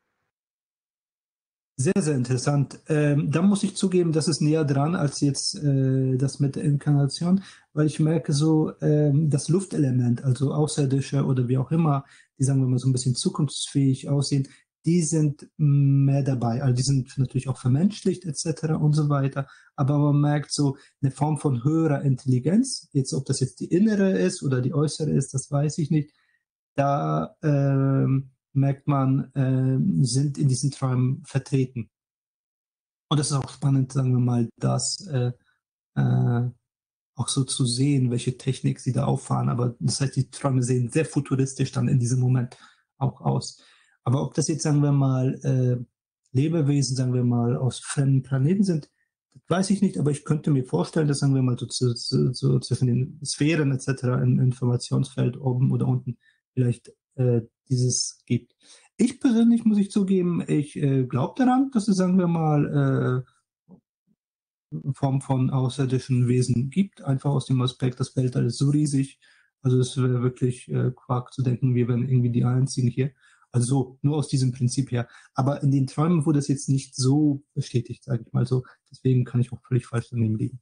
Sehr, sehr interessant. Ähm, da muss ich zugeben, das ist näher dran als jetzt äh, das mit der Inkarnation, weil ich merke so, ähm, das Luftelement, also Außerirdische oder wie auch immer, die sagen wir mal so ein bisschen zukunftsfähig aussehen, die sind mehr dabei. Also die sind natürlich auch vermenschlicht et cetera und so weiter. Aber man merkt so eine Form von höherer Intelligenz. Jetzt, ob das jetzt die innere ist oder die äußere ist, das weiß ich nicht. Da ähm, merkt man, äh, sind in diesen Träumen vertreten. Und das ist auch spannend, sagen wir mal, das äh, äh, auch so zu sehen, welche Technik sie da auffahren. Aber das heißt, die Träume sehen sehr futuristisch dann in diesem Moment auch aus. Aber ob das jetzt, sagen wir mal, äh, Lebewesen, sagen wir mal, aus fremden Planeten sind, das weiß ich nicht, aber ich könnte mir vorstellen, dass, sagen wir mal, so, zu, zu, so zwischen den Sphären et cetera im Informationsfeld oben oder unten vielleicht äh, dieses gibt. Ich persönlich, muss ich zugeben, ich äh, glaube daran, dass es, sagen wir mal, äh, Form von außerirdischen Wesen gibt, einfach aus dem Aspekt, das Weltall ist so riesig, also es wäre wirklich äh, Quark zu denken, wir wären irgendwie die Einzigen hier. Also so, nur aus diesem Prinzip her. Aber in den Träumen wurde es jetzt nicht so bestätigt, sage ich mal so. Deswegen kann ich auch völlig falsch daneben liegen.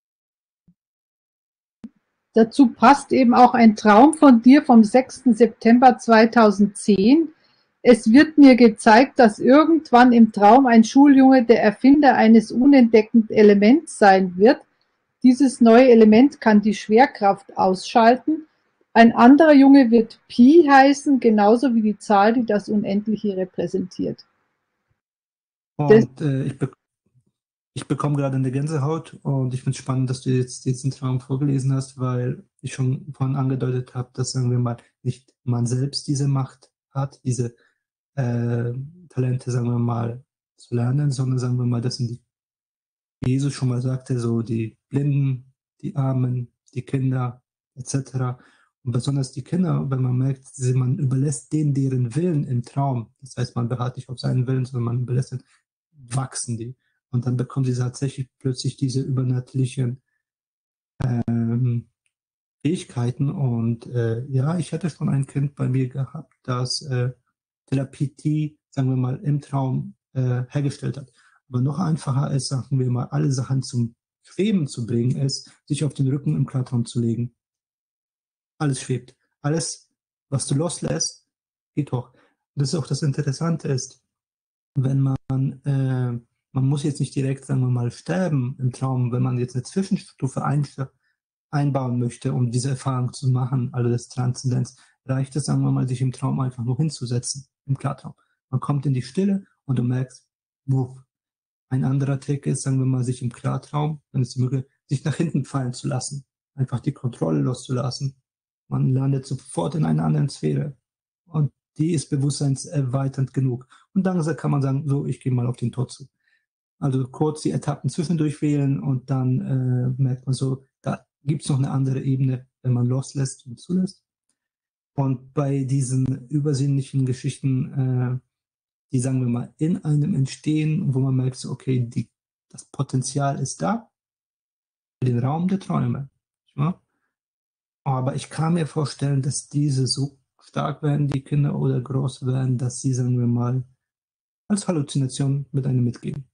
Dazu passt eben auch ein Traum von dir vom sechsten September zweitausendzehn. Es wird mir gezeigt, dass irgendwann im Traum ein Schuljunge der Erfinder eines unentdeckten Elements sein wird. Dieses neue Element kann die Schwerkraft ausschalten. Ein anderer Junge wird Pi heißen, genauso wie die Zahl, die das Unendliche repräsentiert. Und äh, ich, be ich bekomme gerade eine Gänsehaut und ich finde es spannend, dass du jetzt diesen Traum vorgelesen hast, weil ich schon vorhin angedeutet habe, dass, sagen wir mal, nicht man selbst diese Macht hat, diese äh, Talente, sagen wir mal, zu lernen, sondern sagen wir mal, das sind die, wie Jesus schon mal sagte, so die Blinden, die Armen, die Kinder et cetera. Und besonders die Kinder, wenn man merkt, man überlässt denen deren Willen im Traum, das heißt, man beharrt nicht auf seinen Willen, sondern man überlässt den, wachsen die. Und dann bekommen sie tatsächlich plötzlich diese übernatürlichen ähm, Fähigkeiten. Und äh, ja, ich hatte schon ein Kind bei mir gehabt, das äh, Telepathie, sagen wir mal, im Traum äh, hergestellt hat. Aber noch einfacher ist, sagen wir mal, alle Sachen zum Schweben zu bringen, ist, sich auf den Rücken im Klartraum zu legen. Alles schwebt. Alles, was du loslässt, geht hoch. Und das ist auch das Interessante ist, wenn man äh, man muss jetzt nicht direkt, sagen wir mal, sterben im Traum, wenn man jetzt eine Zwischenstufe ein, einbauen möchte, um diese Erfahrung zu machen, also das Transzendenz, reicht es, sagen wir mal, sich im Traum einfach nur hinzusetzen, im Klartraum. Man kommt in die Stille und du merkst, wuff. Ein anderer Trick ist, sagen wir mal, sich im Klartraum, dann ist die Möglichkeit, sich nach hinten fallen zu lassen, einfach die Kontrolle loszulassen. Man landet sofort in einer anderen Sphäre und die ist bewusstseinserweiternd genug. Und dann kann man sagen, so, ich gehe mal auf den Tod zu. Also kurz die Etappen zwischendurch wählen und dann äh, merkt man so, da gibt es noch eine andere Ebene, wenn man loslässt und zulässt. Und bei diesen übersinnlichen Geschichten, äh, die, sagen wir mal, in einem entstehen, wo man merkt, so, okay, die, das Potenzial ist da, für den Raum der Träume. Ja? Aber ich kann mir vorstellen, dass diese so stark werden, die Kinder, oder groß werden, dass sie, sagen wir mal, als Halluzination mit einem mitgehen.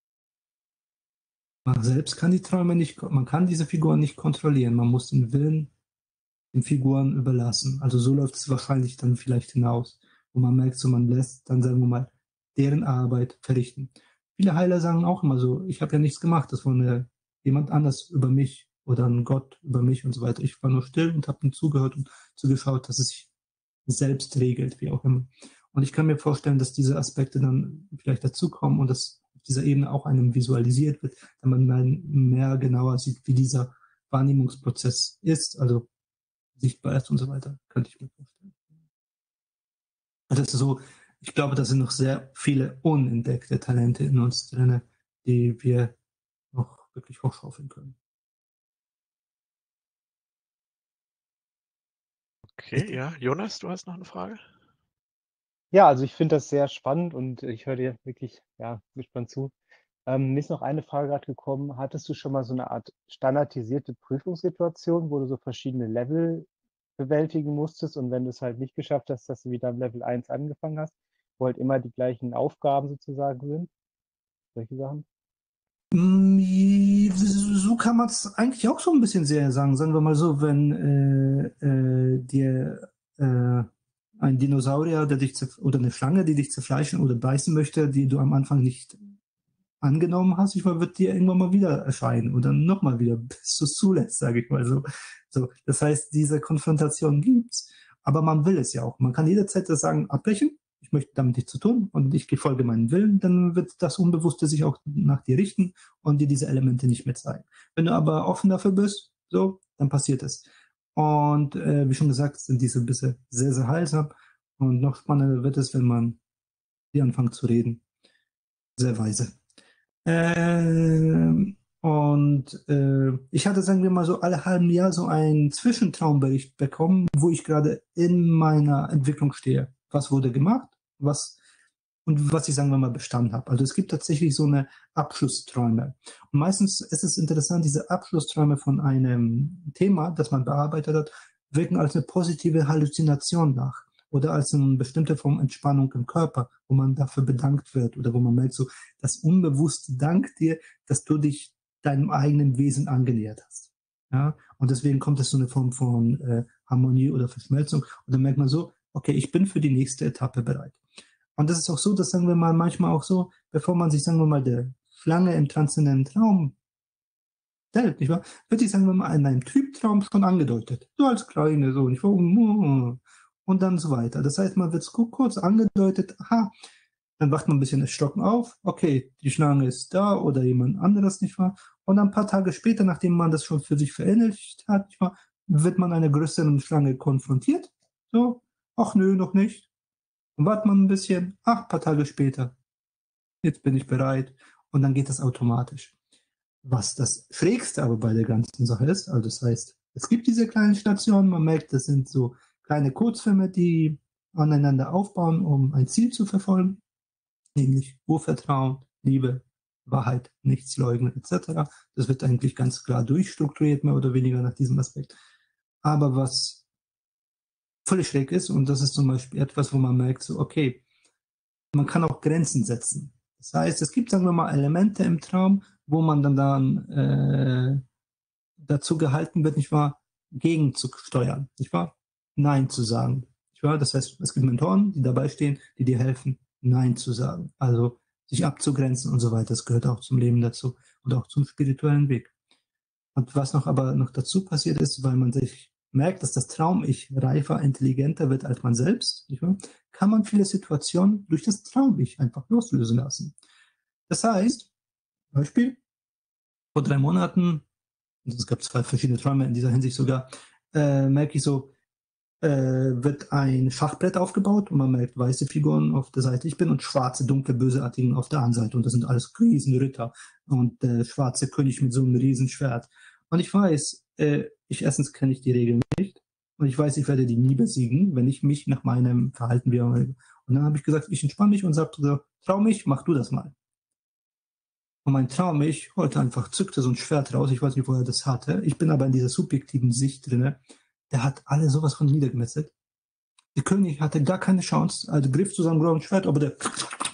Man selbst kann die Träume nicht, man kann diese Figuren nicht kontrollieren. Man muss den Willen den Figuren überlassen. Also so läuft es wahrscheinlich dann vielleicht hinaus, wo man merkt, so man lässt dann, sagen wir mal, deren Arbeit verrichten. Viele Heiler sagen auch immer so, ich habe ja nichts gemacht, das war eine, jemand anders über mich oder ein Gott über mich und so weiter. Ich war nur still und habe ihm zugehört und zugeschaut, dass es sich selbst regelt, wie auch immer. Und ich kann mir vorstellen, dass diese Aspekte dann vielleicht dazukommen und dass auf dieser Ebene auch einem visualisiert wird, damit man mehr genauer sieht, wie dieser Wahrnehmungsprozess ist, also sichtbar ist und so weiter, könnte ich mir vorstellen. Also das ist so, ich glaube, da sind noch sehr viele unentdeckte Talente in uns drin, die wir noch wirklich hochschaufeln können. Okay, ja. Jonas, du hast noch eine Frage? Ja, also ich finde das sehr spannend und ich höre dir wirklich ja, gespannt zu. Ähm, mir ist noch eine Frage gerade gekommen. Hattest du schon mal so eine Art standardisierte Prüfungssituation, wo du so verschiedene Level bewältigen musstest und wenn du es halt nicht geschafft hast, dass du wieder am Level eins angefangen hast, wo halt immer die gleichen Aufgaben sozusagen sind? Solche Sachen? So kann man es eigentlich auch so ein bisschen sehr sagen. Sagen wir mal so, wenn äh, äh, dir äh, ein Dinosaurier, der dich oder eine Schlange, die dich zerfleischen oder beißen möchte, die du am Anfang nicht angenommen hast, ich mal, wird dir irgendwann mal wieder erscheinen oder nochmal wieder, bis du es zulässt, sage ich mal so. so. Das heißt, diese Konfrontation gibt's, aber man will es ja auch. Man kann jederzeit das sagen, abbrechen, ich möchte damit nichts zu tun und ich folge meinem Willen, dann wird das Unbewusste sich auch nach dir richten und dir diese Elemente nicht mehr zeigen. Wenn du aber offen dafür bist, so, dann passiert es. Und äh, wie schon gesagt, sind diese Bisse sehr, sehr heilsam und noch spannender wird es, wenn man die anfängt zu reden. Sehr weise. Ähm, und äh, ich hatte, sagen wir mal, so alle halben Jahr so einen Zwischentraumbericht bekommen, wo ich gerade in meiner Entwicklung stehe. Was wurde gemacht, was und was ich, sagen wir mal, bestanden habe. Also es gibt tatsächlich so eine Abschlussträume. Und meistens ist es interessant, diese Abschlussträume von einem Thema, das man bearbeitet hat, wirken als eine positive Halluzination nach. Oder als eine bestimmte Form Entspannung im Körper, wo man dafür bedankt wird oder wo man merkt, so, das Unbewusste dankt dir, dass du dich deinem eigenen Wesen angenähert hast. Ja? Und deswegen kommt es so eine Form von äh, Harmonie oder Verschmelzung. Und dann merkt man so, okay, ich bin für die nächste Etappe bereit. Und das ist auch so, dass, sagen wir mal, manchmal auch so, bevor man sich, sagen wir mal, der Schlange im transzendenten Traum stellt, nicht wahr, wird sich, sagen wir mal, in einem Typtraum schon angedeutet. So als kleine, so, nicht wahr? Und dann so weiter. Das heißt, man wird es kurz angedeutet, aha, dann wacht man ein bisschen erschrocken auf, okay, die Schlange ist da oder jemand anderes, nicht wahr? Und ein paar Tage später, nachdem man das schon für sich verinnerlicht hat, nicht wahr, wird man einer größeren Schlange konfrontiert. So, ach nö, noch nicht. Und wartet man ein bisschen, ach, ein paar Tage später, jetzt bin ich bereit. Und dann geht das automatisch. Was das Schrägste aber bei der ganzen Sache ist, also das heißt, es gibt diese kleinen Stationen, man merkt, das sind so kleine Kurzfilme, die aneinander aufbauen, um ein Ziel zu verfolgen, nämlich Urvertrauen, Liebe, Wahrheit, nichts leugnen et cetera. Das wird eigentlich ganz klar durchstrukturiert, mehr oder weniger nach diesem Aspekt. Aber was völlig schräg ist, und das ist zum Beispiel etwas, wo man merkt, so okay, man kann auch Grenzen setzen. Das heißt, es gibt, sagen wir mal, Elemente im Traum, wo man dann, dann äh, dazu gehalten wird, nicht wahr, gegenzusteuern, nicht wahr? Nein zu sagen. Nicht wahr? Das heißt, es gibt Mentoren, die dabei stehen, die dir helfen, Nein zu sagen. Also sich abzugrenzen und so weiter. Das gehört auch zum Leben dazu und auch zum spirituellen Weg. Und was noch aber noch dazu passiert ist, weil man sich merkt, dass das Traum-Ich reifer, intelligenter wird als man selbst, nicht wahr? Kann man viele Situationen durch das Traum-Ich einfach loslösen lassen. Das heißt, Beispiel, vor drei Monaten, und es gab zwei verschiedene Träume in dieser Hinsicht sogar, äh, merke ich so, äh, wird ein Schachbrett aufgebaut und man merkt weiße Figuren auf der Seite, ich bin, und schwarze, dunkle, böseartigen auf der anderen Seite. Und das sind alles Riesenritter und der äh, schwarze König mit so einem Riesenschwert. Und ich weiß, äh, ich erstens kenne ich die Regeln nicht und ich weiß, ich werde die nie besiegen, wenn ich mich nach meinem Verhalten wieder. Und dann habe ich gesagt, ich entspanne mich und sagte so, trau mich, mach du das mal. Und mein Traum, ich holte einfach, zückte so ein Schwert raus, ich weiß nicht, wo er das hatte. Ich bin aber in dieser subjektiven Sicht drinne. Der hat alle sowas von niedergemetzelt. Der König hatte gar keine Chance, also griff zu seinem grauen Schwert, aber der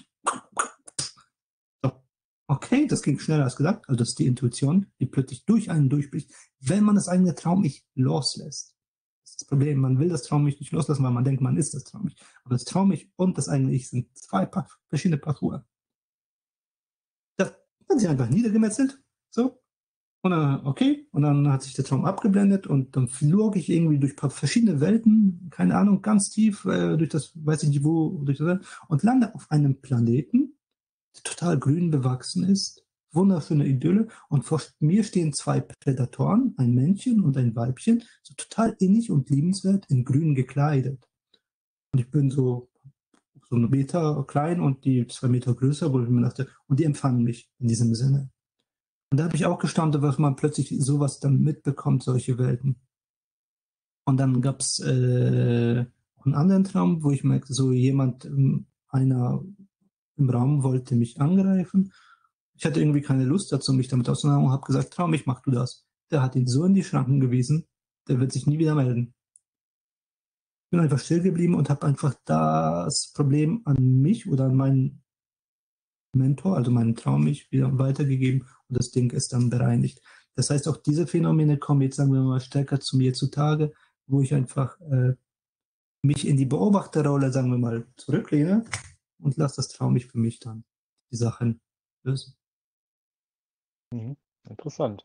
so. Okay, das ging schneller als gedacht. Also das ist die Intuition, die plötzlich durch einen durchbricht, wenn man das eigene Traum-Ich loslässt. Das ist das Problem, man will das Traum-Ich nicht loslassen, weil man denkt, man ist das Traum-Ich. Aber das Traum-Ich und das eigene Ich sind zwei pa- verschiedene Paar Schuhe. Das hat sich einfach niedergemetzelt, so. Und dann, okay, und dann hat sich der Traum abgeblendet und dann flog ich irgendwie durch paar verschiedene Welten, keine Ahnung, ganz tief, äh, durch das, weiß ich nicht wo, durch das, und lande auf einem Planeten, der total grün bewachsen ist, wunderschöne Idylle, und vor mir stehen zwei Prädatoren, ein Männchen und ein Weibchen, so total innig und liebenswert in grün gekleidet. Und ich bin so, so einen Meter klein und die zwei Meter größer, wo ich mir dachte, und die empfangen mich in diesem Sinne. Und da habe ich auch gestaunt, was man plötzlich sowas dann mitbekommt, solche Welten. Und dann gab es äh, einen anderen Traum, wo ich merkte, so jemand, einer im Raum wollte mich angreifen. Ich hatte irgendwie keine Lust dazu, mich damit auszunehmen und habe gesagt, Traum, ich mach du das. Der hat ihn so in die Schranken gewiesen, der wird sich nie wieder melden. Ich bin einfach still geblieben und habe einfach das Problem an mich oder an meinen Mentor, also meinen Traum, mich wieder weitergegeben und das Ding ist dann bereinigt. Das heißt, auch diese Phänomene kommen jetzt, sagen wir mal, stärker zu mir zutage, wo ich einfach äh, mich in die Beobachterrolle, sagen wir mal, zurücklehne und lasse das Traum mich für mich dann die Sachen lösen. Mhm. Interessant.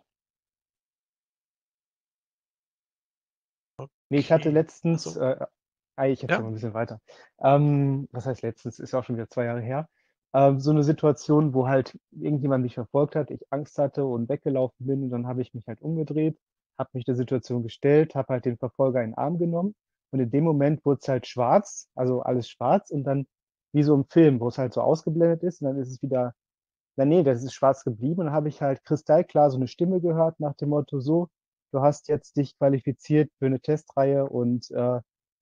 Nee, ich hatte Okay. letztens, Also, äh, ah, ich erzähle ja, mal ein bisschen weiter. Ähm, was heißt letztens? Ist ja auch schon wieder zwei Jahre her. Ähm, so eine Situation, wo halt irgendjemand mich verfolgt hat, ich Angst hatte und weggelaufen bin und dann habe ich mich halt umgedreht, habe mich der Situation gestellt, habe halt den Verfolger in den Arm genommen und in dem Moment wurde es halt schwarz, also alles schwarz und dann wie so im Film, wo es halt so ausgeblendet ist und dann ist es wieder, na nee, das ist schwarz geblieben und dann habe ich halt kristallklar so eine Stimme gehört nach dem Motto so, du hast jetzt dich qualifiziert für eine Testreihe und äh,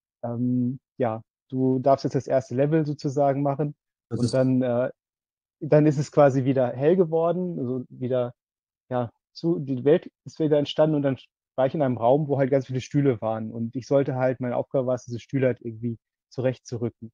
ähm, ja, du darfst jetzt das erste Level sozusagen machen Das und ist dann, äh, dann ist es quasi wieder hell geworden, also wieder, ja, zu, die Welt ist wieder entstanden und dann war ich in einem Raum, wo halt ganz viele Stühle waren und ich sollte halt, meine Aufgabe war es, diese Stühle halt irgendwie zurechtzurücken.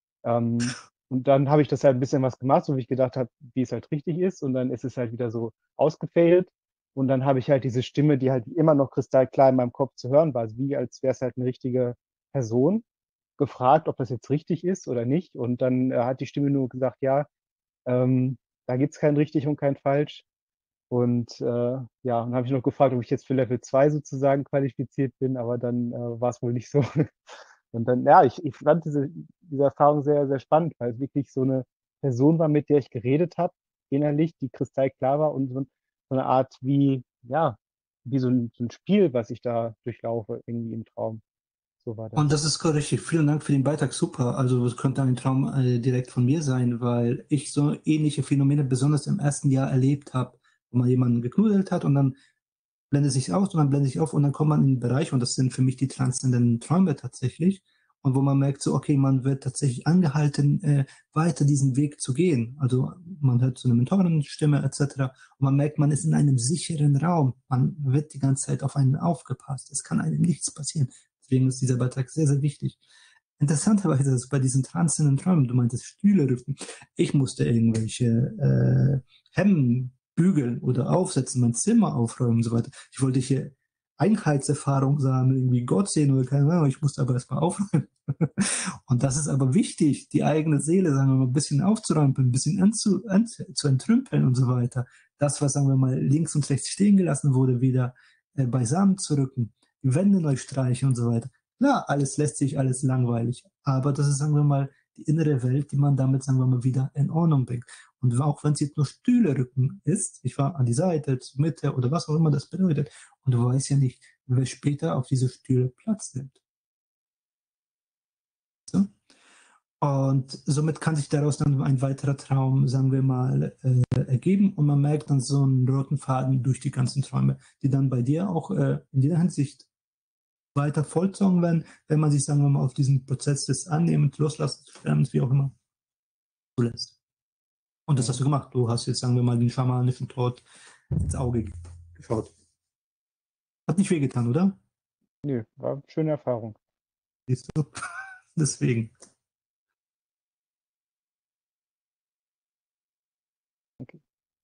Ähm, und dann habe ich das halt ein bisschen was gemacht, so wie ich gedacht habe, wie es halt richtig ist. Und dann ist es halt wieder so ausgefailt. Und dann habe ich halt diese Stimme, die halt immer noch kristallklar in meinem Kopf zu hören war, also wie als wäre es halt eine richtige Person, gefragt, ob das jetzt richtig ist oder nicht. Und dann äh, hat die Stimme nur gesagt, ja, ähm, da gibt es kein richtig und kein falsch. Und äh, ja, dann habe ich noch gefragt, ob ich jetzt für Level zwei sozusagen qualifiziert bin, aber dann äh, war es wohl nicht so. Und dann, ja, ich, ich fand diese, diese Erfahrung sehr, sehr spannend, weil es wirklich so eine Person war, mit der ich geredet habe, innerlich, die kristallklar war und so, so eine Art wie, ja, wie so ein, so ein Spiel, was ich da durchlaufe, irgendwie im Traum. So war das. Und das ist richtig. Vielen Dank für den Beitrag. Super. Also es könnte ein Traum äh, direkt von mir sein, weil ich so ähnliche Phänomene besonders im ersten Jahr erlebt habe, wo man jemanden geknuddelt hat und dann blendet sich aus und dann blendet sich auf und dann kommt man in den Bereich und das sind für mich die transzendenten Träume tatsächlich und wo man merkt so, okay, man wird tatsächlich angehalten, äh, weiter diesen Weg zu gehen. Also man hört so eine Mentorenstimme et cetera und man merkt, man ist in einem sicheren Raum. Man wird die ganze Zeit auf einen aufgepasst. Es kann einem nichts passieren. Deswegen ist dieser Beitrag sehr, sehr wichtig. Interessanterweise ist bei diesen transzendenten Träumen, du meintest Stühle rücken, ich musste irgendwelche äh, Hemden bügeln oder aufsetzen, mein Zimmer aufräumen und so weiter. Ich wollte hier Einheitserfahrung sagen, irgendwie Gott sehen oder keine Ahnung, ich musste aber erstmal aufräumen. Und das ist aber wichtig, die eigene Seele, sagen wir mal, ein bisschen aufzuräumen, ein bisschen anzu, an, zu entrümpeln und so weiter. Das, was, sagen wir mal, links und rechts stehen gelassen wurde, wieder äh, beisammen zu rücken, die Wände neu streichen und so weiter. Klar, alles lässt sich, alles langweilig. Aber das ist, sagen wir mal, die innere Welt, die man damit, sagen wir mal, wieder in Ordnung bringt. Und auch wenn es jetzt nur Stühle rücken ist, ich war an die Seite, zur Mitte oder was auch immer das bedeutet, und du weißt ja nicht, wer später auf diese Stühle Platz nimmt. So? Und somit kann sich daraus dann ein weiterer Traum, sagen wir mal, äh, ergeben, und man merkt dann so einen roten Faden durch die ganzen Träume, die dann bei dir auch äh, in jeder Hinsicht weiter vollzogen werden, wenn man sich, sagen wir mal, auf diesen Prozess des Annehmens, Loslassens, Sternens, wie auch immer, zulässt. Und das hast du gemacht. Du hast jetzt, sagen wir mal, den schamanischen Tod ins Auge geschaut. Hat nicht wehgetan, oder? Nö, war eine schöne Erfahrung. Siehst du? Deswegen. Okay.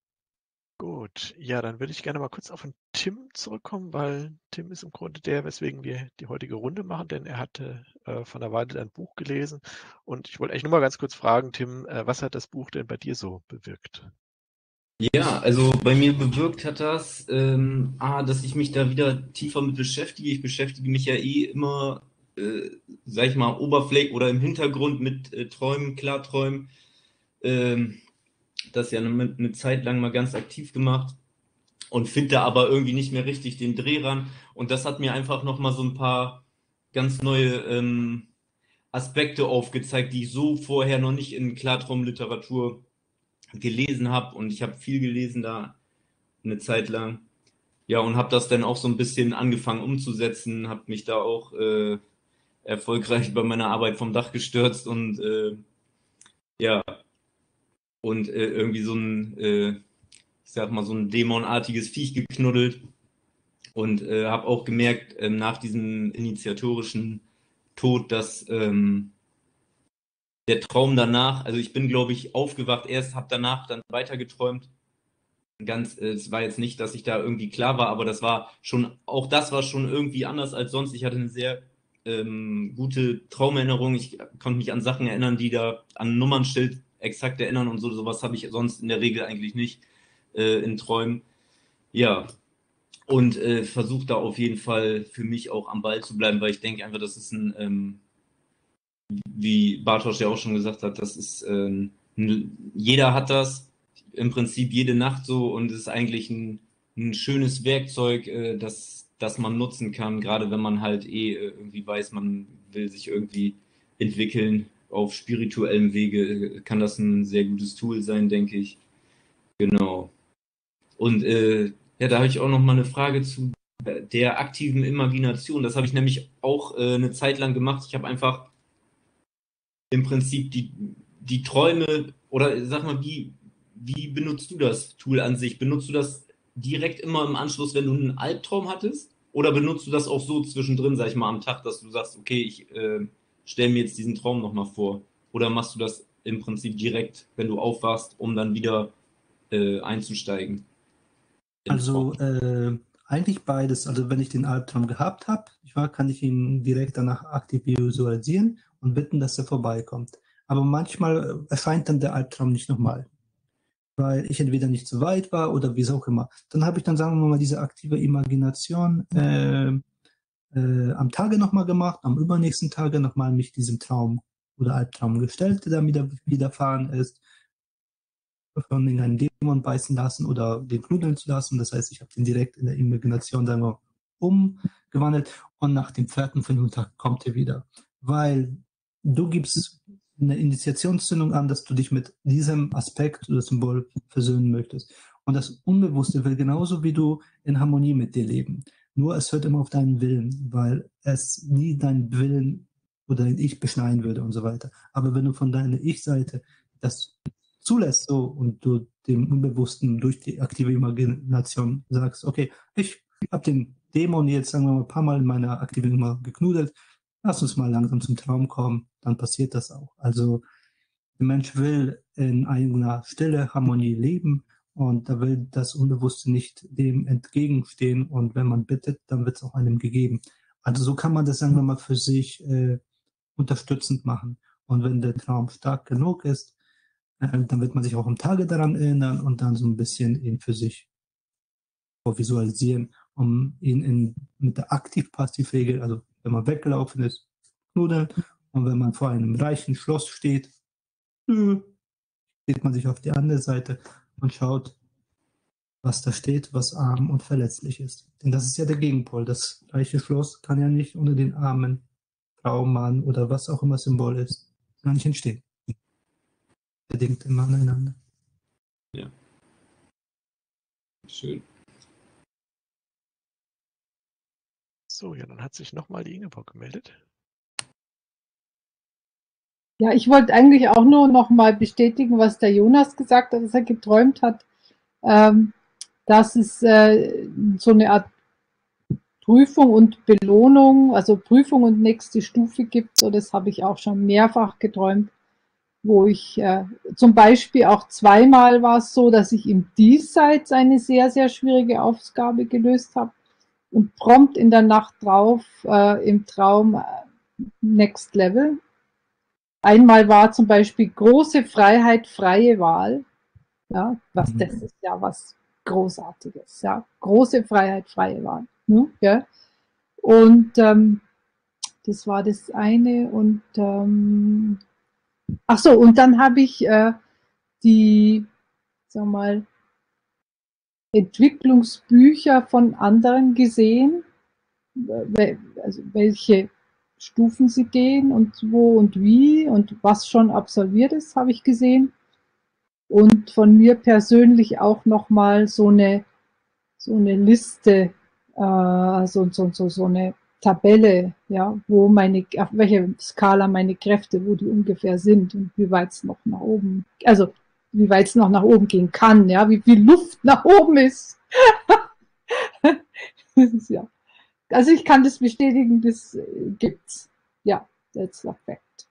Gut, ja, dann würde ich gerne mal kurz auf den Tim zurückkommen, weil Tim ist im Grunde der, weswegen wir die heutige Runde machen, denn er hatte äh, von der Weile ein Buch gelesen. Und ich wollte eigentlich nur mal ganz kurz fragen, Tim, äh, was hat das Buch denn bei dir so bewirkt? Ja, also bei mir bewirkt hat das, ähm, ah, dass ich mich da wieder tiefer mit beschäftige. Ich beschäftige mich ja eh immer, äh, sag ich mal, oberflächlich oder im Hintergrund mit äh, Träumen, Klarträumen. Ähm, das ja eine, eine Zeit lang mal ganz aktiv gemacht und finde da aber irgendwie nicht mehr richtig den Dreh ran. Und das hat mir einfach nochmal so ein paar ganz neue ähm, Aspekte aufgezeigt, die ich so vorher noch nicht in Klartraumliteratur gelesen habe. Und ich habe viel gelesen da eine Zeit lang. Ja, und habe das dann auch so ein bisschen angefangen umzusetzen, habe mich da auch äh, erfolgreich bei meiner Arbeit vom Dach gestürzt und äh, ja, und äh, irgendwie so ein, äh, ich sag mal, so ein dämonartiges Viech geknuddelt und äh, habe auch gemerkt, äh, nach diesem initiatorischen Tod, dass ähm, der Traum danach, also ich bin, glaube ich, aufgewacht erst, habe danach dann weiter geträumt. Ganz, äh, es war jetzt nicht, dass ich da irgendwie klar war, aber das war schon, auch das war schon irgendwie anders als sonst. Ich hatte eine sehr ähm, gute Traumerinnerung. Ich konnte mich an Sachen erinnern, die da an Nummernschild exakt erinnern und so. Sowas habe ich sonst in der Regel eigentlich nicht äh, in Träumen. Ja, und äh, versuche da auf jeden Fall für mich auch am Ball zu bleiben, weil ich denke einfach, das ist ein, ähm, wie Bartosz ja auch schon gesagt hat, das ist, ähm, ein, jeder hat das im Prinzip jede Nacht so und es ist eigentlich ein, ein schönes Werkzeug, äh, das, das man nutzen kann, gerade wenn man halt eh äh, irgendwie weiß, man will sich irgendwie entwickeln auf spirituellem Wege, kann das ein sehr gutes Tool sein, denke ich. Genau. Und äh, ja, da habe ich auch noch mal eine Frage zu der aktiven Imagination. Das habe ich nämlich auch äh, eine Zeit lang gemacht. Ich habe einfach im Prinzip die, die Träume, oder sag mal, wie, wie benutzt du das Tool an sich? Benutzt du das direkt immer im Anschluss, wenn du einen Albtraum hattest? Oder benutzt du das auch so zwischendrin, sag ich mal, am Tag, dass du sagst, okay, ich äh, stelle mir jetzt diesen Traum nochmal vor? Oder machst du das im Prinzip direkt, wenn du aufwachst, um dann wieder äh, einzusteigen? Also äh, eigentlich beides. Also wenn ich den Albtraum gehabt habe, kann ich ihn direkt danach aktiv visualisieren und bitten, dass er vorbeikommt. Aber manchmal erscheint dann der Albtraum nicht nochmal, weil ich entweder nicht so weit war oder wie es auch immer. Dann habe ich dann, sagen wir mal, diese aktive Imagination äh, äh, am Tage nochmal gemacht, am übernächsten Tage nochmal mich diesem Traum oder Albtraum gestellt, der dann wieder widerfahren ist, von einen Dämon beißen lassen oder den knuddeln zu lassen. Das heißt, ich habe den direkt in der Imagination, sagen wir, umgewandelt und nach dem vierten, fünften Tag kommt er wieder. Weil du gibst eine Initiationszündung an, dass du dich mit diesem Aspekt oder Symbol versöhnen möchtest. Und das Unbewusste will genauso wie du in Harmonie mit dir leben. Nur es hört immer auf deinen Willen, weil es nie deinen Willen oder dein Ich beschneiden würde und so weiter. Aber wenn du von deiner Ich-Seite das zulässt so und du dem Unbewussten durch die aktive Imagination sagst, okay, ich habe den Dämon jetzt, sagen wir mal, ein paar Mal in meiner aktiven Nummer geknudelt, lass uns mal langsam zum Traum kommen, dann passiert das auch. Also der Mensch will in einer Stille, Harmonie leben und da will das Unbewusste nicht dem entgegenstehen und wenn man bittet, dann wird es auch einem gegeben. Also so kann man das, sagen wir mal, für sich äh, unterstützend machen. Und wenn der Traum stark genug ist, äh, dann wird man sich auch am Tage daran erinnern und dann so ein bisschen ihn für sich visualisieren, um ihn in, mit der Aktiv-Passiv-Regel, also wenn man weggelaufen ist, knudeln, und wenn man vor einem reichen Schloss steht, steht man sich auf die andere Seite und schaut, was da steht, was arm und verletzlich ist. Denn das ist ja der Gegenpol. Das reiche Schloss kann ja nicht ohne den armen Frau, Mann oder was auch immer Symbol ist, gar nicht entstehen. Bedingt immer aneinander. Ja. Schön. So, ja, dann hat sich nochmal die Ingeborg gemeldet. Ja, ich wollte eigentlich auch nur noch mal bestätigen, was der Jonas gesagt hat, dass er geträumt hat, ähm, dass es äh, so eine Art Prüfung und Belohnung, also Prüfung und nächste Stufe gibt. So, das habe ich auch schon mehrfach geträumt, wo ich äh, zum Beispiel auch zweimal war es so, dass ich im Diesseits eine sehr, sehr schwierige Aufgabe gelöst habe und prompt in der Nacht drauf äh, im Traum äh, Next Level. Einmal war zum Beispiel große Freiheit, freie Wahl. Ja, was, das ist ja was Großartiges. Ja, große Freiheit, freie Wahl. Ne? Ja. Und ähm, das war das eine. Und ähm, ach so, und dann habe ich äh, die, sag mal, Entwicklungsbücher von anderen gesehen, also welche Stufen sie gehen und wo und wie und was schon absolviert ist, habe ich gesehen. Und von mir persönlich auch nochmal so eine, so eine Liste, äh, so, so, so, so eine Tabelle, ja, wo meine, auf welcher Skala meine Kräfte, wo die ungefähr sind und wie weit es noch nach oben, also wie weit es noch nach oben gehen kann, ja, wie viel Luft nach oben ist. Das ist ja. Also ich kann das bestätigen, das gibt's. Ja, that's a fact.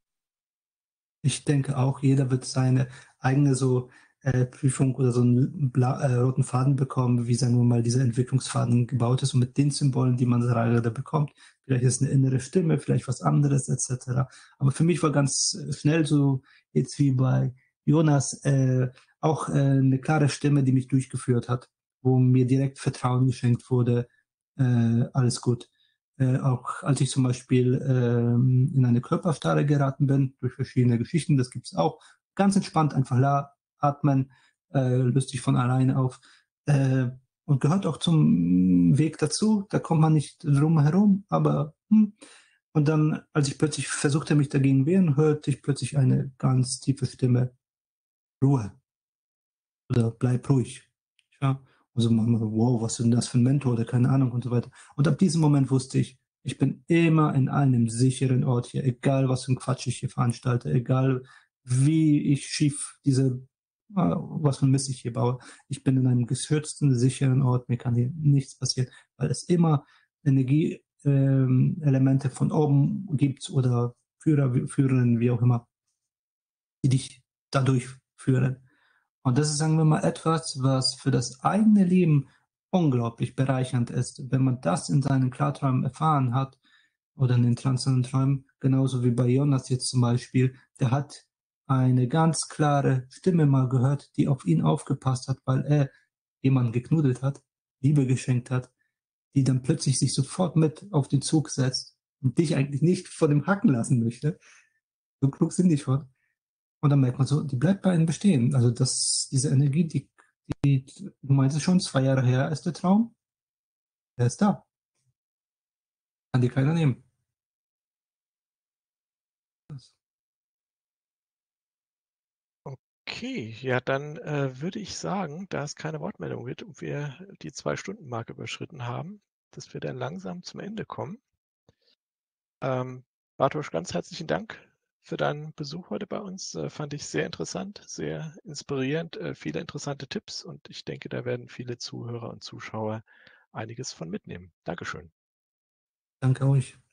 Ich denke auch, jeder wird seine eigene so äh, Prüfung oder so einen bla äh, roten Faden bekommen, wie sagen wir mal dieser Entwicklungsfaden gebaut ist und mit den Symbolen, die man gerade bekommt. Vielleicht ist eine innere Stimme, vielleicht was anderes et cetera. Aber für mich war ganz schnell so, jetzt wie bei Jonas, äh, auch äh, eine klare Stimme, die mich durchgeführt hat, wo mir direkt Vertrauen geschenkt wurde, äh, alles gut. Äh, auch als ich zum Beispiel ähm, in eine Körperstarre geraten bin, durch verschiedene Geschichten, das gibt es auch, ganz entspannt einfach la atmen, äh, löst sich von alleine auf äh, und gehört auch zum Weg dazu, da kommt man nicht drum herum, aber hm. Und dann, als ich plötzlich versuchte, mich dagegen wehren, hörte ich plötzlich eine ganz tiefe Stimme, Ruhe oder bleib ruhig. Ja? Also man, wow, was ist denn das für ein Mentor oder keine Ahnung und so weiter. Und ab diesem Moment wusste ich, ich bin immer in einem sicheren Ort hier, egal was für ein Quatsch ich hier veranstalte, egal wie ich schief diese, was für ein Mist ich hier baue. Ich bin in einem geschützten, sicheren Ort, mir kann hier nichts passieren, weil es immer Energieelemente ähm, von oben gibt oder Führer, Führerinnen, wie auch immer, die dich dadurch führen. Und das ist, sagen wir mal, etwas, was für das eigene Leben unglaublich bereichernd ist. Wenn man das in seinen Klarträumen erfahren hat oder in den transzendenten Träumen, genauso wie bei Jonas jetzt zum Beispiel, der hat eine ganz klare Stimme mal gehört, die auf ihn aufgepasst hat, weil er jemanden geknudelt hat, Liebe geschenkt hat, die dann plötzlich sich sofort mit auf den Zug setzt und dich eigentlich nicht vor dem Hacken lassen möchte. So klug sind die schon. Und dann merkt man so, die bleibt bei einem bestehen. Also das, diese Energie, die, die, du meinst es schon, zwei Jahre her ist der Traum, der ist da. Kann dir keiner nehmen. Okay, ja, dann äh, würde ich sagen, da es keine Wortmeldung wird und wir die Zwei-Stunden-Marke überschritten haben, dass wir dann langsam zum Ende kommen. Ähm, Bartosz, ganz herzlichen Dank für deinen Besuch heute bei uns. Äh, fand ich sehr interessant, sehr inspirierend, äh, viele interessante Tipps und ich denke, da werden viele Zuhörer und Zuschauer einiges von mitnehmen. Dankeschön. Danke euch.